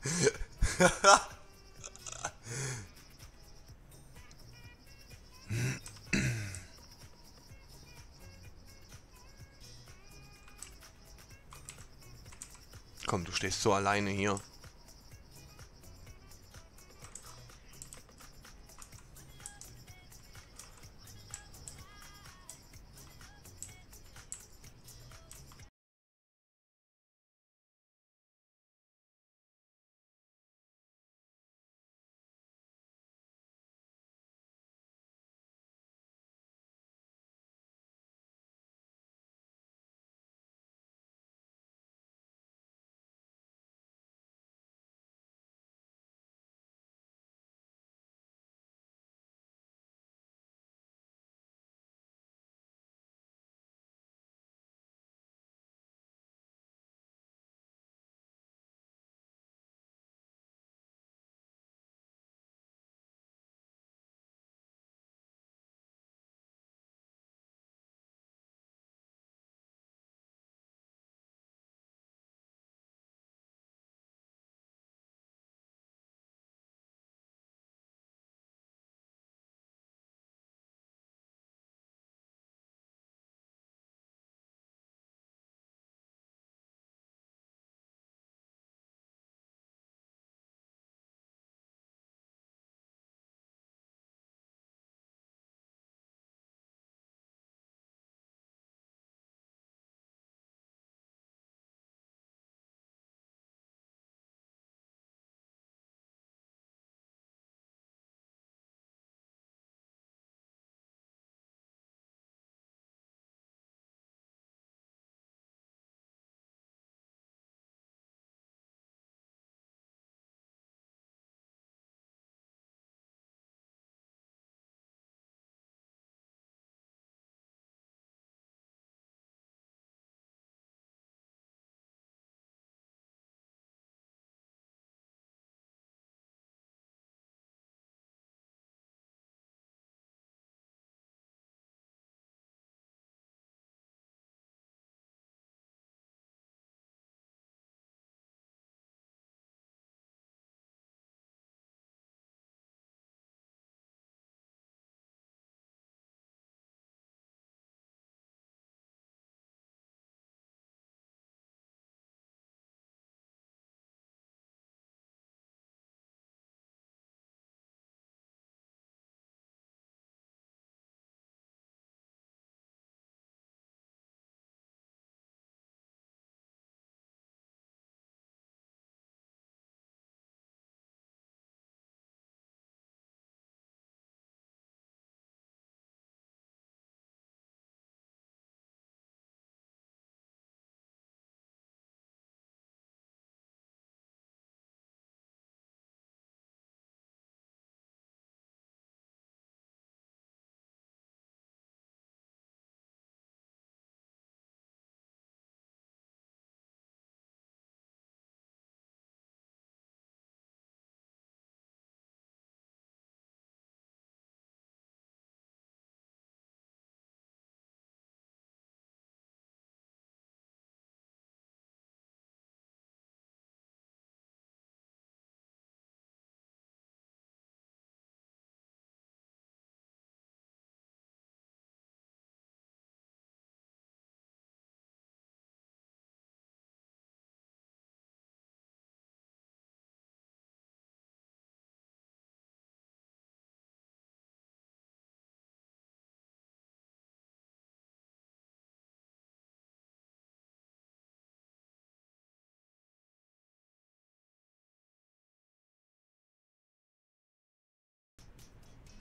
Komm, du stehst so alleine hier.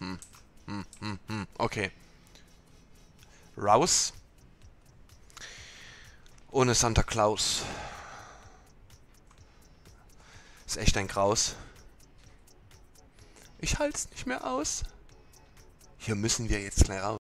Hm. Hm, hm, hm. Okay. Raus. Ohne Santa Claus. Ist echt ein Graus. Ich halte es nicht mehr aus. Hier müssen wir jetzt gleich raus.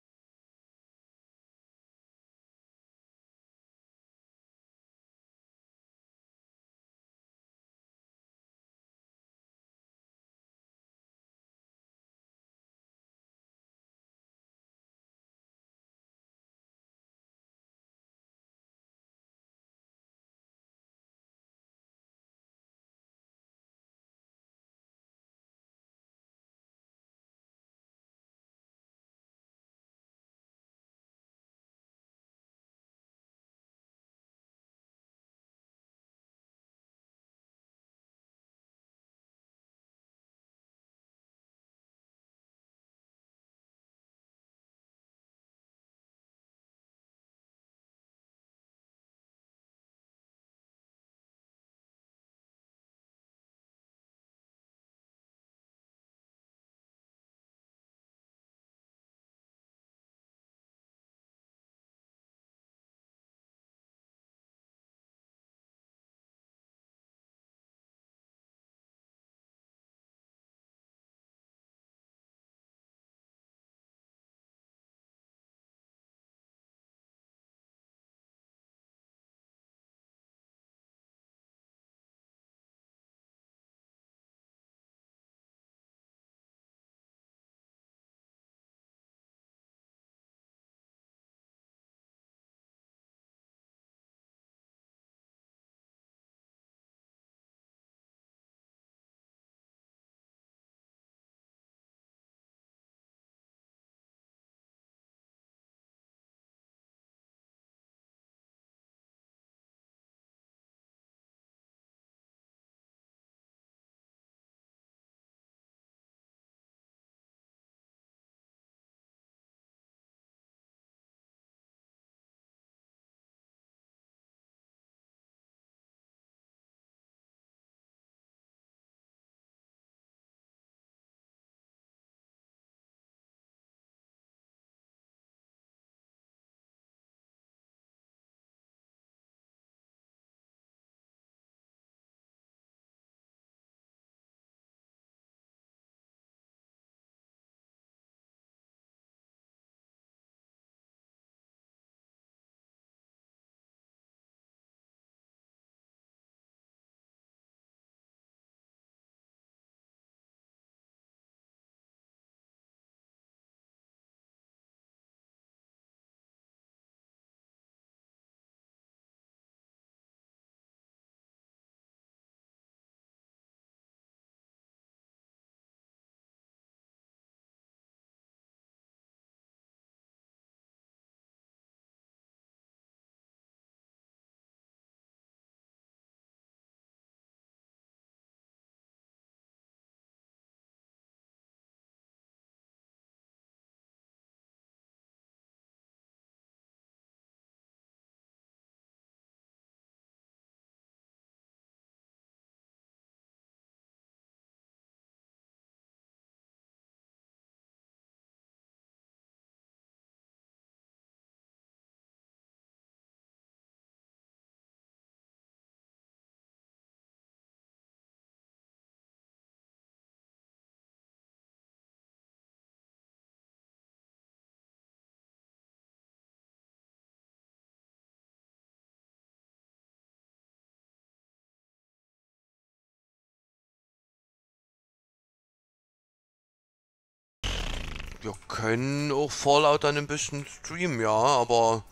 Wir können auch Fallout dann ein bisschen streamen, ja, aber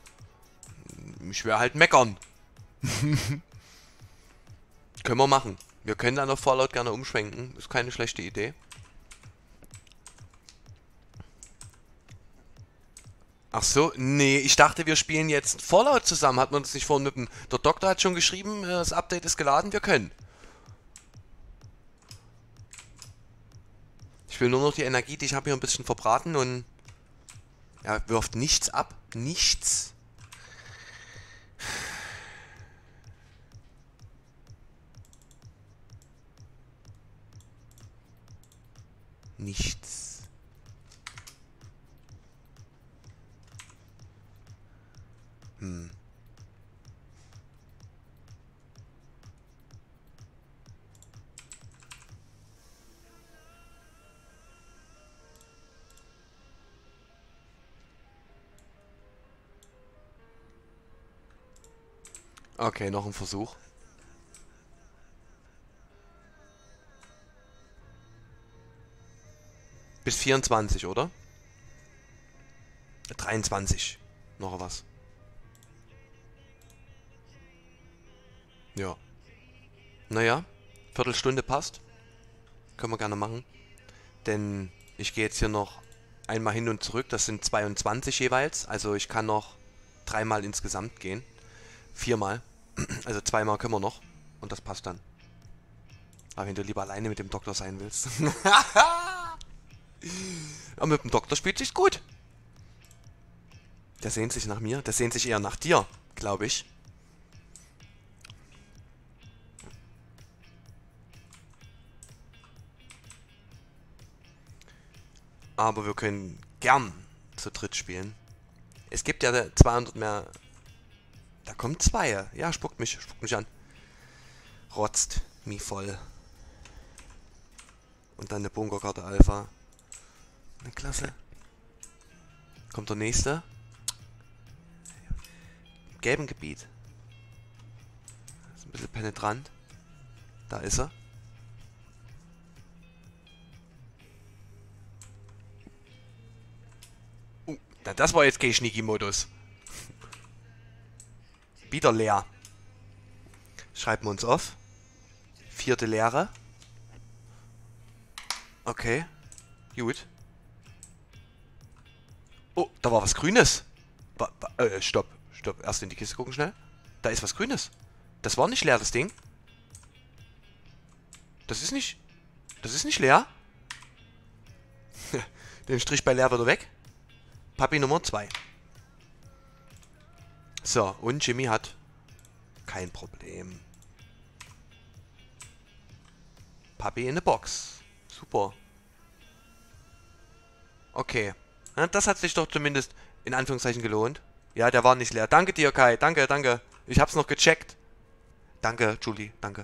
ich werde halt meckern. Können wir machen. Wir können dann auf Fallout gerne umschwenken. Ist keine schlechte Idee. Ach so, nee, ich dachte, wir spielen jetzt Fallout zusammen. Hat man das nicht vorhin mit dem... Der Doktor hat schon geschrieben, das Update ist geladen, wir können. Ich will nur noch die Energie, die ich habe, hier ein bisschen verbraten und... Er wirft nichts ab. Nichts. Nichts. Okay, noch ein Versuch. Bis vierundzwanzig, oder? dreiundzwanzig. Noch was. Ja. Naja, Viertelstunde passt. Können wir gerne machen. Denn ich gehe jetzt hier noch einmal hin und zurück. Das sind zweiundzwanzig jeweils. Also ich kann noch dreimal insgesamt gehen. Viermal. Also zweimal können wir noch. Und das passt dann. Aber wenn du lieber alleine mit dem Doktor sein willst. Aber mit dem Doktor spielt sich's gut. Der sehnt sich nach mir. Der sehnt sich eher nach dir, glaube ich. Aber wir können gern zu dritt spielen. Es gibt ja zweihundert mehr... Da kommen zwei. Ja, spuckt mich, spuckt mich an. Rotzt mich voll. Und dann eine Bunkerkarte Alpha. Eine Klasse. Kommt der nächste. Im gelben Gebiet. Ist ein bisschen penetrant. Da ist er. Uh, na, das war jetzt kein Schnicki-Modus. Wieder leer. Schreiben wir uns auf. Vierte Leere. Okay. Gut. Oh, da war was Grünes. Wa wa äh, stopp. Stopp. Erst in die Kiste gucken schnell. Da ist was Grünes. Das war nicht leer, das Ding. Das ist nicht... Das ist nicht leer. Den Strich bei leer wieder weg. Papi Nummer zwei. So, und Jimmy hat kein Problem. Papi in der Box. Super. Okay. Ja, das hat sich doch zumindest in Anführungszeichen gelohnt. Ja, der war nicht leer. Danke dir, Kai. Danke, danke. Ich hab's noch gecheckt. Danke, Julie. Danke.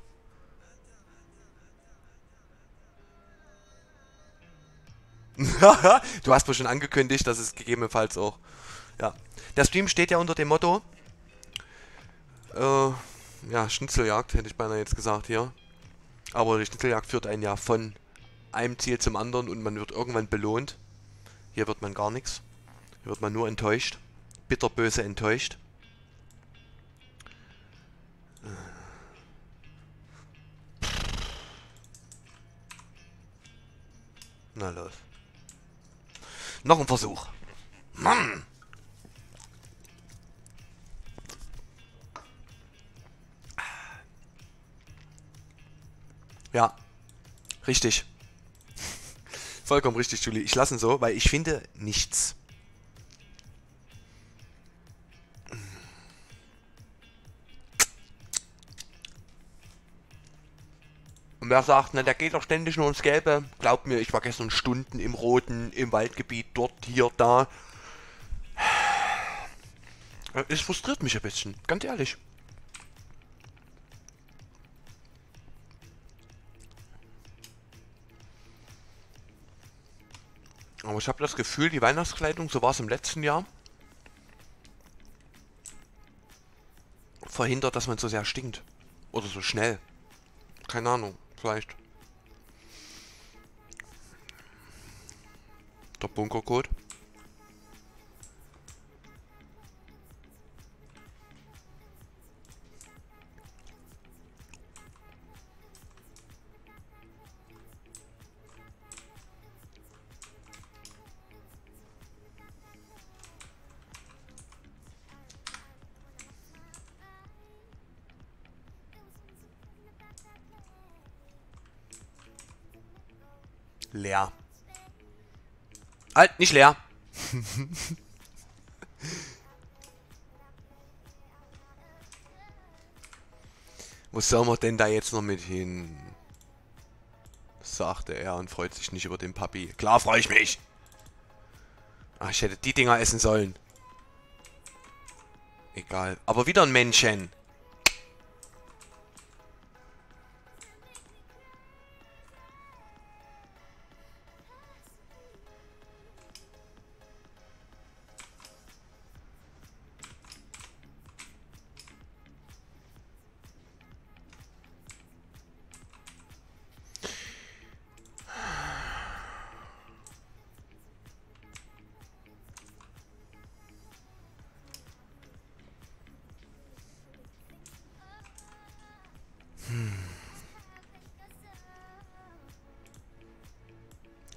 Du hast wohl schon angekündigt, dass es gegebenenfalls auch... Ja. Der Stream steht ja unter dem Motto... Äh, ja, Schnitzeljagd, hätte ich beinahe jetzt gesagt hier. Aber die Schnitzeljagd führt einen ja von einem Ziel zum anderen und man wird irgendwann belohnt. Hier wird man gar nichts. Hier wird man nur enttäuscht. Bitterböse enttäuscht. Na los. Noch ein Versuch. Mann! Ja, richtig. Vollkommen richtig, Julie. Ich lasse ihn so, weil ich finde nichts. Und wer sagt, na, der geht doch ständig nur ins Gelbe. Glaubt mir, ich war gestern Stunden im Roten, im Waldgebiet, dort, hier, da. Es frustriert mich ein bisschen, ganz ehrlich. Aber ich habe das Gefühl, die Weihnachtskleidung, so war es im letzten Jahr, verhindert, dass man so sehr stinkt. Oder so schnell. Keine Ahnung, vielleicht. Der Bunkercode. Leer. Halt, nicht leer. Wo soll man denn da jetzt noch mit hin? Sagte er und freut sich nicht über den Papi. Klar freue ich mich. Ach, ich hätte die Dinger essen sollen. Egal. Aber wieder ein Männchen.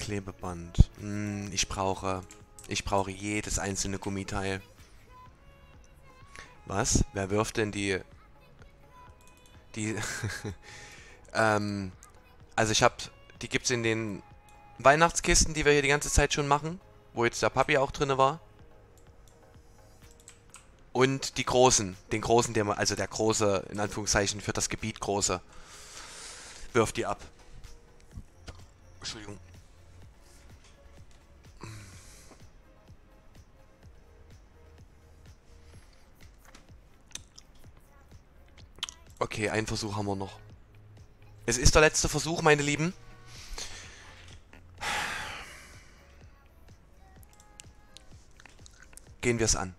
Klebeband. Hm, ich brauche... Ich brauche jedes einzelne Gummiteil. Was? Wer wirft denn die... Die... ähm... Also ich hab... Die gibt's in den Weihnachtskisten, die wir hier die ganze Zeit schon machen. Wo jetzt der Papi auch drin war. Und die großen. Den großen, der man... Also der große, in Anführungszeichen, für das Gebiet große. Wirft die ab. Entschuldigung. Okay, einen Versuch haben wir noch. Es ist der letzte Versuch, meine Lieben. Gehen wir es an.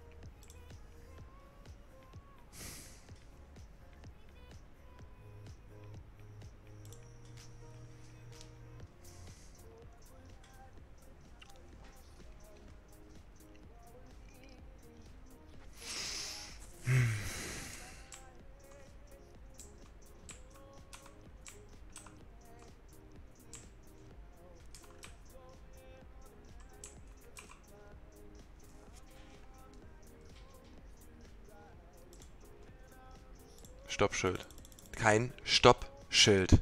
Stoppschild. Kein Stoppschild.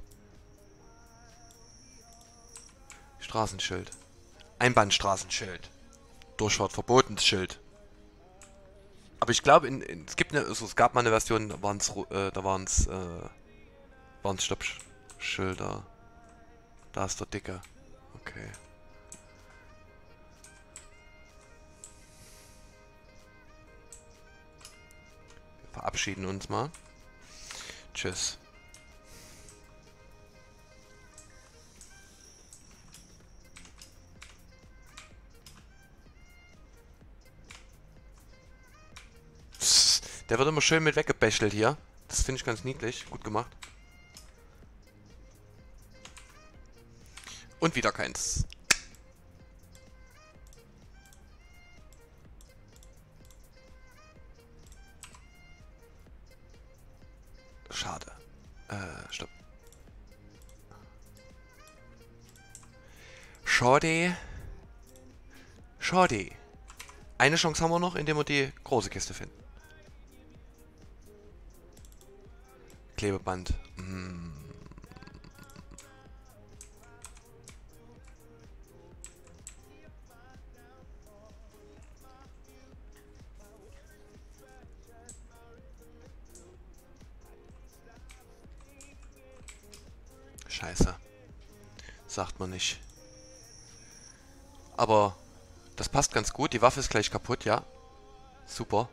Straßenschild. Einbahnstraßenschild. Durchfahrt verbotenes Schild. Aber ich glaube, in, in, es gibt eine, also es gab mal eine Version, da waren es äh, da waren es äh, waren es Stoppschilder. Da ist der dicke. Okay. Wir verabschieden uns mal. Tschüss. Der wird immer schön mit weggebäschelt hier. Das finde ich ganz niedlich. Gut gemacht. Und wieder keins. Schade. Äh, stopp. Schade. Schade. Eine Chance haben wir noch, indem wir die große Kiste finden. Klebeband. Hm. Scheiße. Sagt man nicht. Aber das passt ganz gut. Die Waffe ist gleich kaputt, ja. Super.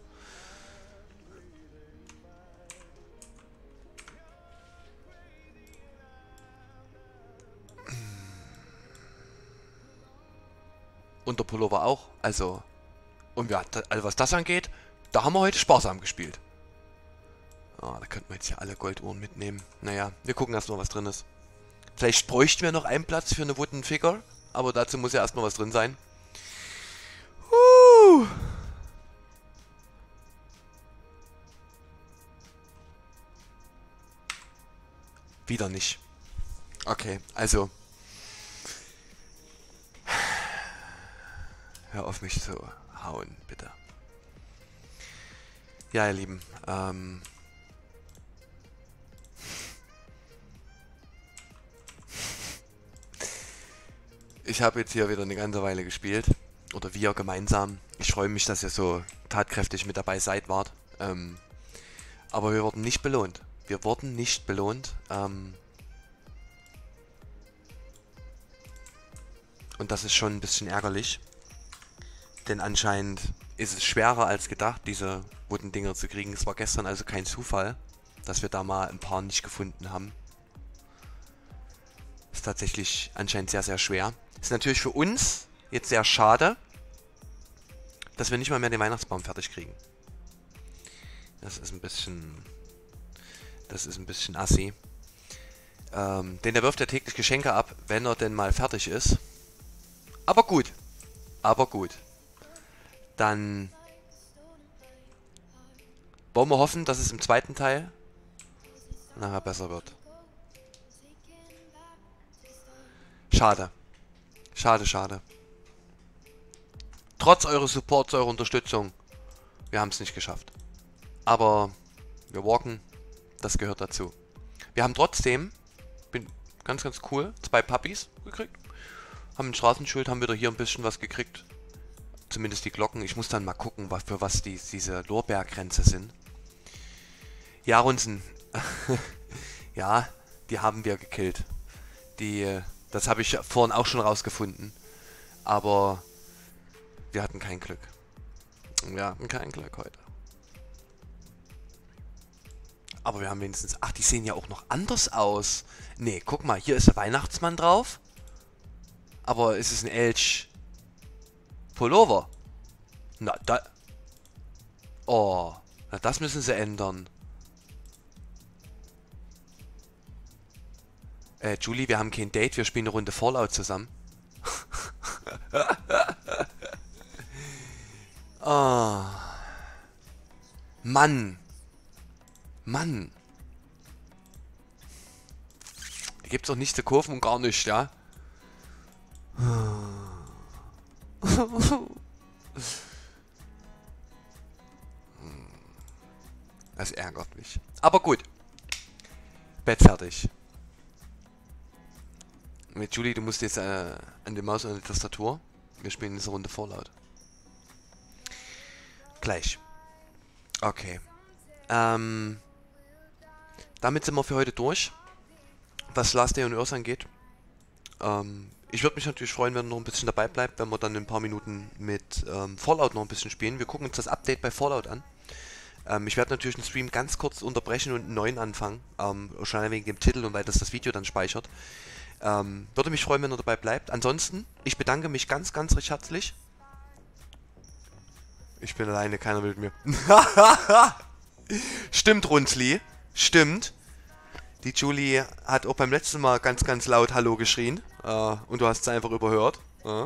Und der Pullover auch. Also. Und ja, also was das angeht, da haben wir heute sparsam gespielt. Ah, da könnten wir jetzt ja alle Golduhren mitnehmen. Naja, wir gucken erstmal, was drin ist. Vielleicht bräuchten wir noch einen Platz für eine Wooden Figure. Aber dazu muss ja erstmal was drin sein. Uh. Wieder nicht. Okay, also. Hör auf mich zu hauen, bitte. Ja, ihr Lieben. Ähm. Ich habe jetzt hier wieder eine ganze Weile gespielt. Oder wir gemeinsam. Ich freue mich, dass ihr so tatkräftig mit dabei seid, wart. Ähm, aber wir wurden nicht belohnt. Wir wurden nicht belohnt. Ähm, und das ist schon ein bisschen ärgerlich. Denn anscheinend ist es schwerer als gedacht, diese Wooden-Dinger zu kriegen. Es war gestern also kein Zufall, dass wir da mal ein paar nicht gefunden haben. Ist tatsächlich anscheinend sehr, sehr schwer. Ist natürlich für uns jetzt sehr schade, dass wir nicht mal mehr den Weihnachtsbaum fertig kriegen. Das ist ein bisschen... Das ist ein bisschen assi. Ähm, denn der wirft ja täglich Geschenke ab, wenn er denn mal fertig ist. Aber gut. Aber gut. Dann wollen wir hoffen, dass es im zweiten Teil nachher besser wird. Schade. Schade, schade. Trotz eures Supports, eurer Unterstützung, wir haben es nicht geschafft. Aber wir walken, das gehört dazu. Wir haben trotzdem, bin ganz, ganz cool, zwei Puppies gekriegt. Haben ein Straßenschild, haben wieder hier ein bisschen was gekriegt. Zumindest die Glocken. Ich muss dann mal gucken, was, für was die, diese Lorbeerkränze sind. Ja, Runzen. Ja, die haben wir gekillt. Die, das habe ich vorhin auch schon rausgefunden. Aber wir hatten kein Glück. Wir hatten kein Glück heute. Aber wir haben wenigstens... Ach, die sehen ja auch noch anders aus. Nee, guck mal, hier ist der Weihnachtsmann drauf. Aber es ist ein Elch Pullover. Na, da... Oh, na das müssen sie ändern. Äh, Julie, wir haben kein Date, wir spielen eine Runde Fallout zusammen. Oh. Mann. Mann. Die gibt's doch nicht zu kaufen und gar nicht, ja? Das ärgert mich. Aber gut. Bett fertig. Mit Julie, du musst jetzt äh, an die Maus und an die Tastatur. Wir spielen diese Runde Fallout. Gleich. Okay. Ähm, damit sind wir für heute durch. Was Last Day on Earth angeht. Ähm, ich würde mich natürlich freuen, wenn ihr noch ein bisschen dabei bleibt, wenn wir dann in ein paar Minuten mit ähm, Fallout noch ein bisschen spielen. Wir gucken uns das Update bei Fallout an. Ähm, ich werde natürlich den Stream ganz kurz unterbrechen und einen neuen anfangen. Ähm, schon wegen dem Titel und weil das das Video dann speichert. Ähm, würde mich freuen, wenn ihr dabei bleibt. Ansonsten, ich bedanke mich ganz, ganz recht herzlich. Ich bin alleine, keiner will mit mir. Stimmt, Runzli. Stimmt. Die Julie hat auch beim letzten Mal ganz, ganz laut Hallo geschrien. Äh, und du hast es einfach überhört. Äh.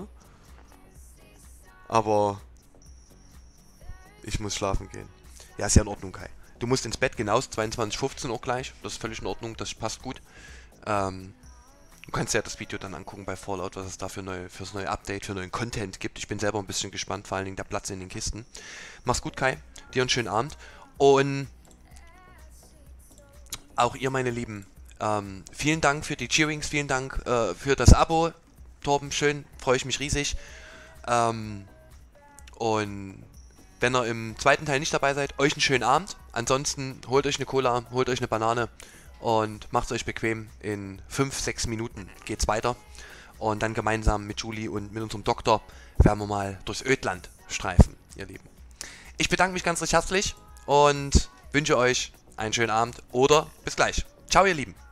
Aber ich muss schlafen gehen. Ja, ist ja in Ordnung, Kai. Du musst ins Bett, genau, zweiundzwanzig Uhr fünfzehn auch gleich. Das ist völlig in Ordnung, das passt gut. Ähm, du kannst ja das Video dann angucken bei Fallout, was es da für neue, fürs neue Update, für neuen Content gibt. Ich bin selber ein bisschen gespannt, vor allen Dingen der Platz in den Kisten. Mach's gut, Kai. Dir einen schönen Abend. Und auch ihr, meine Lieben, ähm, vielen Dank für die Cheerings, vielen Dank äh, für das Abo. Torben, schön, freue ich mich riesig. Ähm, und wenn ihr im zweiten Teil nicht dabei seid, euch einen schönen Abend. Ansonsten holt euch eine Cola, holt euch eine Banane und macht es euch bequem. In fünf, sechs Minuten geht's weiter. Und dann gemeinsam mit Julie und mit unserem Doktor werden wir mal durchs Ödland streifen, ihr Lieben. Ich bedanke mich ganz recht herzlich und wünsche euch einen schönen Abend oder bis gleich. Ciao, ihr Lieben.